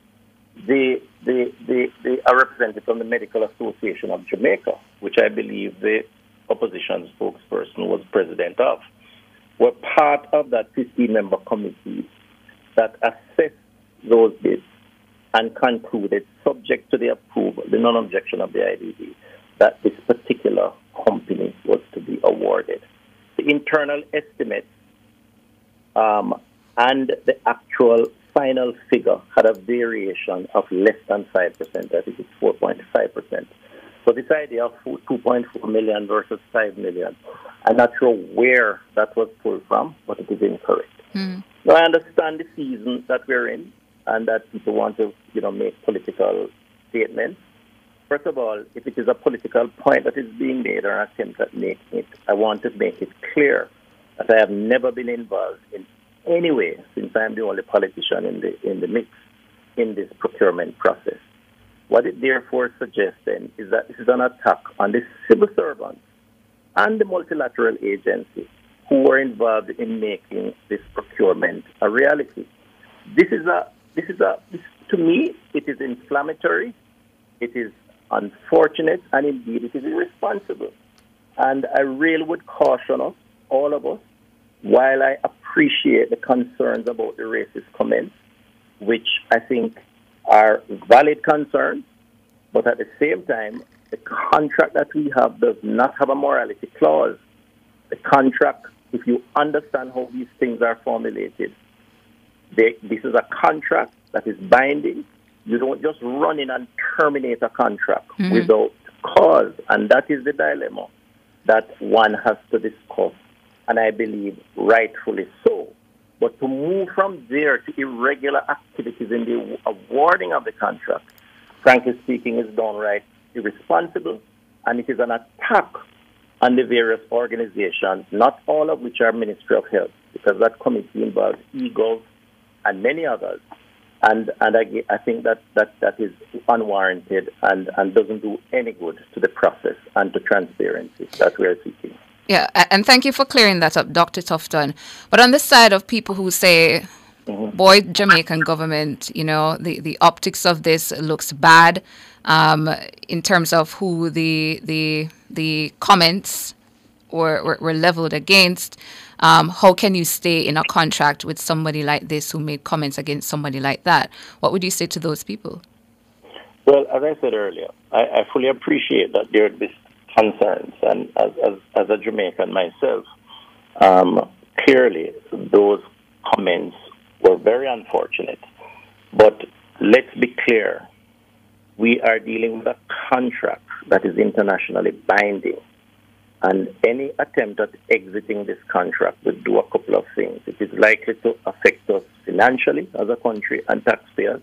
the, the, the, the, a representative from the Medical Association of Jamaica, which I believe the opposition spokesperson was president of, were part of that fifteen member committee that assessed those bids and concluded, subject to the approval, the non-objection of the I D B, that this particular company was to be awarded. The internal estimates um, and the actual final figure had a variation of less than five percent. I think it's four point five percent. So this idea of two point four million versus five million, I'm not sure where that was pulled from, but it is incorrect. Mm. Now, I understand the season that we're in and that people want to, you know, make political statements. First of all, if it is a political point that is being made or an attempt at making it, I want to make it clear that I have never been involved in any way, since I am the only politician in the in the mix in this procurement process. What it therefore suggests then is that this is an attack on the civil servants and the multilateral agencies who were involved in making this procurement a reality. This is a this is a this, to me it is inflammatory, it is unfortunate, and indeed it is irresponsible. And I really would caution us, all of us, while I appreciate the concerns about the racist comments, which I think are valid concerns, but at the same time, the contract that we have does not have a morality clause. The contract, if you understand how these things are formulated, they, this is a contract that is binding. You don't just run in and terminate a contract mm-hmm. without cause. And that is the dilemma that one has to discuss, and I believe rightfully so. But to move from there to irregular activities in the awarding of the contract, frankly speaking, is downright irresponsible, and it is an attack on the various organizations, not all of which are Ministry of Health, because that committee involves Eagles and many others. And and I, I think that, that, that is unwarranted and, and doesn't do any good to the process and to transparency that we are seeking. Yeah, and thank you for clearing that up, Doctor Tufton. But on the side of people who say, mm-hmm. boy, Jamaican government, you know, the, the optics of this looks bad um, in terms of who the the the comments were, were, were leveled against. Um, how can you stay in a contract with somebody like this who made comments against somebody like that? What would you say to those people? Well, as I said earlier, I, I fully appreciate that there are these concerns. And as, as, as a Jamaican myself, um, clearly those comments were very unfortunate. But let's be clear. We are dealing with a contract that is internationally binding. And any attempt at exiting this contract would do a couple of things. It is likely to affect us financially as a country and taxpayers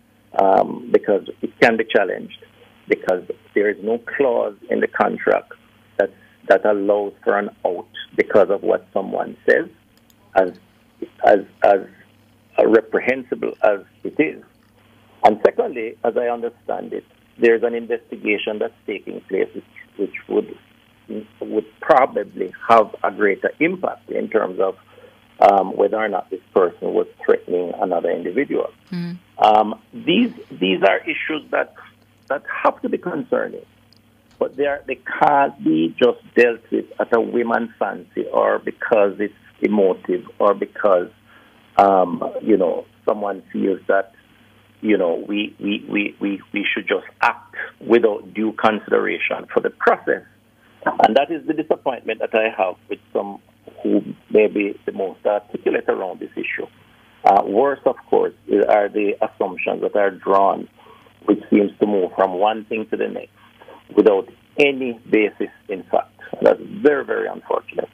um, because it can be challenged because there is no clause in the contract that, that allows for an out because of what someone says, as, as, as reprehensible as it is. And secondly, as I understand it, there's an investigation that's taking place which, which would would probably have a greater impact in terms of um, whether or not this person was threatening another individual. Mm. Um, these these are issues that that have to be concerning, but they are, they can't be just dealt with at a whim and fancy or because it's emotive or because um, you know someone feels that you know we, we, we, we, we should just act without due consideration for the process. And that is the disappointment that I have with some who may be the most articulate around this issue. Uh, worse, of course, are the assumptions that are drawn, which seems to move from one thing to the next without any basis in fact. That's very, very unfortunate.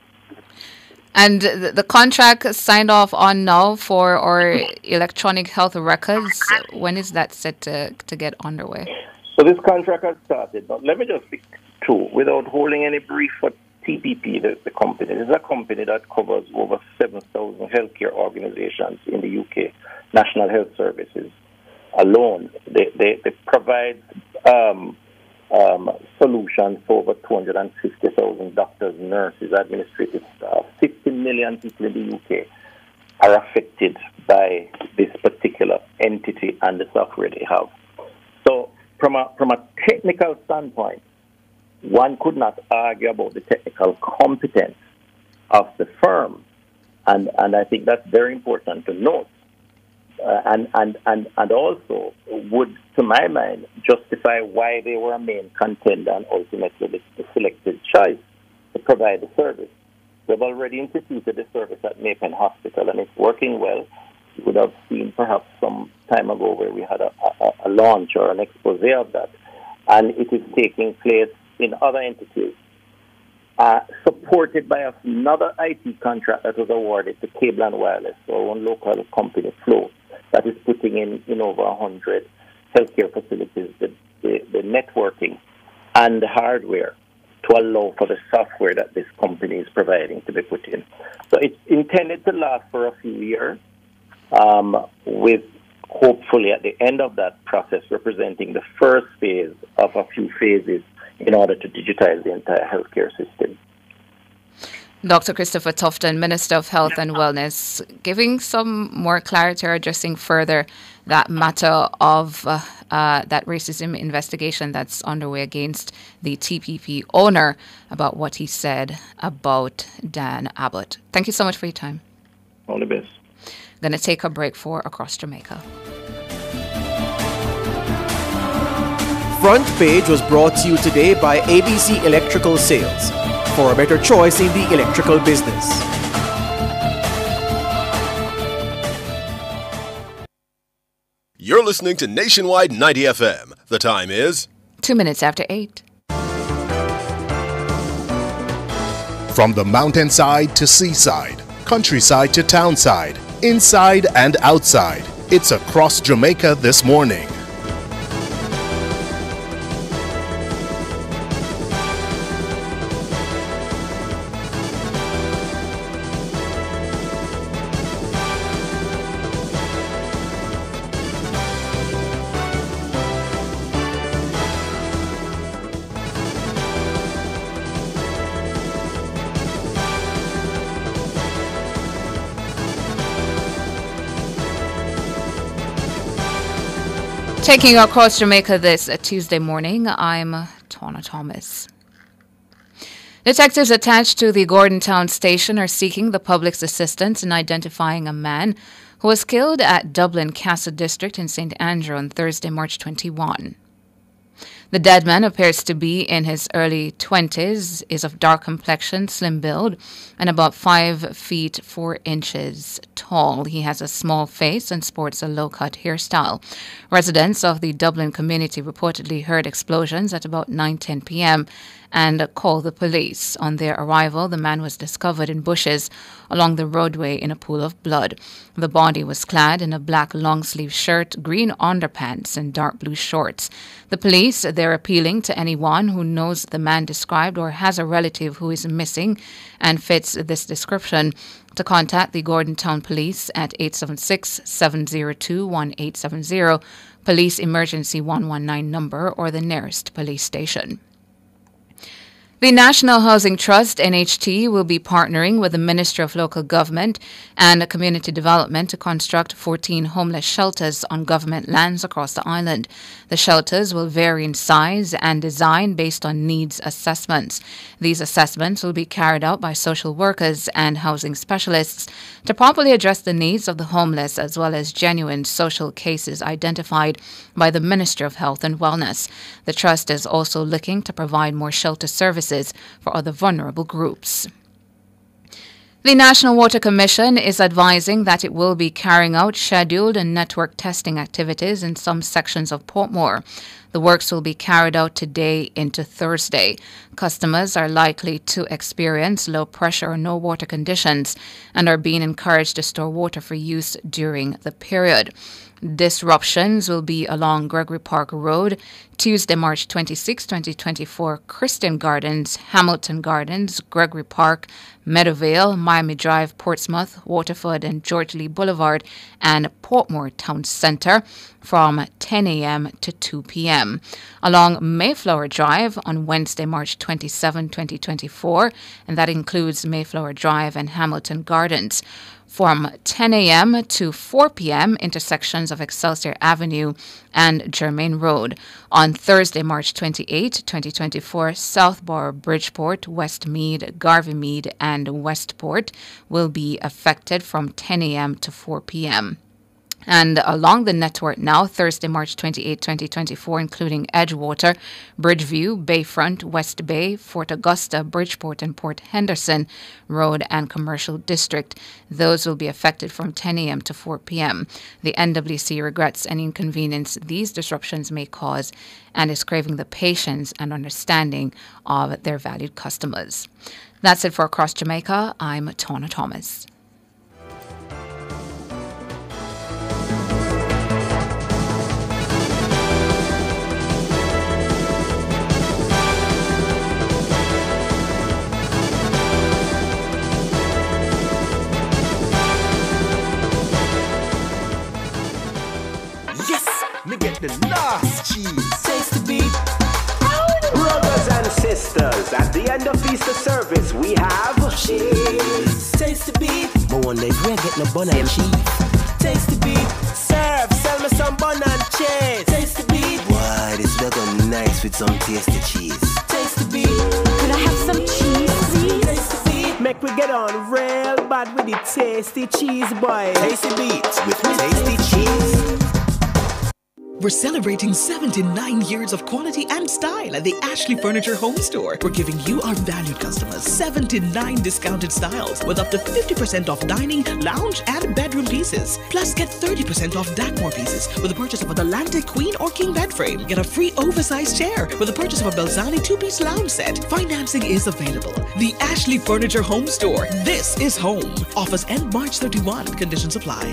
And the, the contract signed off on now for our electronic health records, when is that set to, to get underway? So this contract has started, but let me just speak to, without holding any brief for T P P, the, the company. This is a company that covers over seven thousand healthcare organizations in the U K, National Health Services alone. They, they, they provide um, um, solutions for over two hundred fifty thousand doctors, nurses, administrative staff. fifty million people in the U K are affected by this particular entity and the software they have. So from a, from a technical standpoint, one could not argue about the technical competence of the firm. And, and I think that's very important to note. Uh, and, and, and, and also would, to my mind, justify why they were a main contender and ultimately the, the selected choice to provide the service. We've already instituted the service at Maypen Hospital, and it's working well. You would have seen perhaps some time ago where we had a, a, a launch or an expose of that. And it is taking place in other entities, uh, supported by another I T contract that was awarded to Cable and Wireless, our own local company, Flow, that is putting in, in over one hundred healthcare facilities, the, the, the networking and the hardware to allow for the software that this company is providing to be put in. So it's intended to last for a few years, um, with hopefully at the end of that process representing the first phase of a few phases in order to digitize the entire healthcare system. Doctor Christopher Tufton, Minister of Health and Wellness, giving some more clarity or addressing further that matter of uh, uh, that racism investigation that's underway against the T P P owner about what he said about Dan Abbott. Thank you so much for your time. All the best. Going to take a break for Across Jamaica. Front Page was brought to you today by A B C Electrical Sales, for a better choice in the electrical business. You're listening to Nationwide ninety F M. The time is Two minutes after eight. From the mountainside to seaside, countryside to townside, inside and outside, it's across Jamaica this morning. Taking you across Jamaica this uh, Tuesday morning, I'm uh, Tawna Thomas. Detectives attached to the Gordon Town station are seeking the public's assistance in identifying a man who was killed at Dublin Castle District in Saint Andrew on Thursday, March twenty-first. The dead man appears to be in his early twenties, is of dark complexion, slim build, and about five feet four inches tall. He has a small face and sports a low-cut hairstyle. Residents of the Dublin community reportedly heard explosions at about nine ten p.m. and called the police. On their arrival, the man was discovered in bushes along the roadway in a pool of blood. The body was clad in a black long-sleeve shirt, green underpants, and dark blue shorts. The police, they're appealing to anyone who knows the man described or has a relative who is missing and fits this description to contact the Gordon Town Police at eight seven six, seven zero two, one eight seven zero, Police Emergency one one nine number, or the nearest police station. The National Housing Trust, N H T, will be partnering with the Ministry of Local Government and Community Development to construct fourteen homeless shelters on government lands across the island. The shelters will vary in size and design based on needs assessments. These assessments will be carried out by social workers and housing specialists to properly address the needs of the homeless, as well as genuine social cases identified by the Ministry of Health and Wellness. The Trust is also looking to provide more shelter services for other vulnerable groups. The National Water Commission is advising that it will be carrying out scheduled and network testing activities in some sections of Portmore. The works will be carried out today into Thursday. Customers are likely to experience low pressure or no water conditions and are being encouraged to store water for use during the period. Disruptions will be along Gregory Park Road, Tuesday, March twenty-sixth, twenty twenty-four, Christian Gardens, Hamilton Gardens, Gregory Park, Meadowvale, Miami Drive, Portsmouth, Waterford, and George Lee Boulevard, and Portmore Town Centre from ten a.m. to two p.m. Along Mayflower Drive on Wednesday, March twenty-seventh, twenty twenty-four, and that includes Mayflower Drive and Hamilton Gardens. From ten a.m. to four p.m., intersections of Excelsior Avenue and Germain Road. On Thursday, March twenty-eighth, twenty twenty-four, Southborough, Bridgeport, Westmead, Garvey Mead, and Westport will be affected from ten a.m. to four p.m. And along the network now, Thursday, March twenty-eighth, twenty twenty-four, including Edgewater, Bridgeview, Bayfront, West Bay, Fort Augusta, Bridgeport, and Port Henderson Road and Commercial District. Those will be affected from ten a.m. to four p.m. The N W C regrets any inconvenience these disruptions may cause and is craving the patience and understanding of their valued customers. That's it for Across Jamaica. I'm Tawna Thomas. Me get the last cheese. Taste the beat. Brothers and sisters, at the end of Easter service, we have cheese. Taste the beat. But one day we get no bun and cheese. Taste the beat. Serve, sell me some bun and cheese. Taste the beat. Why, this looking nice with some tasty cheese. Taste the beat. Could I have some cheese, please? Taste the beat. Make we get on real bad with the tasty cheese, boy. Taste the beat with tasty cheese. We're celebrating seventy-nine years of quality and style at the Ashley Furniture Home Store. We're giving you, our valued customers, seventy-nine discounted styles with up to fifty percent off dining, lounge, and bedroom pieces. Plus, get thirty percent off Dacmore pieces with the purchase of an Atlantic Queen or King bed frame. Get a free oversized chair with the purchase of a Belzani two-piece lounge set. Financing is available. The Ashley Furniture Home Store. This is home. Offers end March thirty-first. Conditions apply.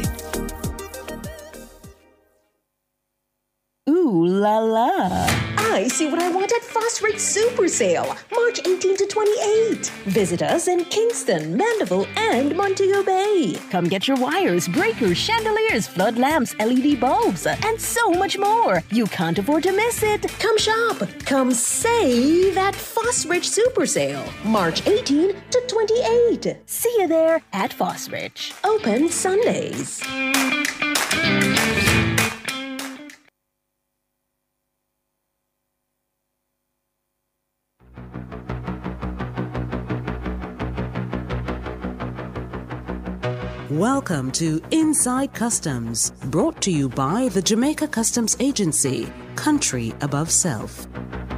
Ooh la la. I see what I want at Fast Rate Super Sale, March eighteenth to twenty-eighth. Visit us in Kingston, Mandeville, and Montego Bay. Come get your wires, breakers, chandeliers, flood lamps, L E D bulbs, and so much more. You can't afford to miss it. Come shop. Come save at Fast Rate Super Sale, March eighteenth to twenty-eighth. See you there at Fast Rate. Open Sundays. Welcome to Inside Customs, brought to you by the Jamaica Customs Agency, country above self.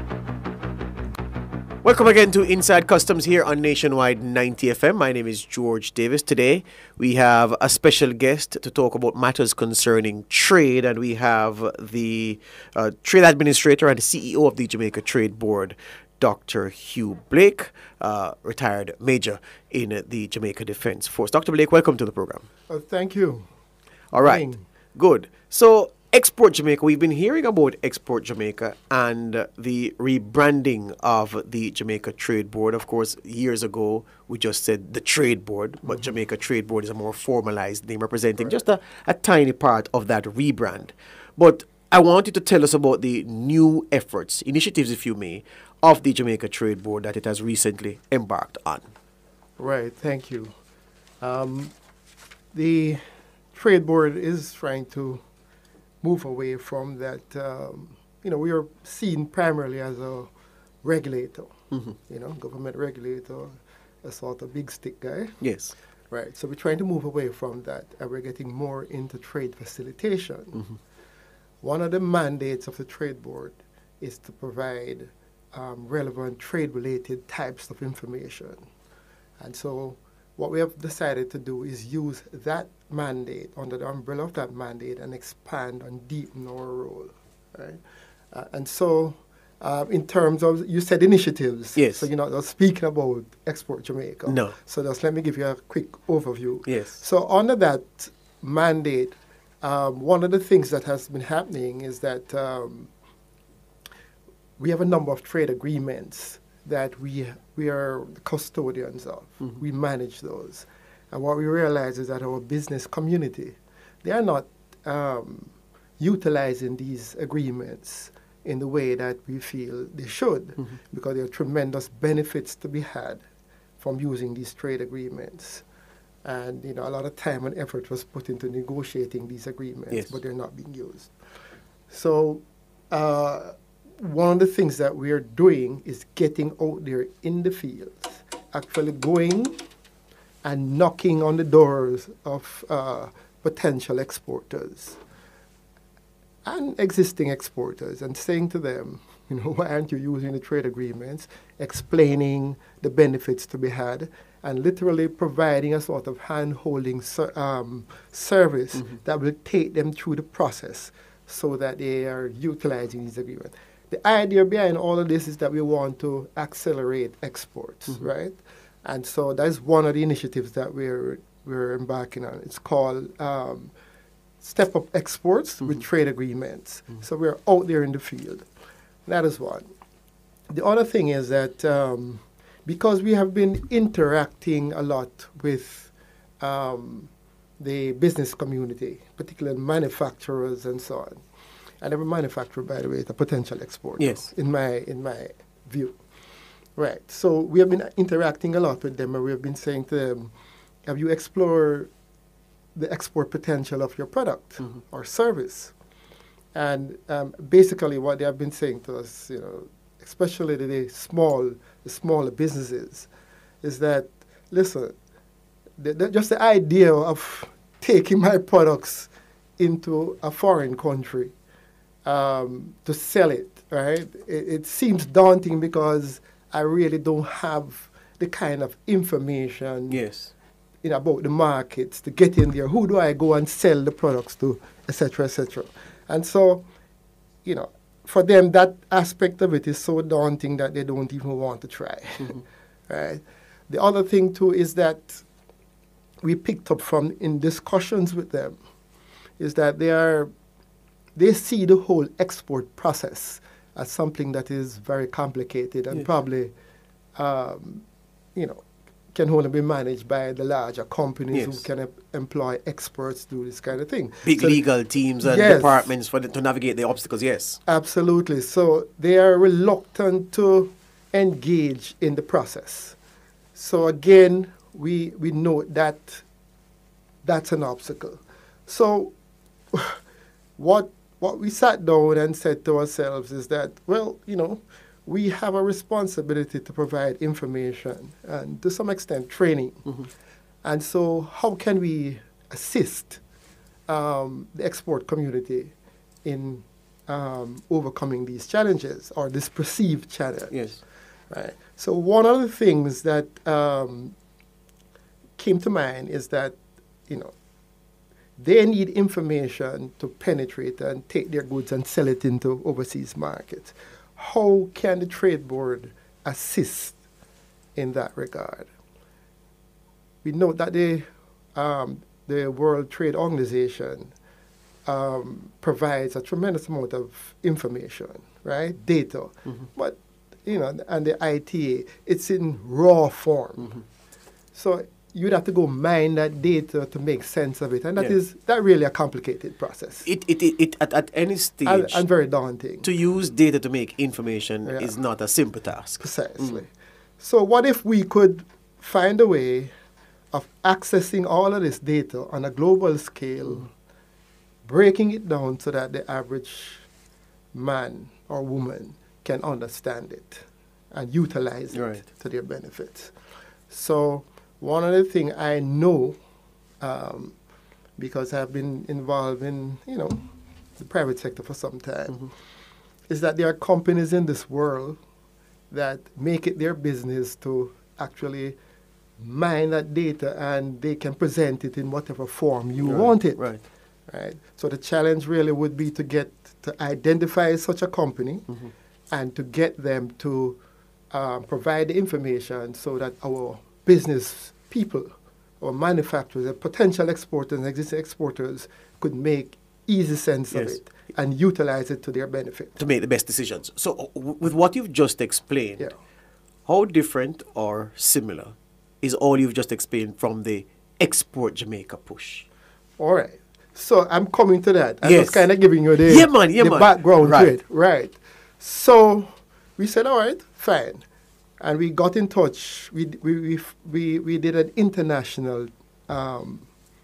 Welcome again to Inside Customs here on Nationwide ninety F M. My name is George Davis. Today we have a special guest to talk about matters concerning trade, and we have the uh, Trade Administrator and C E O of the Jamaica Trade Board, Doctor Hugh Blake, uh, retired major in the Jamaica Defence Force. Doctor Blake, welcome to the program. Uh, thank you. All right, Fine. Good. So, Export Jamaica, we've been hearing about Export Jamaica and uh, the rebranding of the Jamaica Trade Board. Of course, years ago, we just said the Trade Board, but mm-hmm. Jamaica Trade Board is a more formalized name representing right. just a, a tiny part of that rebrand. But I want you to tell us about the new efforts, initiatives, if you may, of the Jamaica Trade Board that it has recently embarked on. Right, thank you. Um, the Trade Board is trying to move away from that, um, you know, we are seen primarily as a regulator, mm-hmm. you know, government regulator, a sort of big stick guy. Yes. Right, so we're trying to move away from that, and we're getting more into trade facilitation. Mm-hmm. One of the mandates of the Trade Board is to provide um, relevant trade-related types of information. And so what we have decided to do is use that mandate, under the umbrella of that mandate, and expand and deepen our role. Right? Uh, and so uh, in terms of, you said initiatives. Yes. So you're not just speaking about Export Jamaica. No. So just let me give you a quick overview. Yes. So under that mandate, Um, one of the things that has been happening is that um, we have a number of trade agreements that we we are the custodians of. Mm-hmm. We manage those. And what we realize is that our business community, they are not um, utilizing these agreements in the way that we feel they should, mm-hmm. because there are tremendous benefits to be had from using these trade agreements. And, you know, a lot of time and effort was put into negotiating these agreements, yes. but they're not being used. So uh, one of the things that we are doing is getting out there in the fields, actually going and knocking on the doors of uh, potential exporters and existing exporters and saying to them, you know, why aren't you using the trade agreements, explaining the benefits to be had, and literally providing a sort of hand-holding ser um, service mm-hmm. that will take them through the process so that they are utilizing these agreements. The idea behind all of this is that we want to accelerate exports, mm-hmm. right? And so that's one of the initiatives that we're, we're embarking on. It's called um, Step Up Exports mm-hmm. with Trade Agreements. Mm-hmm. So we're out there in the field. That is one. The other thing is that um, because we have been interacting a lot with um, the business community, particularly manufacturers and so on, and every manufacturer, by the way, is a potential exporter. Yes. In my in my view, right? So we have been interacting a lot with them, and we have been saying to them, "Have you explored the export potential of your product mm-hmm. or service?" And um, basically, what they have been saying to us, you know, especially the small, the smaller businesses, is that, listen, the, the, just the idea of taking my products into a foreign country um, to sell it, right? It, it seems daunting because I really don't have the kind of information yes. in about the markets to get in there. Who do I go and sell the products to, et cetera, et cetera. And so, you know, for them, that aspect of it is so daunting that they don't even want to try, mm-hmm. right? The other thing, too, is that we picked up from in discussions with them is that they are, they see the whole export process as something that is very complicated and yes. probably, um, you know, can only be managed by the larger companies yes. who can em- employ experts to do this kind of thing. Big so legal teams and yes, departments for the, to navigate the obstacles, yes. Absolutely. So they are reluctant to engage in the process. So again, we, we note that that's an obstacle. So what what we sat down and said to ourselves is that, well, you know, we have a responsibility to provide information and to some extent training. Mm-hmm. And so how can we assist um, the export community in um, overcoming these challenges or this perceived challenge? Yes. Right. So one of the things that um, came to mind is that, you know, they need information to penetrate and take their goods and sell it into overseas markets. How can the Trade Board assist in that regard? We know that the, um, the World Trade Organization um, provides a tremendous amount of information, right? Data. Mm-hmm. But, you know, and the I T A, it's in raw form. Mm-hmm. So you'd have to go mine that data to make sense of it. And that yes. is that really a complicated process. It, it, it, it at, at any stage. And, and very daunting. To use data to make information yeah. is not a simple task. Precisely. Mm. So what if we could find a way of accessing all of this data on a global scale, mm. breaking it down so that the average man or woman can understand it and utilize it right. to their benefit. So one of the things I know, um, because I've been involved in, you know, the private sector for some time, mm-hmm. is that there are companies in this world that make it their business to actually mine that data and they can present it in whatever form you right. want it. Right. Right. So the challenge really would be to get to identify such a company mm-hmm. and to get them to um, provide the information so that our business people or manufacturers and potential exporters and existing exporters could make easy sense yes. of it and utilize it to their benefit. To make the best decisions. So w- with what you've just explained, yeah. how different or similar is all you've just explained from the Export Jamaica push? All right. So I'm coming to that. I yes. was kind of giving you the, yeah, man, yeah, the man. background right. to it. Right. So we said, all right, fine. And we got in touch. We we we we, we did an international um,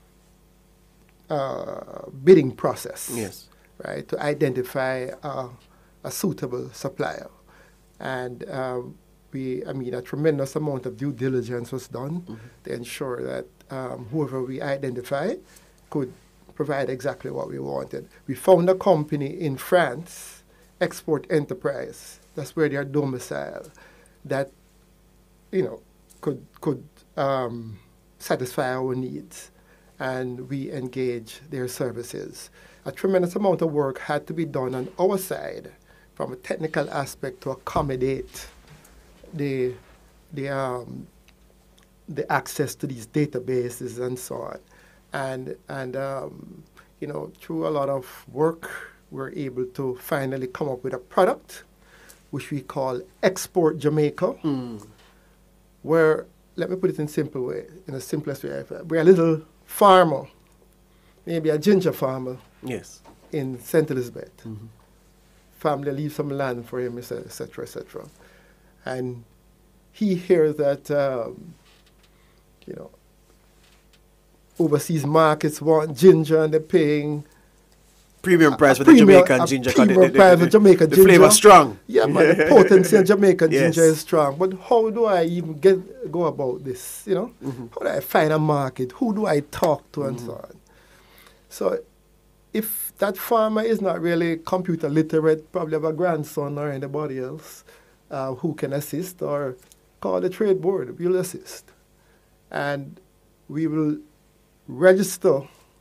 uh, bidding process. Yes. Right, to identify uh, a suitable supplier, and uh, we, I mean, a tremendous amount of due diligence was done mm-hmm. to ensure that um, whoever we identify could provide exactly what we wanted. We found a company in France, Export Enterprise. That's where they are domiciled. That, you know, could could um, satisfy our needs, and we engage their services. A tremendous amount of work had to be done on our side, from a technical aspect, to accommodate the the um, the access to these databases and so on, and and um, you know, through a lot of work, we're able to finally come up with a product, which we call Export Jamaica, mm. where, let me put it in simple way, in the simplest way, we're a little farmer, maybe a ginger farmer, yes, in Saint Elizabeth. Mm-hmm. Family leaves some land for him, et cetera, et cetera. And he hears that, um, you know, overseas markets want ginger and they're paying premium price for premium, the Jamaican ginger. Premium the, the, price the, for Jamaican the ginger. flavor strong. Yeah, man, the potency of Jamaican yes. ginger is strong. But how do I even get go about this? You know, mm-hmm. how do I find a market? Who do I talk to, and mm-hmm. so on? So if that farmer is not really computer literate, probably have a grandson or anybody else uh, who can assist, or call the trade board, we'll assist. And we will register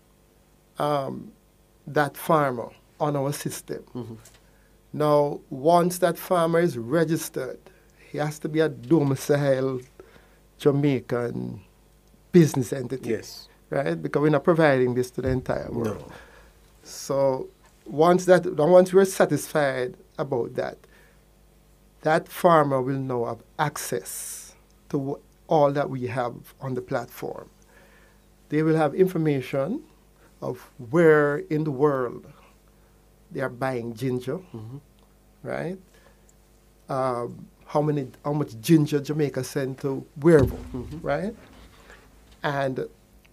um, that farmer on our system. Mm-hmm. Now, once that farmer is registered, he has to be a domiciled Jamaican business entity. Yes. Right? Because we're not providing this to the entire world. No. So once that, once we're satisfied about that, that farmer will now have access to all that we have on the platform. They will have information of where in the world they are buying ginger, mm-hmm. right? Um, how many, how much ginger Jamaica sent to wherever, mm-hmm. right? And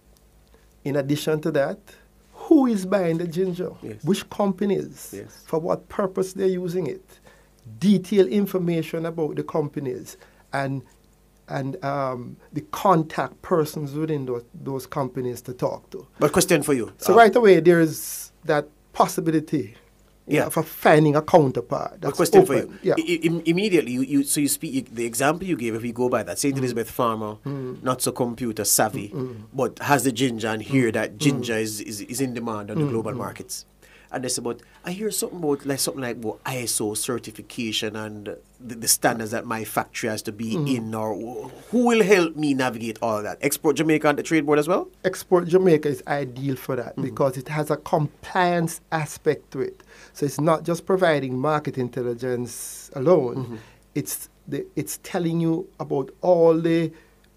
in addition to that, who is buying the ginger? Yes. Which companies? Yes. For what purpose they're using it? Detailed information about the companies and and um, the contact persons within those, those companies to talk to. But question for you. So uh, right away, there is that possibility Yeah. for finding a counterpart. That's a question open. for you. Yeah. I, I, immediately, you, you so you speak you, the example you gave. If we go by that, Saint Mm. Elizabeth farmer, Mm. not so computer savvy, Mm-mm. but has the ginger and hear Mm. that ginger is, is is in demand on the Mm, global mm. markets. And they say, but I hear something about like something like well, I S O certification and the, the standards that my factory has to be Mhm. in, or who will help me navigate all that? Export Jamaica and the trade board as well. Export Jamaica is ideal for that Mhm. because it has a compliance aspect to it. So it's not just providing market intelligence alone. Mhm. It's the, it's telling you about all the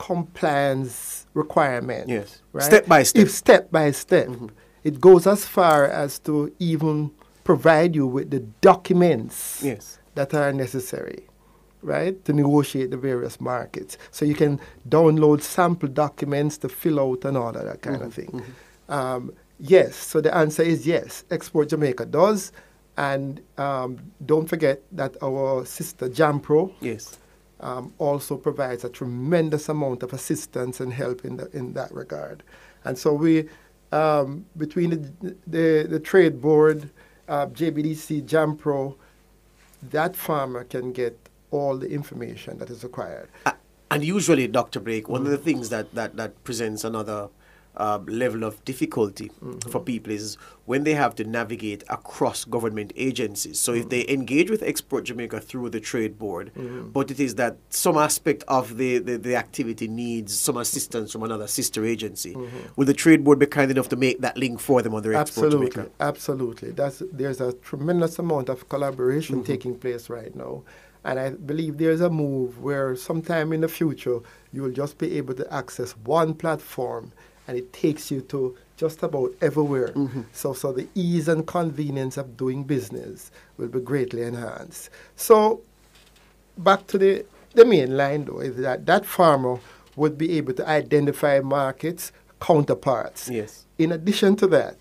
compliance requirements. Yes. Right? Step by step. If step by step. It goes as far as to even provide you with the documents Yes. that are necessary, right, to negotiate the various markets. So you can download sample documents to fill out and all of that kind of Mhm, thing. Um, yes, so the answer is yes, Export Jamaica does. And um, don't forget that our sister Jampro Yes. um, also provides a tremendous amount of assistance and help in, the, in that regard. And so we, um, between the, the, the trade board, uh, J B D C, Jampro, that farmer can get all the information that is required. And usually, Doctor Blake, one of the things that, that, that presents another uh, level of difficulty Mhm. for people is when they have to navigate across government agencies. So if they engage with Export Jamaica through the trade board, Mhm. but it is that some aspect of the, the, the activity needs some assistance from another sister agency, Mhm. will the trade board be kind enough to make that link for them on their Export Absolutely, Jamaica? absolutely. That's, there's a tremendous amount of collaboration Mhm. taking place right now. And I believe there's a move where sometime in the future, you will just be able to access one platform and it takes you to just about everywhere. Mhm. So, so the ease and convenience of doing business will be greatly enhanced. So back to the, the main line though, is that that farmer would be able to identify markets, counterparts. Yes. In addition to that,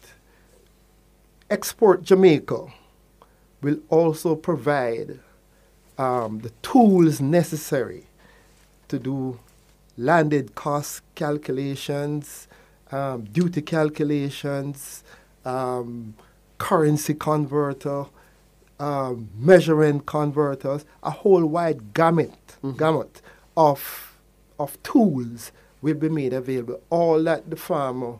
Export Jamaica will also provide um, the tools necessary to do landed cost calculations, um, duty calculations, um, currency converter, um, measurement converters, a whole wide gamut, gamut of, of tools will be made available. All that the farmer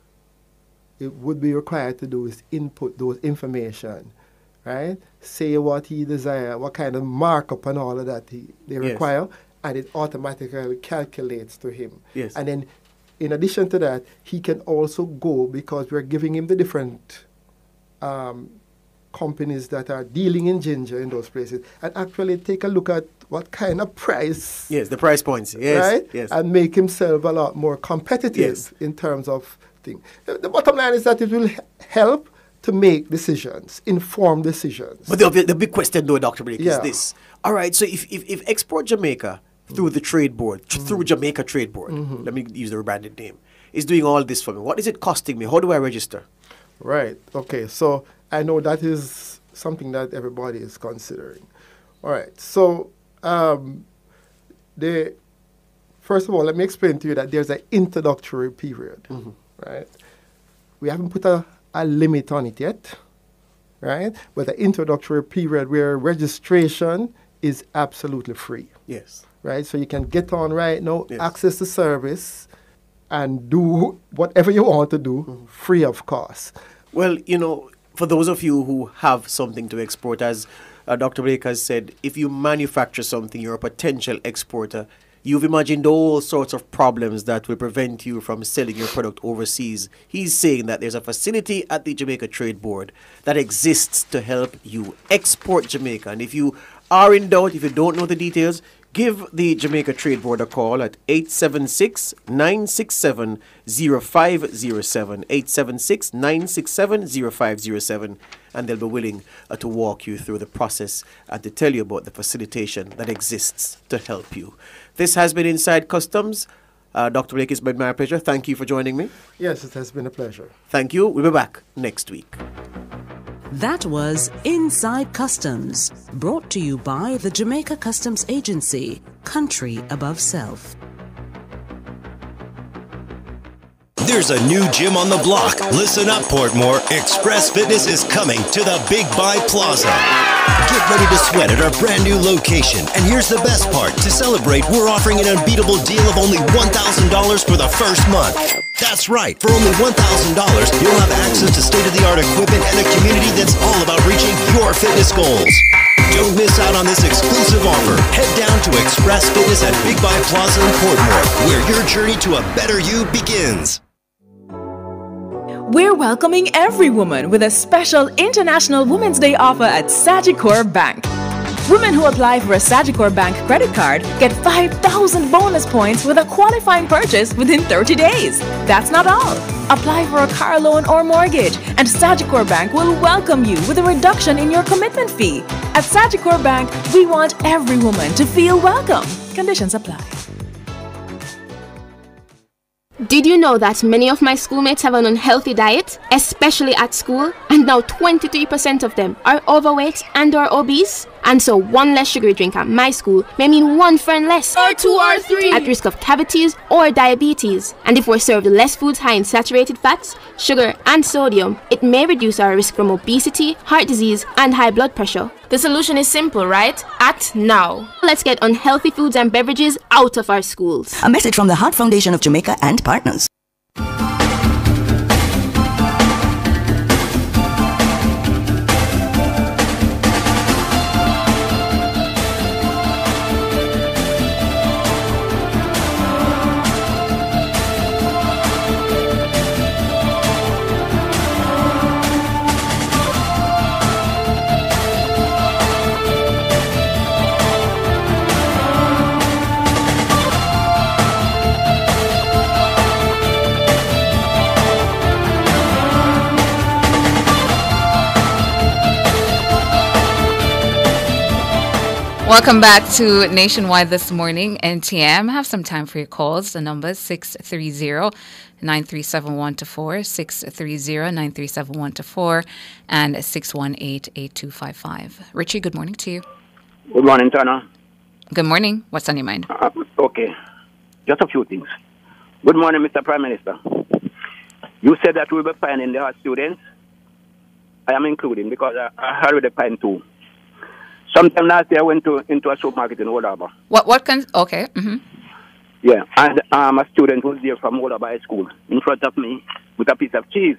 it would be required to do is input those information, right? Say what he desires, what kind of markup and all of that he, they Yes. require, and it automatically calculates to him. Yes. And then, in addition to that, he can also go, because we're giving him the different um, companies that are dealing in ginger in those places, and actually take a look at what kind of price. Yes, the price points. Yes. Right? Yes. And make himself a lot more competitive Yes. in terms of things. The, the bottom line is that it will h- help to make decisions, informed decisions. But the, the big question, though, Doctor Blake, Yeah. is this. All right, so if, if, if Export Jamaica, through the trade board, tr- through Jamaica Trade Board, Mhm. let me use the rebranded name, is doing all this for me, what is it costing me? How do I register? Right. Okay. So I know that is something that everybody is considering. All right. So um, the first of all, let me explain to you that there's an introductory period. Mhm. Right. We haven't put a, a limit on it yet, right? But the introductory period where registration is absolutely free. Yes. Right? So you can get on right now, Yes. access the service, and do whatever you want to do mm-hmm. free of cost. Well, you know, for those of you who have something to export, as uh, Doctor Blake has said, if you manufacture something, you're a potential exporter. You've imagined all sorts of problems that will prevent you from selling your product overseas. He's saying that there's a facility at the Jamaica Trade Board that exists to help you export Jamaica. And if you are in doubt, if you don't know the details, give the Jamaica Trade Board a call at eight seven six, nine six seven, zero five zero seven, eight seven six, nine six seven, zero five zero seven, and they'll be willing uh, to walk you through the process and to tell you about the facilitation that exists to help you. This has been Inside Customs. Uh, Doctor Blake, it's been my pleasure. Thank you for joining me. Yes, it has been a pleasure. Thank you. We'll be back next week. That was Inside Customs, brought to you by the Jamaica Customs Agency, country above self. There's a new gym on the block. Listen up, Portmore. Express Fitness is coming to the Big Buy Plaza. Get ready to sweat at our brand new location. And here's the best part. To celebrate, we're offering an unbeatable deal of only one thousand dollars for the first month. That's right. For only one thousand dollars, you'll have access to state-of-the-art equipment and a community that's all about reaching your fitness goals. Don't miss out on this exclusive offer. Head down to Express Fitness at Big Buy Plaza in Portmore, where your journey to a better you begins. We're welcoming every woman with a special International Women's Day offer at Sagicor Bank. Women who apply for a Sagicor Bank credit card get five thousand bonus points with a qualifying purchase within thirty days. That's not all. Apply for a car loan or mortgage, and Sagicor Bank will welcome you with a reduction in your commitment fee. At Sagicor Bank, we want every woman to feel welcome. Conditions apply. Did you know that many of my schoolmates have an unhealthy diet, especially at school, and now twenty-three percent of them are overweight and or obese? And so one less sugary drink at my school may mean one friend less, or two or three, at risk of cavities or diabetes. And if we're served less foods high in saturated fats, sugar and sodium, it may reduce our risk from obesity, heart disease and high blood pressure. The solution is simple, right? Act now. Let's get unhealthy foods and beverages out of our schools. A message from the Heart Foundation of Jamaica and partners. Welcome back to Nationwide this morning. N T M, have some time for your calls. The number is six three zero, nine three seven, one two four, six three zero, nine three seven, one two four, and six one eight, eight two five five. Richie, good morning to you. Good morning, Tana. Good morning. What's on your mind? Uh, okay. Just a few things. Good morning, Mister Prime Minister. You said that we'll be finding the art students. I am including because I, I already find two. Sometime last year, I went to into a supermarket in Old Harbour. What? What can? Okay. Mm-hmm. Yeah, and um, a student was there from Old Harbour High School in front of me with a piece of cheese.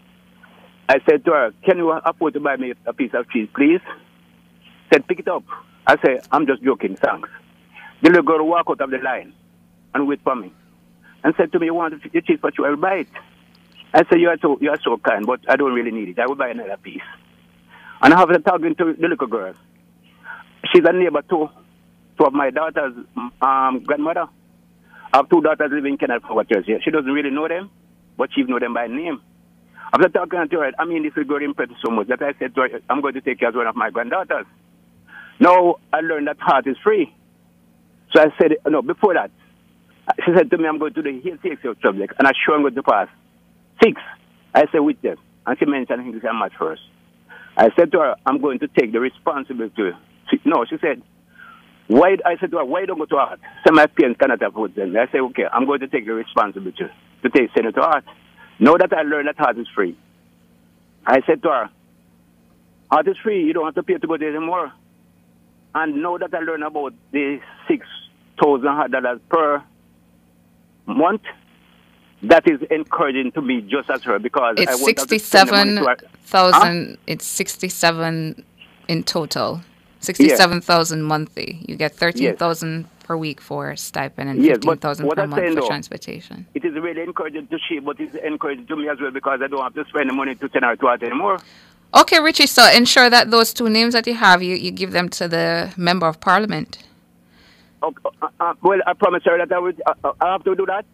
I said to her, "Can you afford to buy me a piece of cheese, please?" Said, "Pick it up." I said, "I'm just joking, thanks." The little girl walked out of the line and wait for me, and said to me, "You want the cheese for you? I'll buy it." I said, "You are so you are so kind, but I don't really need it. I will buy another piece." And I have been talking to the little girl. She's a neighbor to two of my daughter's um, grandmother. I have two daughters living in Kenneth Flower Church here. She doesn't really know them, but she knows them by name. After talking to her, I mean, this will go impressed so much that I said to her, "I'm going to take you as one of my granddaughters." Now, I learned that heart is free. So I said, no, before that, she said to me, "I'm going to do the H C X subject, and I'm sure I'm going to pass six." I said, "With them." And she mentioned English and math first. I said to her, "I'm going to take the responsibility." She, no, she said, "Why?" I said to her, "Why don't go to art? So my parents cannot afford them." I said, "Okay, I'm going to take the responsibility to take send it to art." Now that I learned that art is free, I said to her, heart is free, you don't have to pay to go there anymore. And now that I learn about the six thousand dollars per month, that is encouraging to me just as her because it's I want her to spend the money to her- sixty-seven thousand. Huh? It's sixty-seven in total. Sixty-seven thousand yeah. monthly. You get thirteen thousand yes. per week for stipend and yes, fifteen thousand per I'm month for though, transportation. It is really encouraging to she, but it's encouraging to me as well because I don't have to spend the money to send her to her anymore. Okay, Richie. So ensure that those two names that you have, you, you give them to the member of parliament. Okay, uh, uh, well, I promise her that I would. Uh, I have to do that.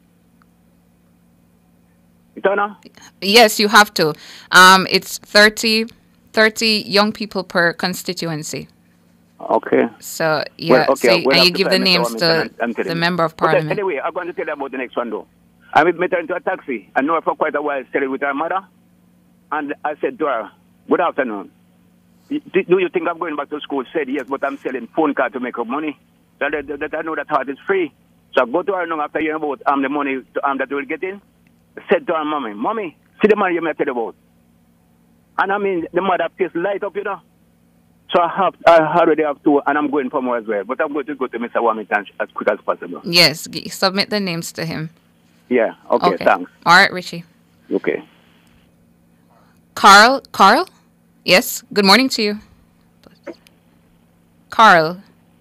Itana? Yes, you have to. Um, it's thirty, thirty young people per constituency. Okay. So, yeah, well, okay, so, we'll and you give the names to I'm, I'm the member of parliament. Okay, anyway, I'm going to tell you about the next one, though. I met her into a taxi. I know her for quite a while, staying with her mother. And I said to her, good afternoon. Do you think I'm going back to school? She said, yes, but I'm selling phone cards to make up money. So that, that I know that heart is free. So I go to her now after hearing about um, the money to, um, that we'll get in. Said to her, Mommy, Mommy, see the money you met about. And I mean, the mother face light up, you know. So I have, I already have two, and I'm going for more as well. But I'm going to go to Mister Wamington as quick as possible. Yes, g- submit the names to him. Yeah, okay, okay, thanks. All right, Richie. Okay. Carl, Carl? Yes, good morning to you. Carl.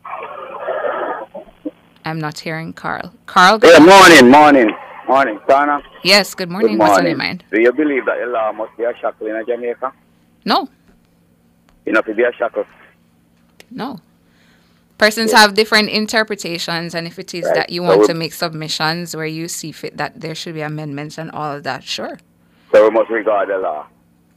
I'm not hearing Carl. Carl, good yeah, morning, morning. Morning, Donna. Yes, good morning. Good morning. What's on your mind? Do you believe that the law must be a shackle in Jamaica? No. You know, to be a shackle? No. Persons yeah. have different interpretations, and if it is right. that you want so to make submissions where you see fit that there should be amendments and all of that, sure. So we must regard the law.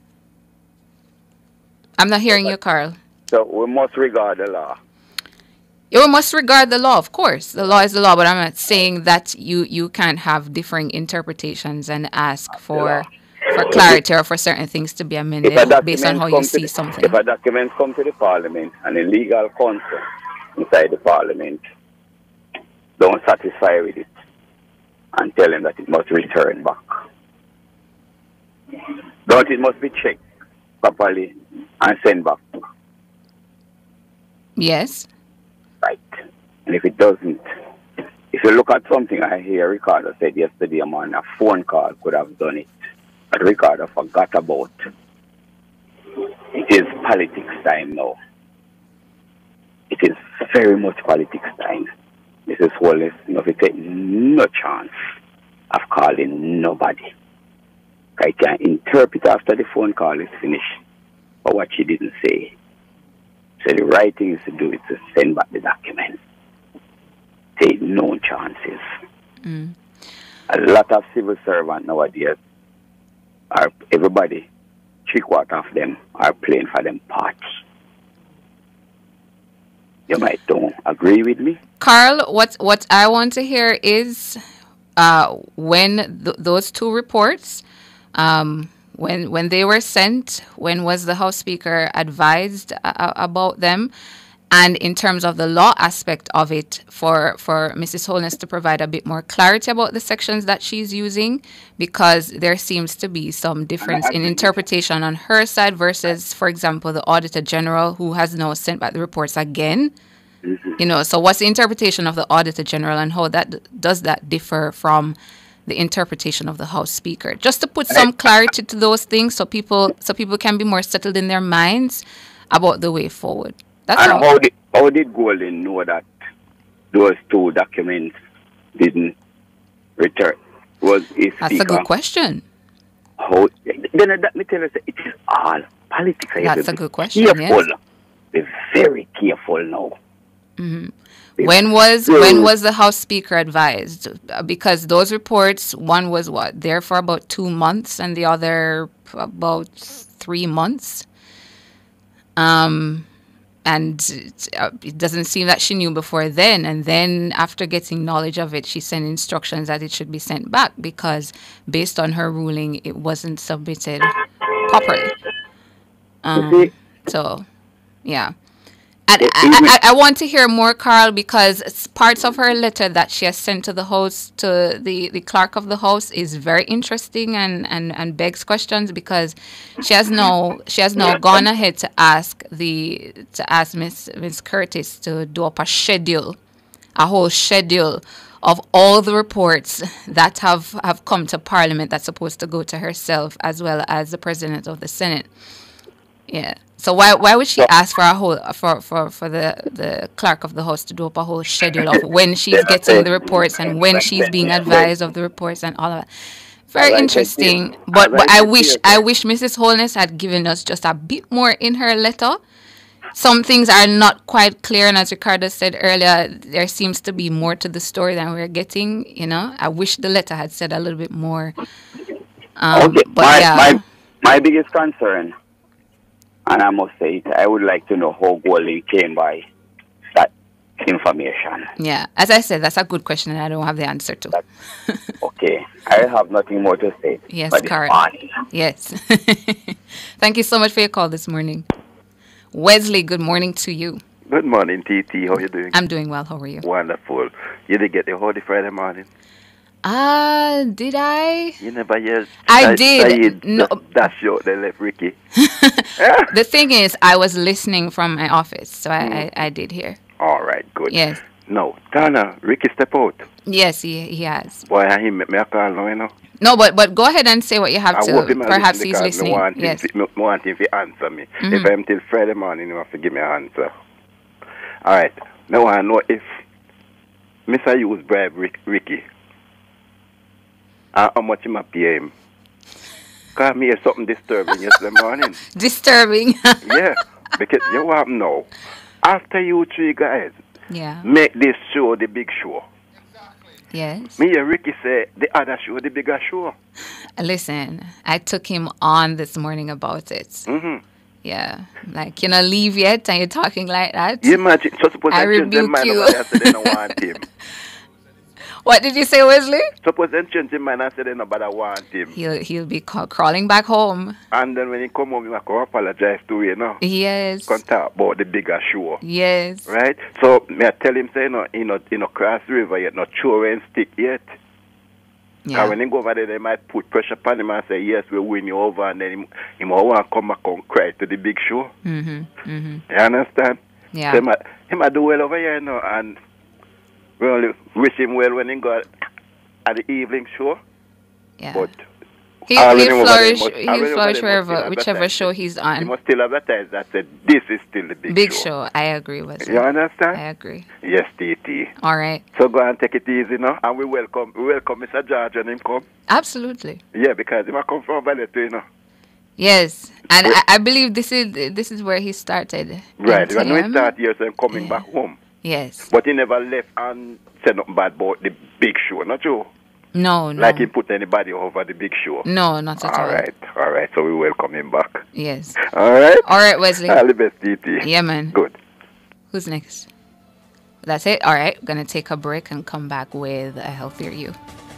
I'm not hearing so, you, Carl. So we must regard the law. You must regard the law, of course. The law is the law, but I'm not saying that you, you can't have differing interpretations and ask for for clarity or for certain things to be amended based on how you see the, something. If a document comes to the parliament and the legal counsel inside the parliament don't satisfy with it and tell them that it must return back. Don't it must be checked properly and sent back. Yes. Right. And if it doesn't, if you look at something I hear Ricardo said yesterday, man, a phone call could have done it. But Ricardo forgot about. It is politics time now. It is very much politics time. Missus Wallace, you know, if you take no chance of calling nobody. I can interpret after the phone call is finished for what she didn't say. So the right thing is to do is to send back the document. Take no chances. Mm. A lot of civil servants nowadays are, everybody, three quarters of them are playing for them party. You might don't agree with me. Carl, what what I want to hear is uh, when th- those two reports, um, when when they were sent, when was the House Speaker advised uh, about them? And in terms of the law aspect of it, for, for Missus Holness to provide a bit more clarity about the sections that she's using, because there seems to be some difference in interpretation on her side versus, for example, the Auditor General, who has now sent back the reports again. Mm-hmm. You know, so what's the interpretation of the Auditor General, and how that does that differ from the interpretation of the House Speaker? Just to put some clarity to those things, so people so people can be more settled in their minds about the way forward. That's and all. how did, how did Golden know that those two documents didn't return? Was a That's a good question. How, then let me tell you, it is all politics. That's a good question, careful. yes. Be very careful now. Mm-hmm. When was when was the House Speaker advised? Because those reports, one was what, there for about two months and the other about three months. Um... And it doesn't seem that she knew before then. And then after getting knowledge of it, she sent instructions that it should be sent back because based on her ruling, it wasn't submitted properly. Um, so, yeah. And I, I, I want to hear more, Carl, because it's parts of her letter that she has sent to the host, to the, the clerk of the house, is very interesting and, and, and begs questions, because she has now she has now gone ahead to ask the to ask Miss Miss Curtis to do up a schedule, a whole schedule of all the reports that have, have come to Parliament that's supposed to go to herself as well as the President of the Senate. Yeah. So why why would she ask for a whole for, for, for the, the clerk of the house to do up a whole schedule of when she's getting the reports and when she's being advised of the reports and all of that? Very interesting. But but I wish I wish Missus Holness had given us just a bit more in her letter. Some things are not quite clear, and as Ricardo said earlier, there seems to be more to the story than we're getting. You know, I wish the letter had said a little bit more. Um, okay, but my, yeah. my my biggest concern, and I must say it, I would like to know how Goldie came by that information. Yeah, as I said, that's a good question, and I don't have the answer to. That's, okay, I have nothing more to say. Yes, Carl. Yes. Thank you so much for your call this morning. Wesley, good morning to you. Good morning, T T. How are you doing? I'm doing well. How are you? Wonderful. You did get the Holy Friday morning? Ah, uh, did I? You never hear? I, I did. No. That's your, they left Ricky. The thing is, I was listening from my office, so I, mm. I, I did hear. All right, good. Yes. No, Donna, Ricky step out. Yes, he he has. Boy, he make me a call now, you know. No, but but go ahead and say what you have I to. Perhaps he's listening. I want yes. him to, want him to answer me. Mm-hmm. If I'm till Friday morning, he have to give me an answer. All right. Now I know if Mister Hughes bribe Rick, Ricky, and how much he might pay him. Because me hear something disturbing yesterday morning. Disturbing? Yeah, because you want to know, after you three guys yeah. make this show the big show. Yes. Me and Ricky say the other show, the bigger show. Listen, I took him on this morning about it. Mm-hmm. Yeah. Like, you know, leave yet and you're talking like that. You imagine, so suppose I, I rebuke you. I said they don't want him. What did you say, Wesley? Suppose they change his mind and say they nobody want him. He'll, he'll be ca- crawling back home. And then when he come home, he will come apologize to you, you know. Yes. Come talk about the bigger show. Yes. Right? So, may I tell him, say, you know, you know, you know cross the river yet, not sure and stick yet. Yeah. And when he go over there, they might put pressure upon him and say, yes, we'll win you over. And then he, he might want to come back and cry to the big show. Mm-hmm. Mm-hmm. You understand? Yeah. So he might, he might do well over here, you know, and we only wish him well when he got at the evening show. Yeah. But he, he'll flourish, must, he'll flourish wherever, whichever show he's on. He must still advertise that said, this is still the big, big show. show. I agree with you. You understand? I agree. Yes, T T. All right. So go and take it easy now, and we welcome we welcome Mister George and him come. Absolutely. Yeah, because he might come from Valletta, you know. Yes, and I, I believe this is this is where he started. Right, when he started here, so I'm coming yeah. back home. Yes. But he never left and said nothing bad about the big show, not you? No, no. Like he put anybody over the big show. No, not at all. All right, all right. So we welcome him back. Yes. All right. All right, Wesley. All the best, T T. Yeah, man. Good. Who's next? That's it. All right, gonna take a break and come back with a healthier you.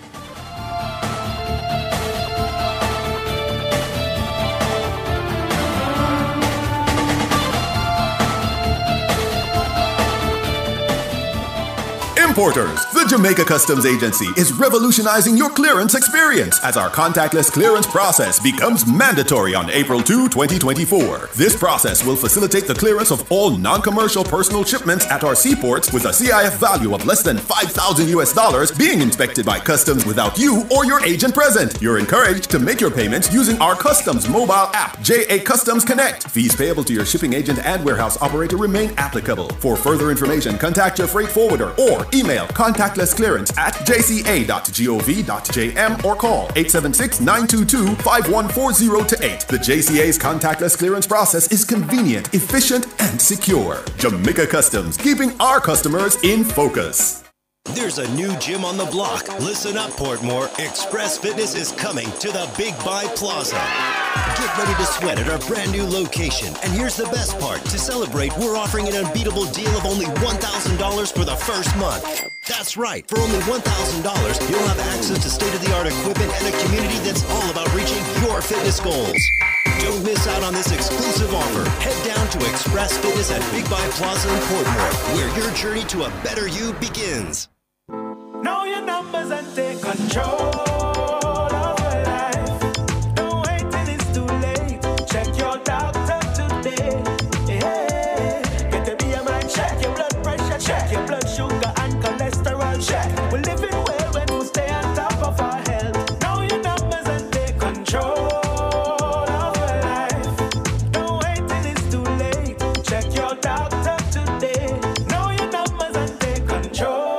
Importers, the Jamaica Customs Agency is revolutionizing your clearance experience as our contactless clearance process becomes mandatory on April second, twenty twenty-four. This process will facilitate the clearance of all non-commercial personal shipments at our seaports with a C I F value of less than five thousand U S dollars being inspected by customs without you or your agent present. You're encouraged to make your payments using our customs mobile app, J A Customs Connect. Fees payable to your shipping agent and warehouse operator remain applicable. For further information, contact your freight forwarder or email contactlessclearance at j c a dot gov dot j m or call eight seven six, nine two two, five one four zero to eight. The J C A's contactless clearance process is convenient, efficient, and secure. Jamaica Customs, keeping our customers in focus. There's a new gym on the block. Listen up, Portmore. Express Fitness is coming to the Big Buy Plaza. Get ready to sweat at our brand new location. And here's the best part. To celebrate, we're offering an unbeatable deal of only one thousand dollars for the first month. That's right. For only one thousand dollars, you'll have access to state-of-the-art equipment and a community that's all about reaching your fitness goals. Don't miss out on this exclusive offer. Head down to Express Fitness at Big Buy Plaza in Portmore, where your journey to a better you begins. Know your numbers and take control of your life. Don't wait till it's too late. Check your doctor today. Yeah. Get the B M I check, your blood pressure check, your blood sugar and cholesterol check. We're living well when we stay on top of our health. Know your numbers and take control of your life. Don't wait till it's too late. Check your doctor today. Know your numbers and take control.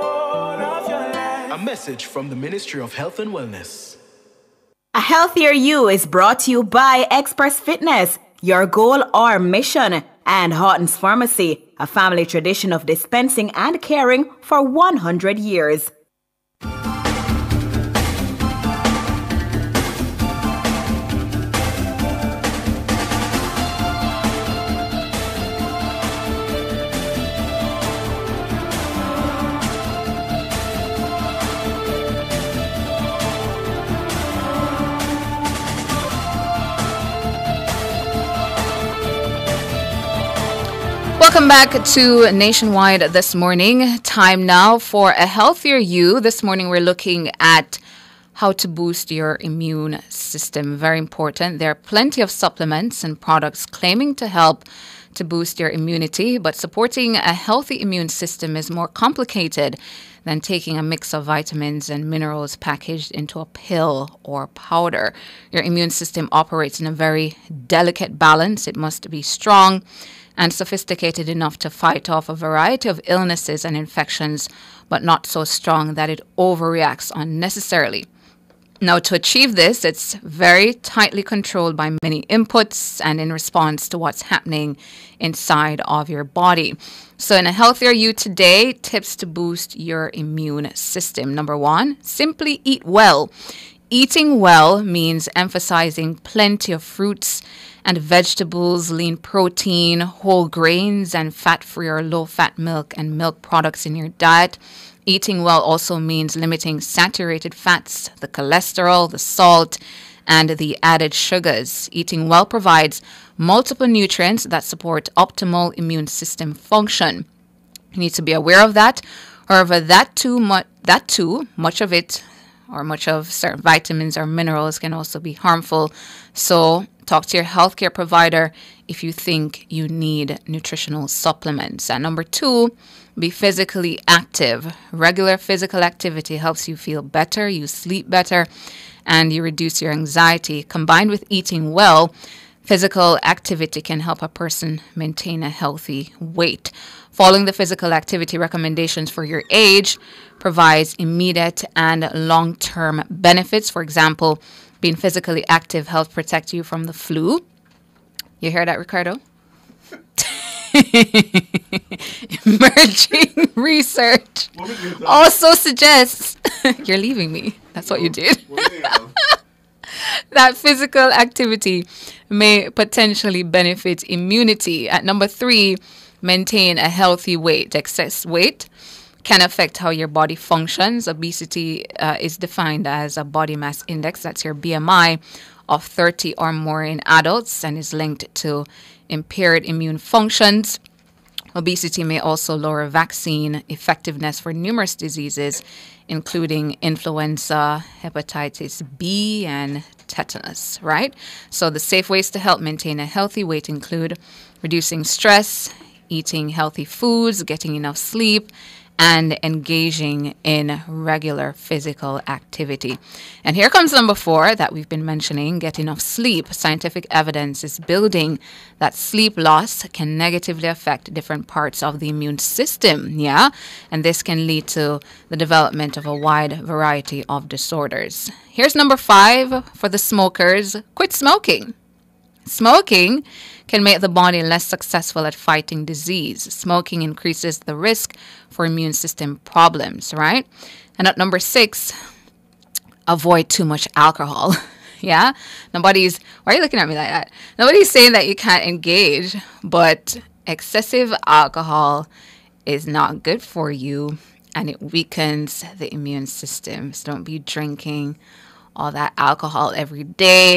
A message from the Ministry of Health and Wellness. A Healthier You is brought to you by Express Fitness, your goal or mission, and Horton's Pharmacy, a family tradition of dispensing and caring for one hundred years. Welcome back to Nationwide this morning. Time now for A Healthier You. This morning we're looking at how to boost your immune system. Very important. There are plenty of supplements and products claiming to help to boost your immunity, but supporting a healthy immune system is more complicated than taking a mix of vitamins and minerals packaged into a pill or powder. Your immune system operates in a very delicate balance. It must be strong and sophisticated enough to fight off a variety of illnesses and infections, but not so strong that it overreacts unnecessarily. Now, to achieve this, it's very tightly controlled by many inputs and in response to what's happening inside of your body. So in A Healthier You today, tips to boost your immune system. Number one, simply eat well. Eating well means emphasizing plenty of fruits and vegetables, lean protein, whole grains, and fat-free or low-fat milk and milk products in your diet. Eating well also means limiting saturated fats, the cholesterol, the salt, and the added sugars. Eating well provides multiple nutrients that support optimal immune system function. You need to be aware of that. However, that too, mu- that too much of it or much of certain vitamins or minerals can also be harmful. So talk to your healthcare provider if you think you need nutritional supplements. And number two, be physically active. Regular physical activity helps you feel better, you sleep better, and you reduce your anxiety. Combined with eating well, physical activity can help a person maintain a healthy weight. Following the physical activity recommendations for your age provides immediate and long-term benefits. For example, being physically active helps protect you from the flu. You hear that, Ricardo? Emerging research also suggests you're leaving me. That's what you did. That physical activity may potentially benefit immunity. At number three, maintain a healthy weight. Excess weight can affect how your body functions. Obesity uh, is defined as a body mass index, that's your B M I, of thirty or more in adults and is linked to impaired immune functions. Obesity may also lower vaccine effectiveness for numerous diseases, including influenza, hepatitis B, and tetanus, right? So the safe ways to help maintain a healthy weight include reducing stress, eating healthy foods, getting enough sleep, and engaging in regular physical activity. And here comes number four that we've been mentioning, get enough sleep. Scientific evidence is building that sleep loss can negatively affect different parts of the immune system, yeah? And this can lead to the development of a wide variety of disorders. Here's number five for the smokers, quit smoking. Smoking can make the body less successful at fighting disease. Smoking increases the risk for immune system problems, right? And at number six, avoid too much alcohol. Yeah? Nobody's, why are you looking at me like that? Nobody's saying that you can't engage, but excessive alcohol is not good for you and it weakens the immune system. So don't be drinking all that alcohol every day.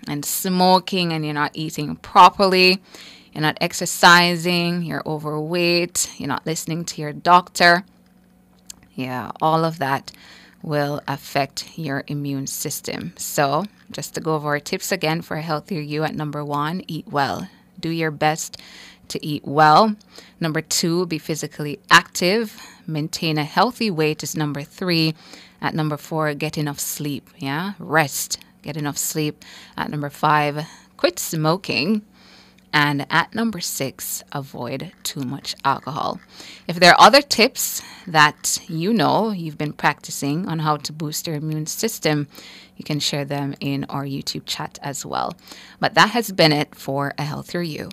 and smoking, and you're not eating properly, you're not exercising, you're overweight, you're not listening to your doctor, yeah, all of that will affect your immune system. So just to go over our tips again for a healthier you, at number one, eat well. Do your best to eat well. Number two, be physically active. Maintain a healthy weight is number three. At number four, get enough sleep. Yeah, rest. Get enough sleep. At number five, quit smoking. And at number six, avoid too much alcohol. If there are other tips that you know you've been practicing on how to boost your immune system, you can share them in our YouTube chat as well. But that has been it for A Healthier You.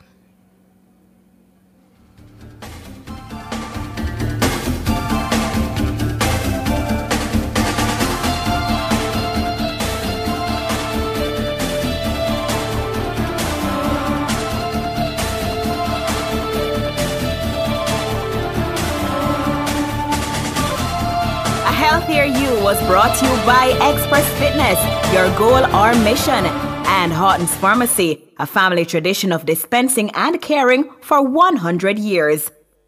Healthier You was brought to you by Express Fitness, your goal or mission, and Horton's Pharmacy, a family tradition of dispensing and caring for one hundred years.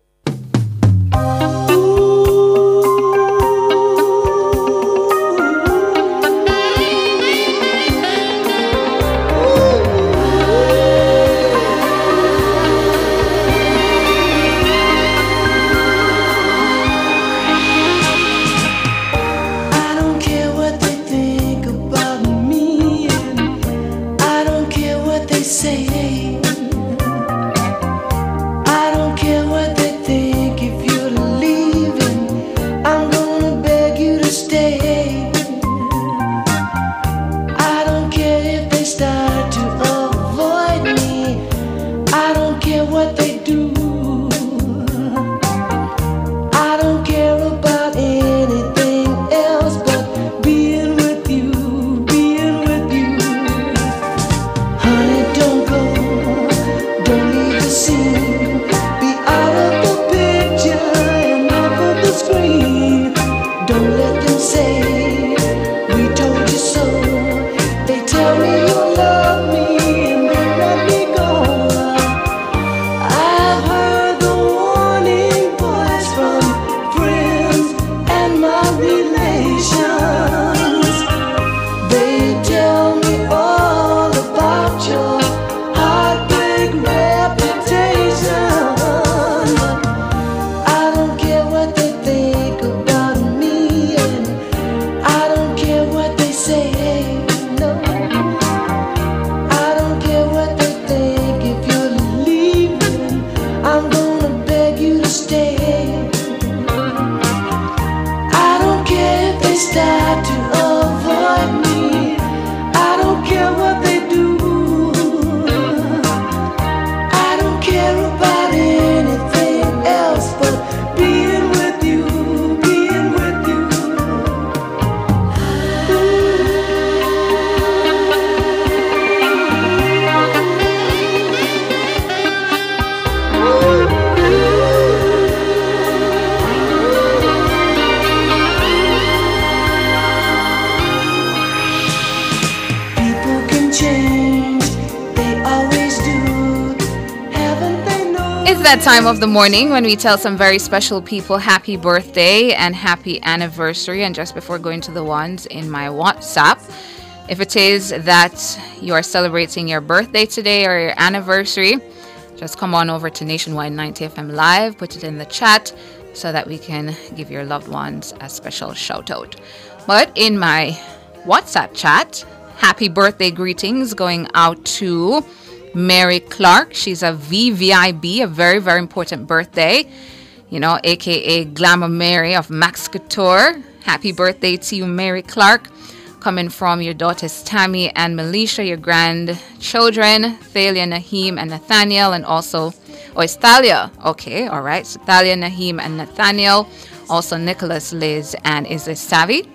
That time of the morning when we tell some very special people happy birthday and happy anniversary. And just before going to the ones in my WhatsApp, if it is that you are celebrating your birthday today or your anniversary, just come on over to Nationwide ninety F M Live, put it in the chat so that we can give your loved ones a special shout out. But in my WhatsApp chat, happy birthday greetings going out to Mary Clark. She's a V V I B, a very, very important birthday, you know, aka Glamour Mary of Max Couture. Happy birthday to you, Mary Clark. Coming from your daughters Tammy and Melisha, your grandchildren, Thalia, Naheem, and Nathaniel, and also, oh, it's Thalia. Okay, all right. So Thalia, Naheem, and Nathaniel. Also Nicholas, Liz, and is this Savvy?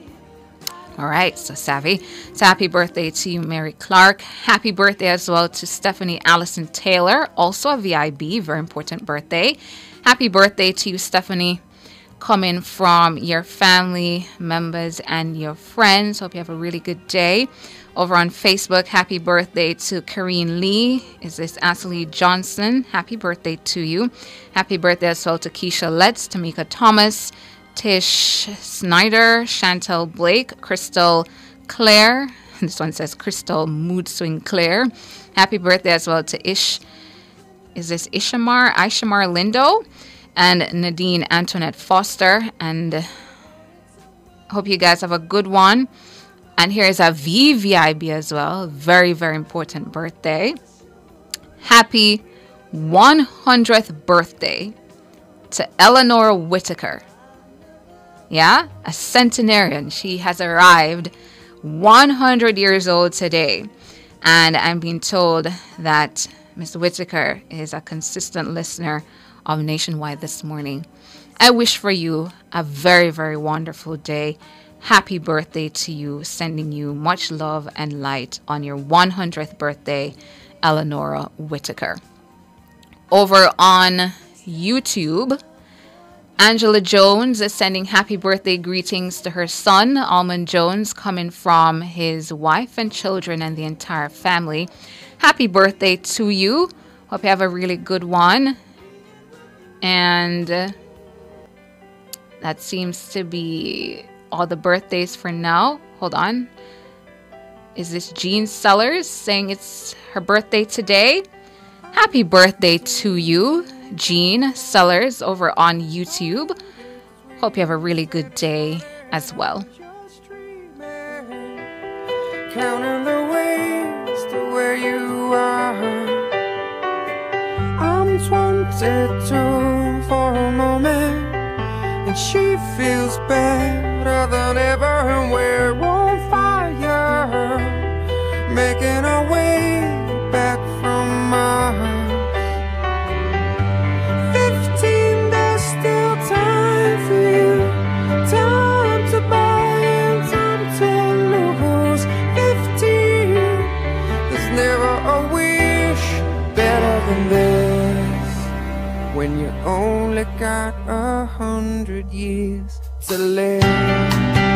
All right, so Savvy. So happy birthday to you, Mary Clark. Happy birthday as well to Stephanie Allison Taylor, also a V I B, very important birthday. Happy birthday to you, Stephanie. coming from your family members and your friends. Hope you have a really good day. Over on Facebook, happy birthday to Kareen Lee. Is this Ashley Johnson? Happy birthday to you. Happy birthday as well to Keisha Letts, Tamika Thomas, Tish Snyder, Chantel Blake, Crystal Claire. This one says Crystal Mood Swing Claire. Happy birthday as well to Ish. Is this Ishamar? Ishamar Lindo and Nadine Antoinette Foster. And hope you guys have a good one. And here is a V V I B as well. Very, very important birthday. Happy one hundredth birthday to Eleanor Whitaker. Yeah, a centenarian. She has arrived one hundred years old today. And I'm being told that Mister Whitaker is a consistent listener of Nationwide this morning. I wish for you a very, very wonderful day. Happy birthday to you, sending you much love and light on your one hundredth birthday, Eleanor Whitaker. Over on YouTube, Angela Jones is sending happy birthday greetings to her son, Almond Jones, coming from his wife and children and the entire family. Happy birthday to you. Hope you have a really good one. And uh, that seems to be all the birthdays for now. Hold on. Is this Jean Sellers saying it's her birthday today? Happy birthday to you, Jean Sellers, over on YouTube. Hope you have a really good day as well. Counting the ways to where you are. I'm twenty-two for a moment, and she feels better than ever, and we're on fire, making our way back from Mars. Fifteen, there's still time for you, time to buy and time to lose. Fifteen, there's never a wish better than this, when you only got a hundred years to live.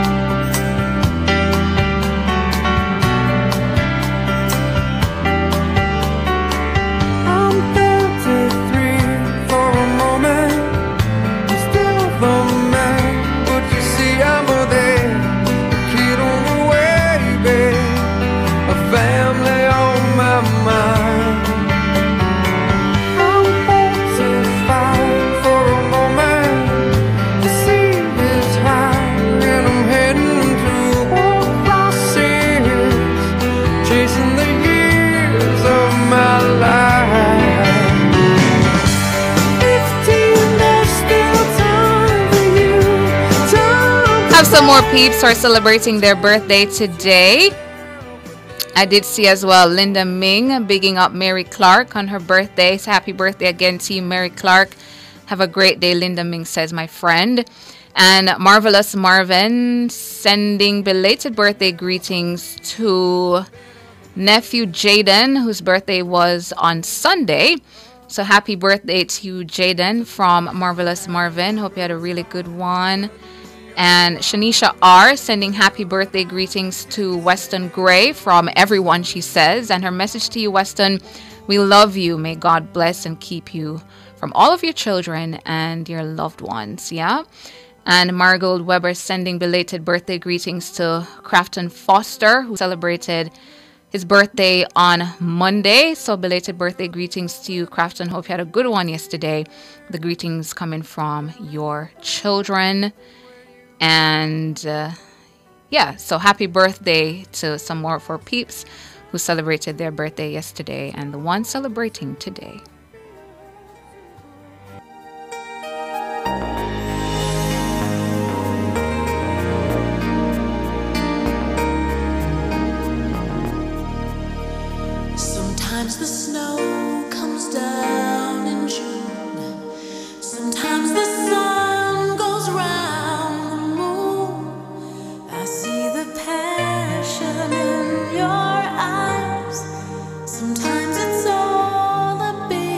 Some more peeps are celebrating their birthday today. I did see as well Linda Ming bigging up Mary Clark on her birthday. So happy birthday again to you, Mary Clark. Have a great day, Linda Ming says, my friend. And Marvelous Marvin sending belated birthday greetings to nephew Jaden, whose birthday was on Sunday. So happy birthday to you, Jaden, from Marvelous Marvin. Hope you had a really good one. And Shanisha R sending happy birthday greetings to Weston Gray from everyone, she says. And her message to you, Weston, we love you. May God bless and keep you from all of your children and your loved ones. Yeah. And Marigold Weber sending belated birthday greetings to Crafton Foster, who celebrated his birthday on Monday. So belated birthday greetings to you, Crafton. Hope you had a good one yesterday. The greetings coming from your children. And uh, yeah, so happy birthday to some more of our peeps who celebrated their birthday yesterday and the one celebrating today. Sometimes the snow comes down in June. Sometimes the sun goes round. In your eyes, sometimes it's all a big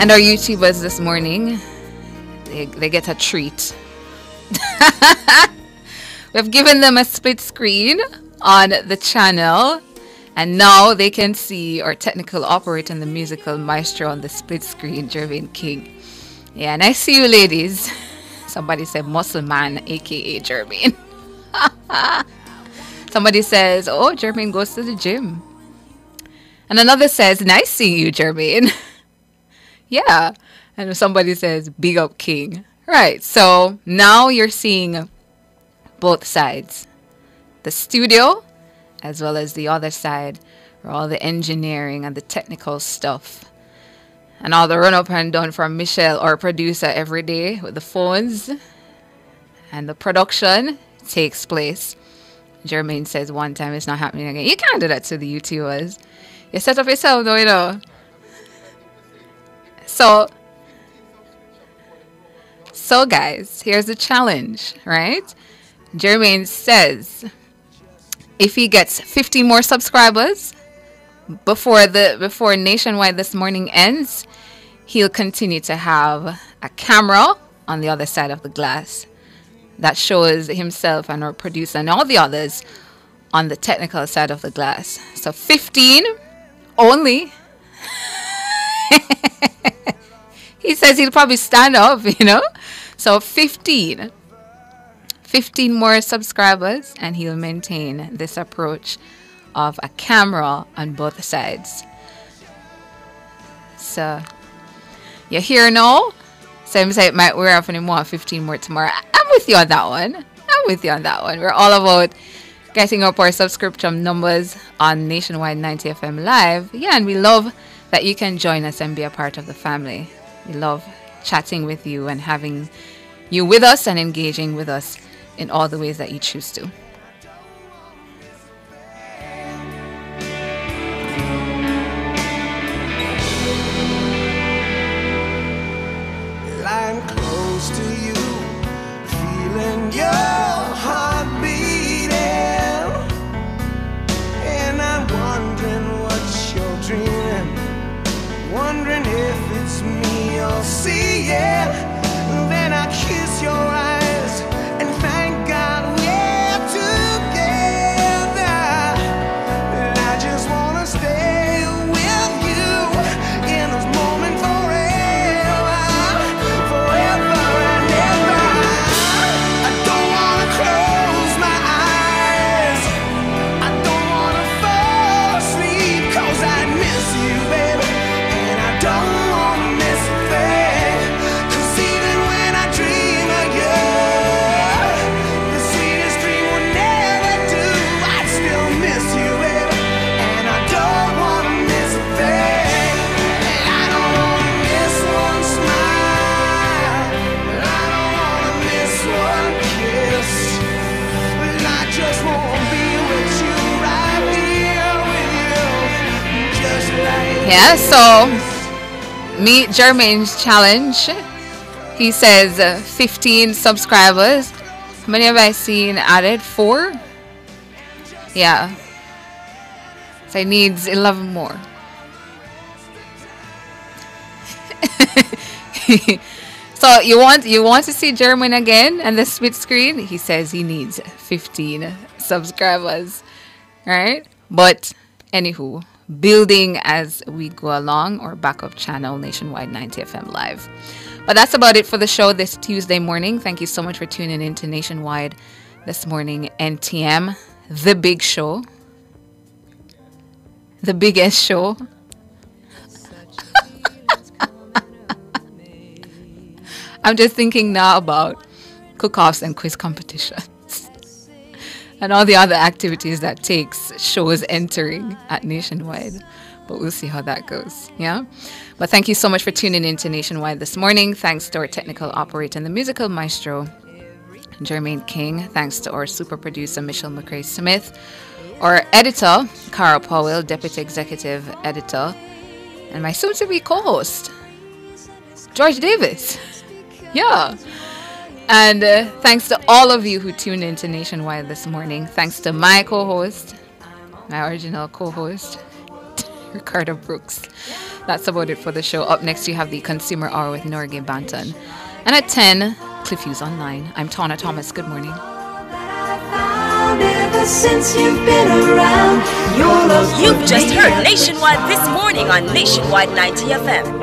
And our YouTubers this morning, they, they get a treat. We've given them a split screen on the channel, and now they can see our technical operator and the musical maestro on the split screen, Jermaine King. Yeah, and I see you ladies. Somebody said Muscle Man, aka Jermaine. Somebody says, oh, Jermaine goes to the gym. And another says, nice seeing you, Jermaine. Yeah. And somebody says, big up King. Right. So now you're seeing both sides. The studio as well as the other side, where all the engineering and the technical stuff and all the run up and down from Michelle, our producer, every day with the phones and the production takes place. Jermaine says one time it's not happening again. You can't do that to the YouTubers. You set up yourself though, you know. So, so guys, here's the challenge, right? Jermaine says if he gets fifty more subscribers before the before Nationwide This Morning ends, he'll continue to have a camera on the other side of the glass that shows himself and our producer and all the others on the technical side of the glass. So fifteen only. He says he'll probably stand up, you know. So fifteen. fifteen more subscribers and he'll maintain this approach of a camera on both sides. So you're here now. So I'm saying might wear off anymore fifteen more tomorrow. I'm with you on that one. I'm with you on that one. We're all about getting up our subscription numbers on Nationwide ninety F M Live. Yeah, and we love that you can join us and be a part of the family. We love chatting with you and having you with us and engaging with us in all the ways that you choose to. Lying close to you, feeling your heart beating, and I'm wondering what you're dreaming, wondering if it's me you're seeing. Then I kiss your eyes and thank God we're together. And I just wanna stay with you in this moment forever, forever and ever. I don't wanna close my eyes, I don't wanna fall asleep, 'cause I miss you, baby, and I don't wanna miss a thing. 'Cause even when I dream of you, the sweetest dream will never do. I'd still miss you, baby, and I don't wanna miss a thing. And I don't wanna miss one smile, I don't wanna miss one kiss, but I just wanna be with you, right here with you, just like Yeah, so meet Jermaine's challenge. He says uh, fifteen subscribers. How many have I seen added? Four? Yeah. So he needs eleven more. So you want you want to see Jermaine again and the split screen? He says he needs fifteen subscribers. Right? But anywho, building as we go along, or backup channel Nationwide ninety F M Live. But that's about it for the show this Tuesday morning. Thank you so much for tuning in to Nationwide This Morning, N T M, the big show, the biggest show. I'm just thinking now about cook-offs and quiz competitions and all the other activities that takes shows entering at Nationwide. But we'll see how that goes. Yeah. But thank you so much for tuning in to Nationwide this morning. Thanks to our technical operator and the musical maestro, Jermaine King. Thanks to our super producer, Michelle McCrae Smith. Our editor, Cara Powell, deputy executive editor. And my soon-to-be co-host, George Davis. Yeah. And uh, thanks to all of you who tuned in to Nationwide this morning. Thanks to my co-host, my original co-host, Ricardo Brooks. That's about it for the show. Up next, you have the Consumer Hour with Norgay Banton. And at ten, Cliff Hughes Online. I'm Tana Thomas. Good morning. Ever since you've been around, your love. You've just heard Nationwide this morning on Nationwide ninety F M.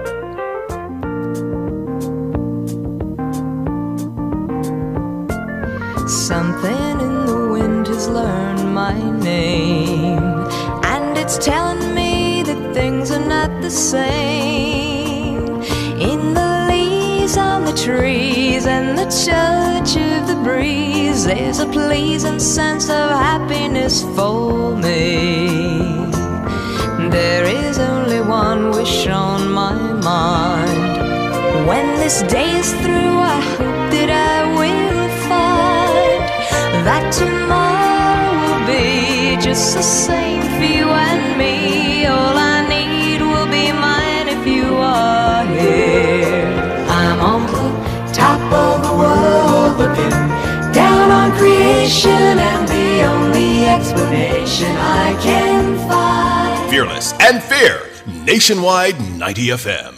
Something in the wind has learned my name, and it's telling me that things are not the same. In the leaves on the trees and the touch of the breeze, there's a pleasing sense of happiness for me. There is only one wish on my mind. When this day is through, I hope that I will find that tomorrow will be just the same for you and me. All I need will be mine if you are here. I'm on the top of the world looking down on creation, and the only explanation I can find. Fearless and fair. Nationwide ninety F M.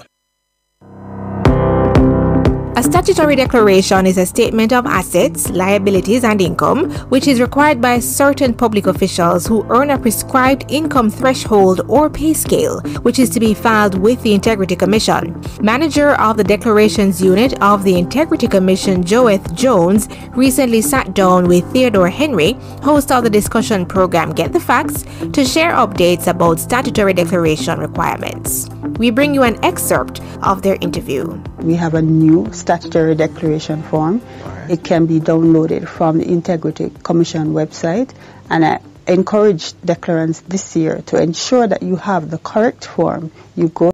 A statutory declaration is a statement of assets, liabilities, and income, which is required by certain public officials who earn a prescribed income threshold or pay scale, which is to be filed with the Integrity Commission. Manager of the Declarations Unit of the Integrity Commission, Joeth Jones, recently sat down with Theodore Henry, host of the discussion program Get the Facts, to share updates about statutory declaration requirements. We bring you an excerpt of their interview. We have a new statutory declaration form. It can be downloaded from the Integrity Commission website, and I encourage declarants this year to ensure that you have the correct form. You go